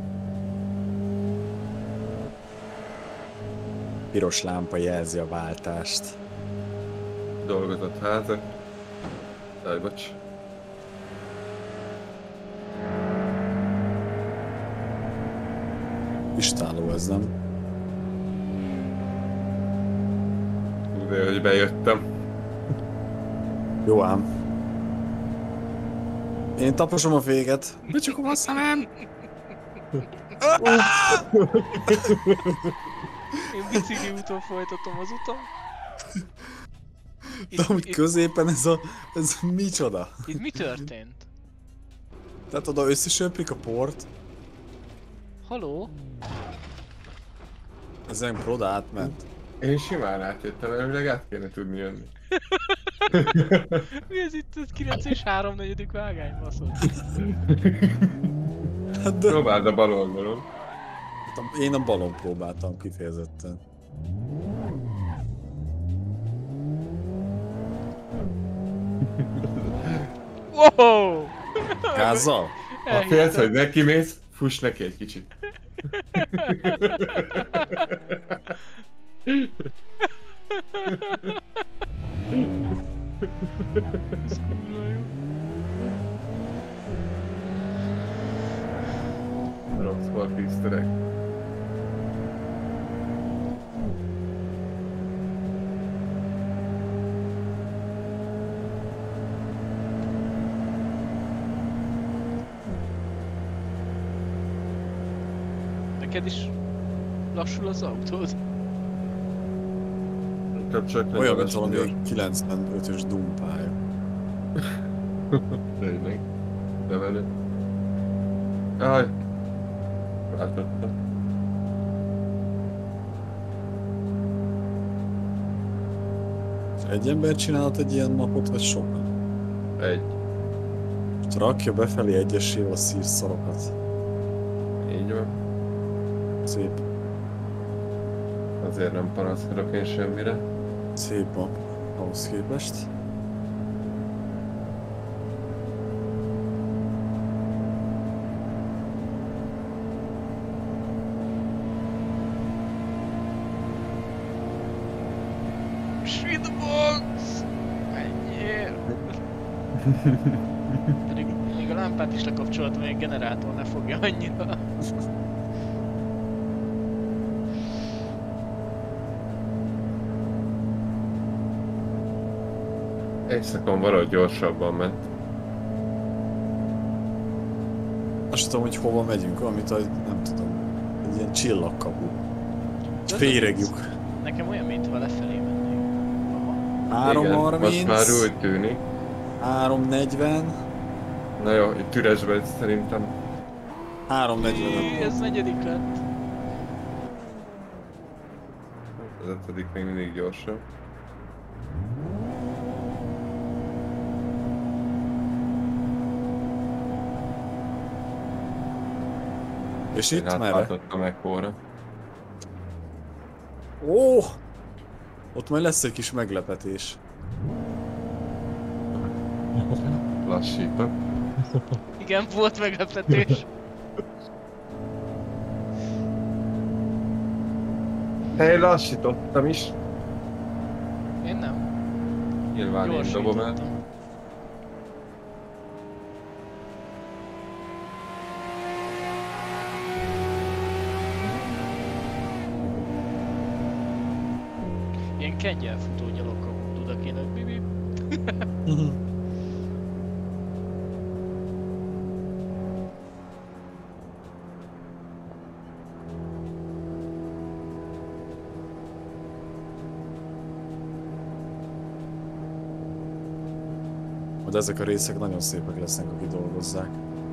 Piros lámpa jelzi a váltást. Dolgozott házak. Jaj, bocs. Istáló ez, nem? De hogy bejöttem. Jó ám. Én taposom a féket. Becsukom a szemem! Én bicikli úton folytatom az utam. De amúgy középen ez a... ez micsoda? Itt mi történt? Tehát oda összesöprik a port. Haló? Ezen Prod átment. Én simán átjöttem, előleg át kéne tudni jönni. Mi ez itt? Ez kilenc és három negyedik vágány, baszol. Hát de... Próbáld a bal oldalon. Én a balon próbáltam kifejezetten. Wow! Gázzal? Ha félsz, hogy neki mész, fuss neki egy kicsit. Ez kurva jó. Roxford easter egg. Neked is lassul az autód? Inkább csak Olyan, mint valami a kilencvenötös dumpája. Tényleg. Bemenő. Jaj. Látottam. Egy ember csinálhat egy ilyen napot, vagy sokan? Egy. Most rakja befelé egyesével a szírszarokat. Így van. Szép. Azért nem panaszkodok én semmire. Szép van ahhoz képest. Push the box! Menjél! Pedig még a lámpát is lekapcsoltam, hogy a generátor ne fogja annyira. Éjszakon valahogy gyorsabban ment. Azt tudom, hogy hova megyünk, amit a, nem tudom, egy ilyen csillagkapu. Féregjuk. Nekem olyan, mintha lefelé mennék. Aha. három Igen, most harminc, már úgy tűnik. három negyven, Na jó, itt üresben szerintem. három negyven. Jé, ez negyedik lett. Az ötödik még mindig gyorsabb. És Én itt merre? átváltottam ekkora. Ó! Ott majd lesz egy kis meglepetés. Lassítok. Igen, volt meglepetés. Hey, lassítottam is. Én nem. Nyilván én dobom el. Gyorsítottam. Ilyen kengyelfutó gyalogkapó dudakének, bibi. Majd ezek a részek nagyon szépek lesznek, akik dolgozzák.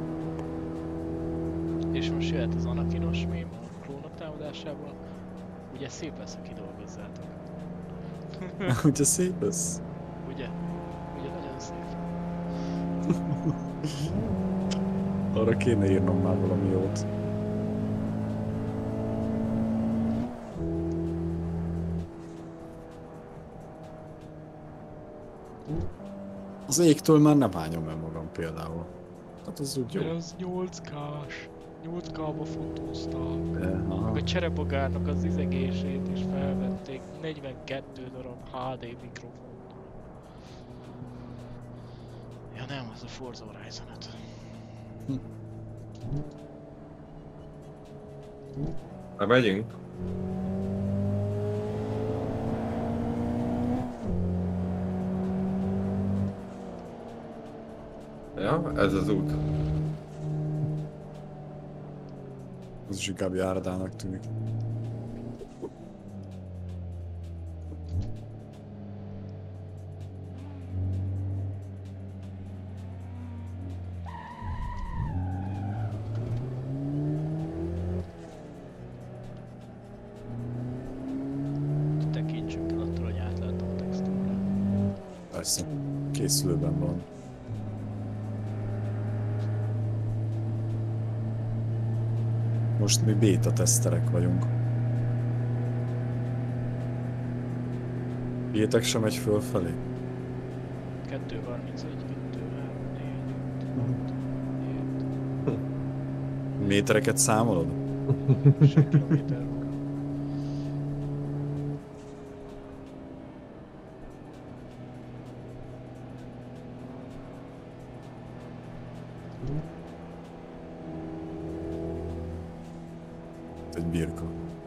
És most jöhet az Anakinos mém a klónok támadásából. Ugye szép lesz, ha kidolgozzátok. Ugye szép ez? Ugye? Ugye nagyon szép. Arra kéne írnom már valami jót. Az égtől már nem hányom el magam például. Hát az úgy jó. Mert az nyolc kás. nyolc ká-ba fotóztak. De, aha. Meg a cserebogárnak az izegését is felvették. negyvenkettő darab há dé mikrofon. Ja nem, az a Forza Horizon öt. Na megyünk. Ja, ez az út. Az is inkább járdának tűnik. Tekintsünk el attól, hogy átlátom a textúrát. Persze, készülőben van. Most mi béta teszterek vagyunk. Jétek sem megy fölfelé? kettő harmincegy, kettő három négy öt hat hét. Métereket számolod? Se kilométer van. Egy birka.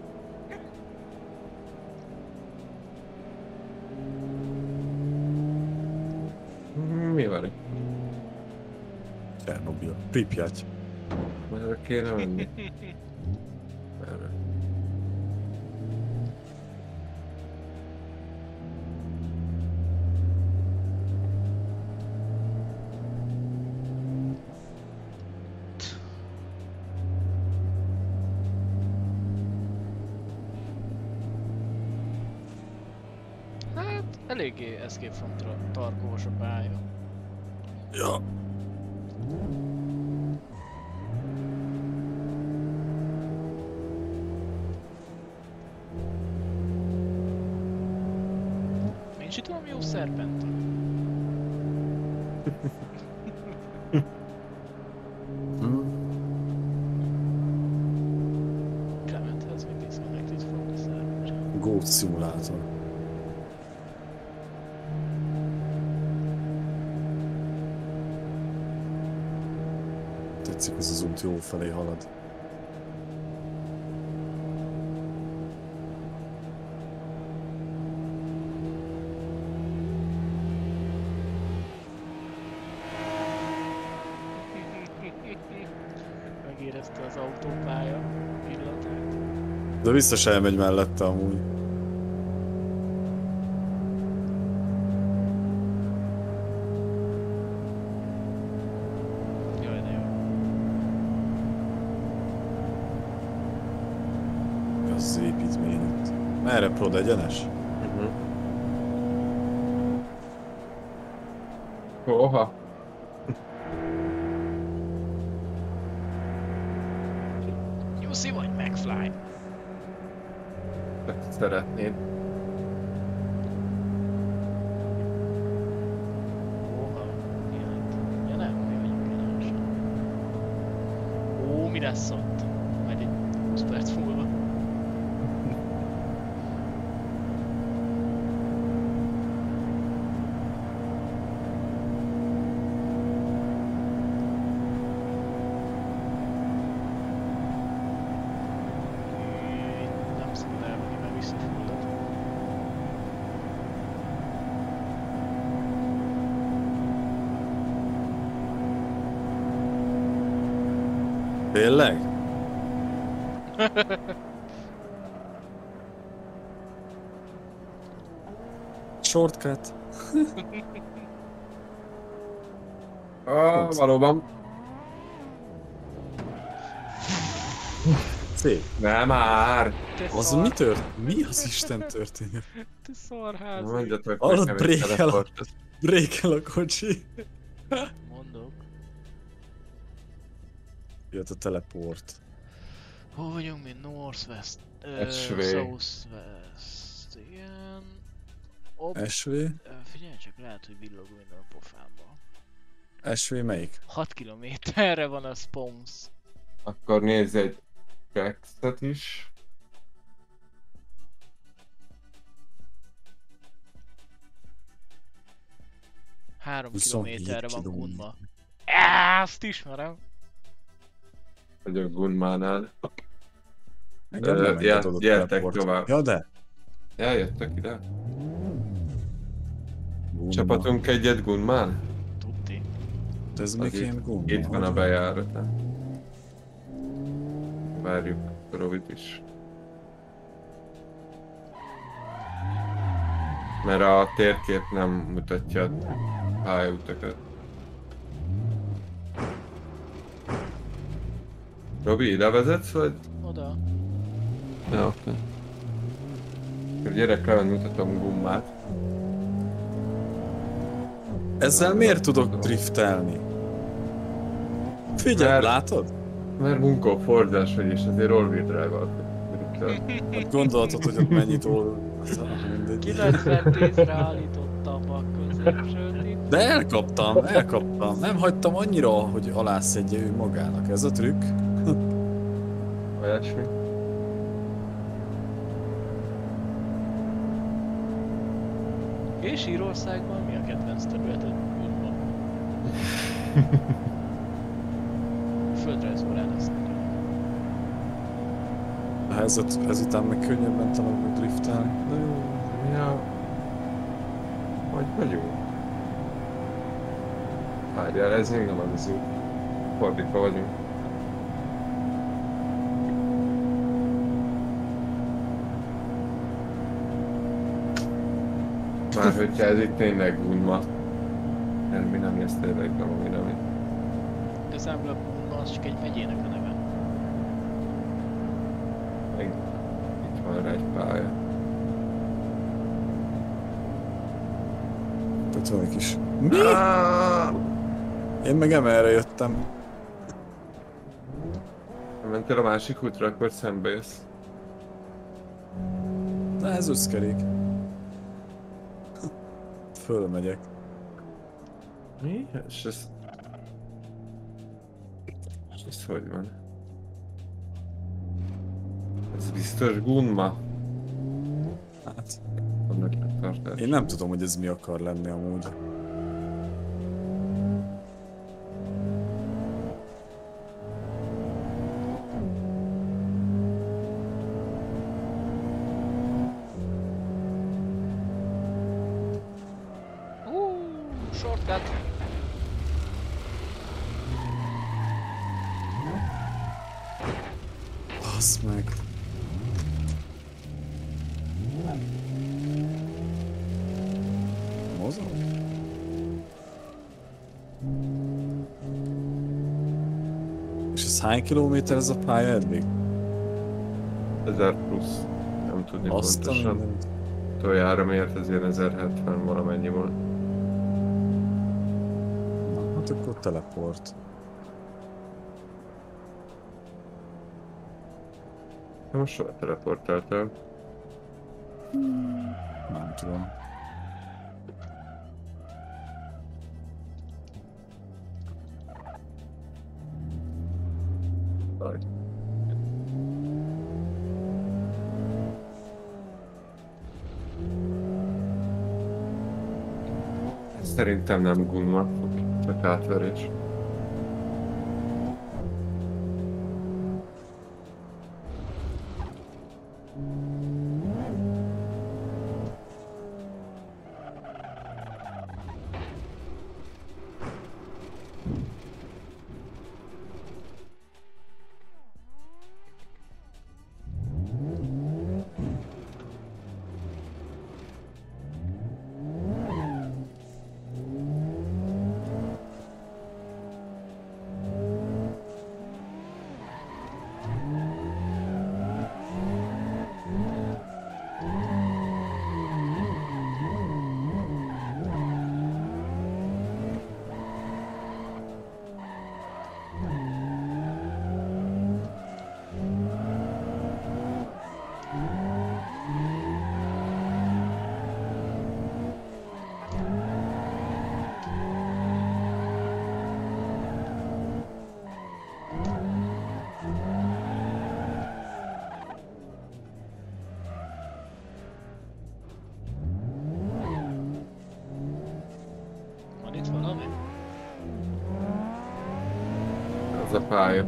Mi van itt? Csernobil. Pripyat. Merre kéne menni? Merre? Hát, eléggé Escape from Tra- Tarkovos a pálya. Ja. Nincs itt valami jó szerpent? Clement has been disconnected from the server. Goat Simulator. látszik, az az út jó felé halad. Megérezte az autópálya illatát. De biztos elmegy mellette amúgy. Jaj, de jó. Az az építmény itt. Merre prod, egyenes? Uh-huh. Oha. Nyuszi vagy McFly? Szeretnéd. Oha, jelent. Ja nem, mi vagyunk egyenesen. Ó, mi lesz ott? Majd egy húsz perc múlva. Nem szabad elmenni, mert visszafullad. Tényleg? Shortcut. Ah, valóban. Szép. Nem már! Te Az szar... mi tört? Mi az Isten történet? Te szarház. Nem mondjatok Alatt nekem egy brékel a- teleportot. Brékel a kocsi. Mondok. Jött a teleport. Hol vagyunk mi? Northwest. Egy Uh, své. Southwest. Igen. Op. es vé? Ö, Figyelj csak, lehet, hogy villog minden a pofámba. es vé melyik? hat kilométerre van a Spons. Akkor nézz egy Textet is. három huszonhét kilométerre van kilométer. Gunma. Á, azt ismerem. Vagyok Gunmánál. Engem Ö, nem já- engedett a gyertek teleport. tovább. Ja de. Eljöttök ide? Gunma. Csapatunk egyet Gunmán? Tudti. De ez Az még itt- ilyen Gunma. Itt van a hogy- bejárata. Várjuk Rovit is. Mert a térkép nem mutatja a pályautakat. Robi, ide vezetsz, vagy? Oda. Ja, oké. Okay. Gyerek, le, mutatom Gummát. Ezzel miért tudok driftelni? Figyelj, Mert- látod? Mert munkóforzás vagy, és azért all-wheel drive-val driftel. Hát gondoltad, hogy ott mennyit ol... Mindegy. kilencven-tízre állítottam a középsőt itt. De elkaptam, elkaptam. Nem hagytam annyira, hogy alászedje ő magának. Ez a trükk. Olyasmi. És Írországban mi a kedvenc területed? Gunma. Földrajzórán ezt mondja. Ez, ezután meg könnyebben találok driftelni. De jó. Ja. Hogy vagyunk? Várjál, ez még nem az út. Fordítva vagyunk. Már hogyha ez itt tényleg Gunma. Mert mi nem ezt tényleg nem ami nem itt. Igazából a Gunma az csak egy megyének a neve. Meg itt van rá egy pálya. Ott van egy kis... Mi? Ah! Én meg emelre jöttem. Ha mentél a másik útra, akkor szembe jössz. Na ez összkerék. Fölmegyek. Mi? És ez... És ez hogy van? Ez biztos Gunma? Hát, Annak tartás. én nem tudom, hogy ez mi akar lenni amúgy. shortcut. Basz meg. Mozog? És ez hány kilométer ez a pálya eddig? ezer plusz. Nem tudni Azt a pontosan. mindent. Utoljára miért ez ilyen ezerhetven valamennyi volt. Na, hát akkor teleport. De most soha teleportáltál. Nem tudom. Aj. Szerintem nem gunma, csak átverés. Van itt valami? Ez a pálya.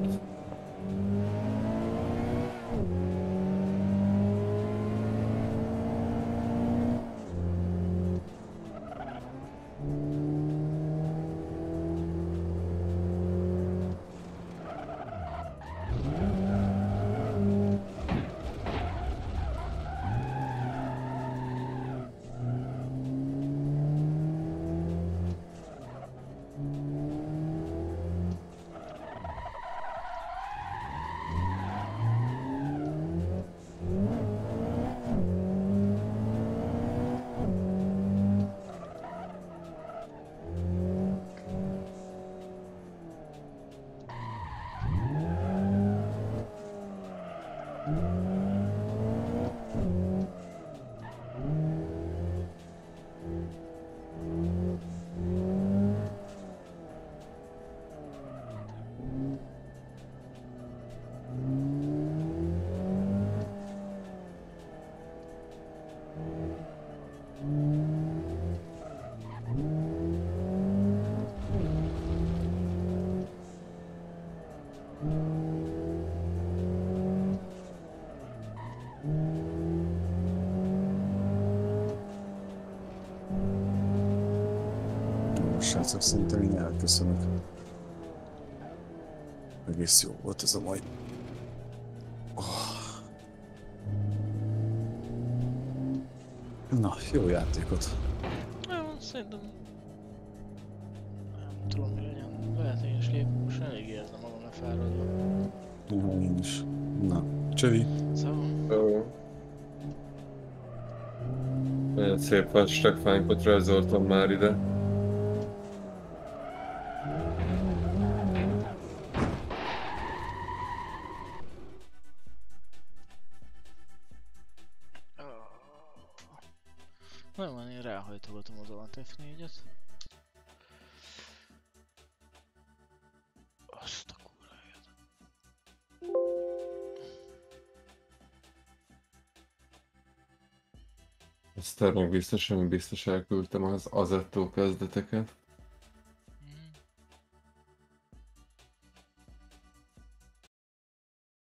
Srácok, szerintem én elköszönök. Egész jó volt ez a mai. Oh. Na, jó játékot. Jó, szerintem... Nem tudom mi legyen. Lehet én is lép, most elég érzem magam lefáradva. Ja, én is. Na, csövi. Szóval... Ó. Nagyon szép vastag fánkot rajzoltam már ide. Nem van, én ráhajtolgatom az Alt F négyet. Azt a kurváját. Ezt meg biztos, hogy biztos elküldtem az Azettó kezdeteket.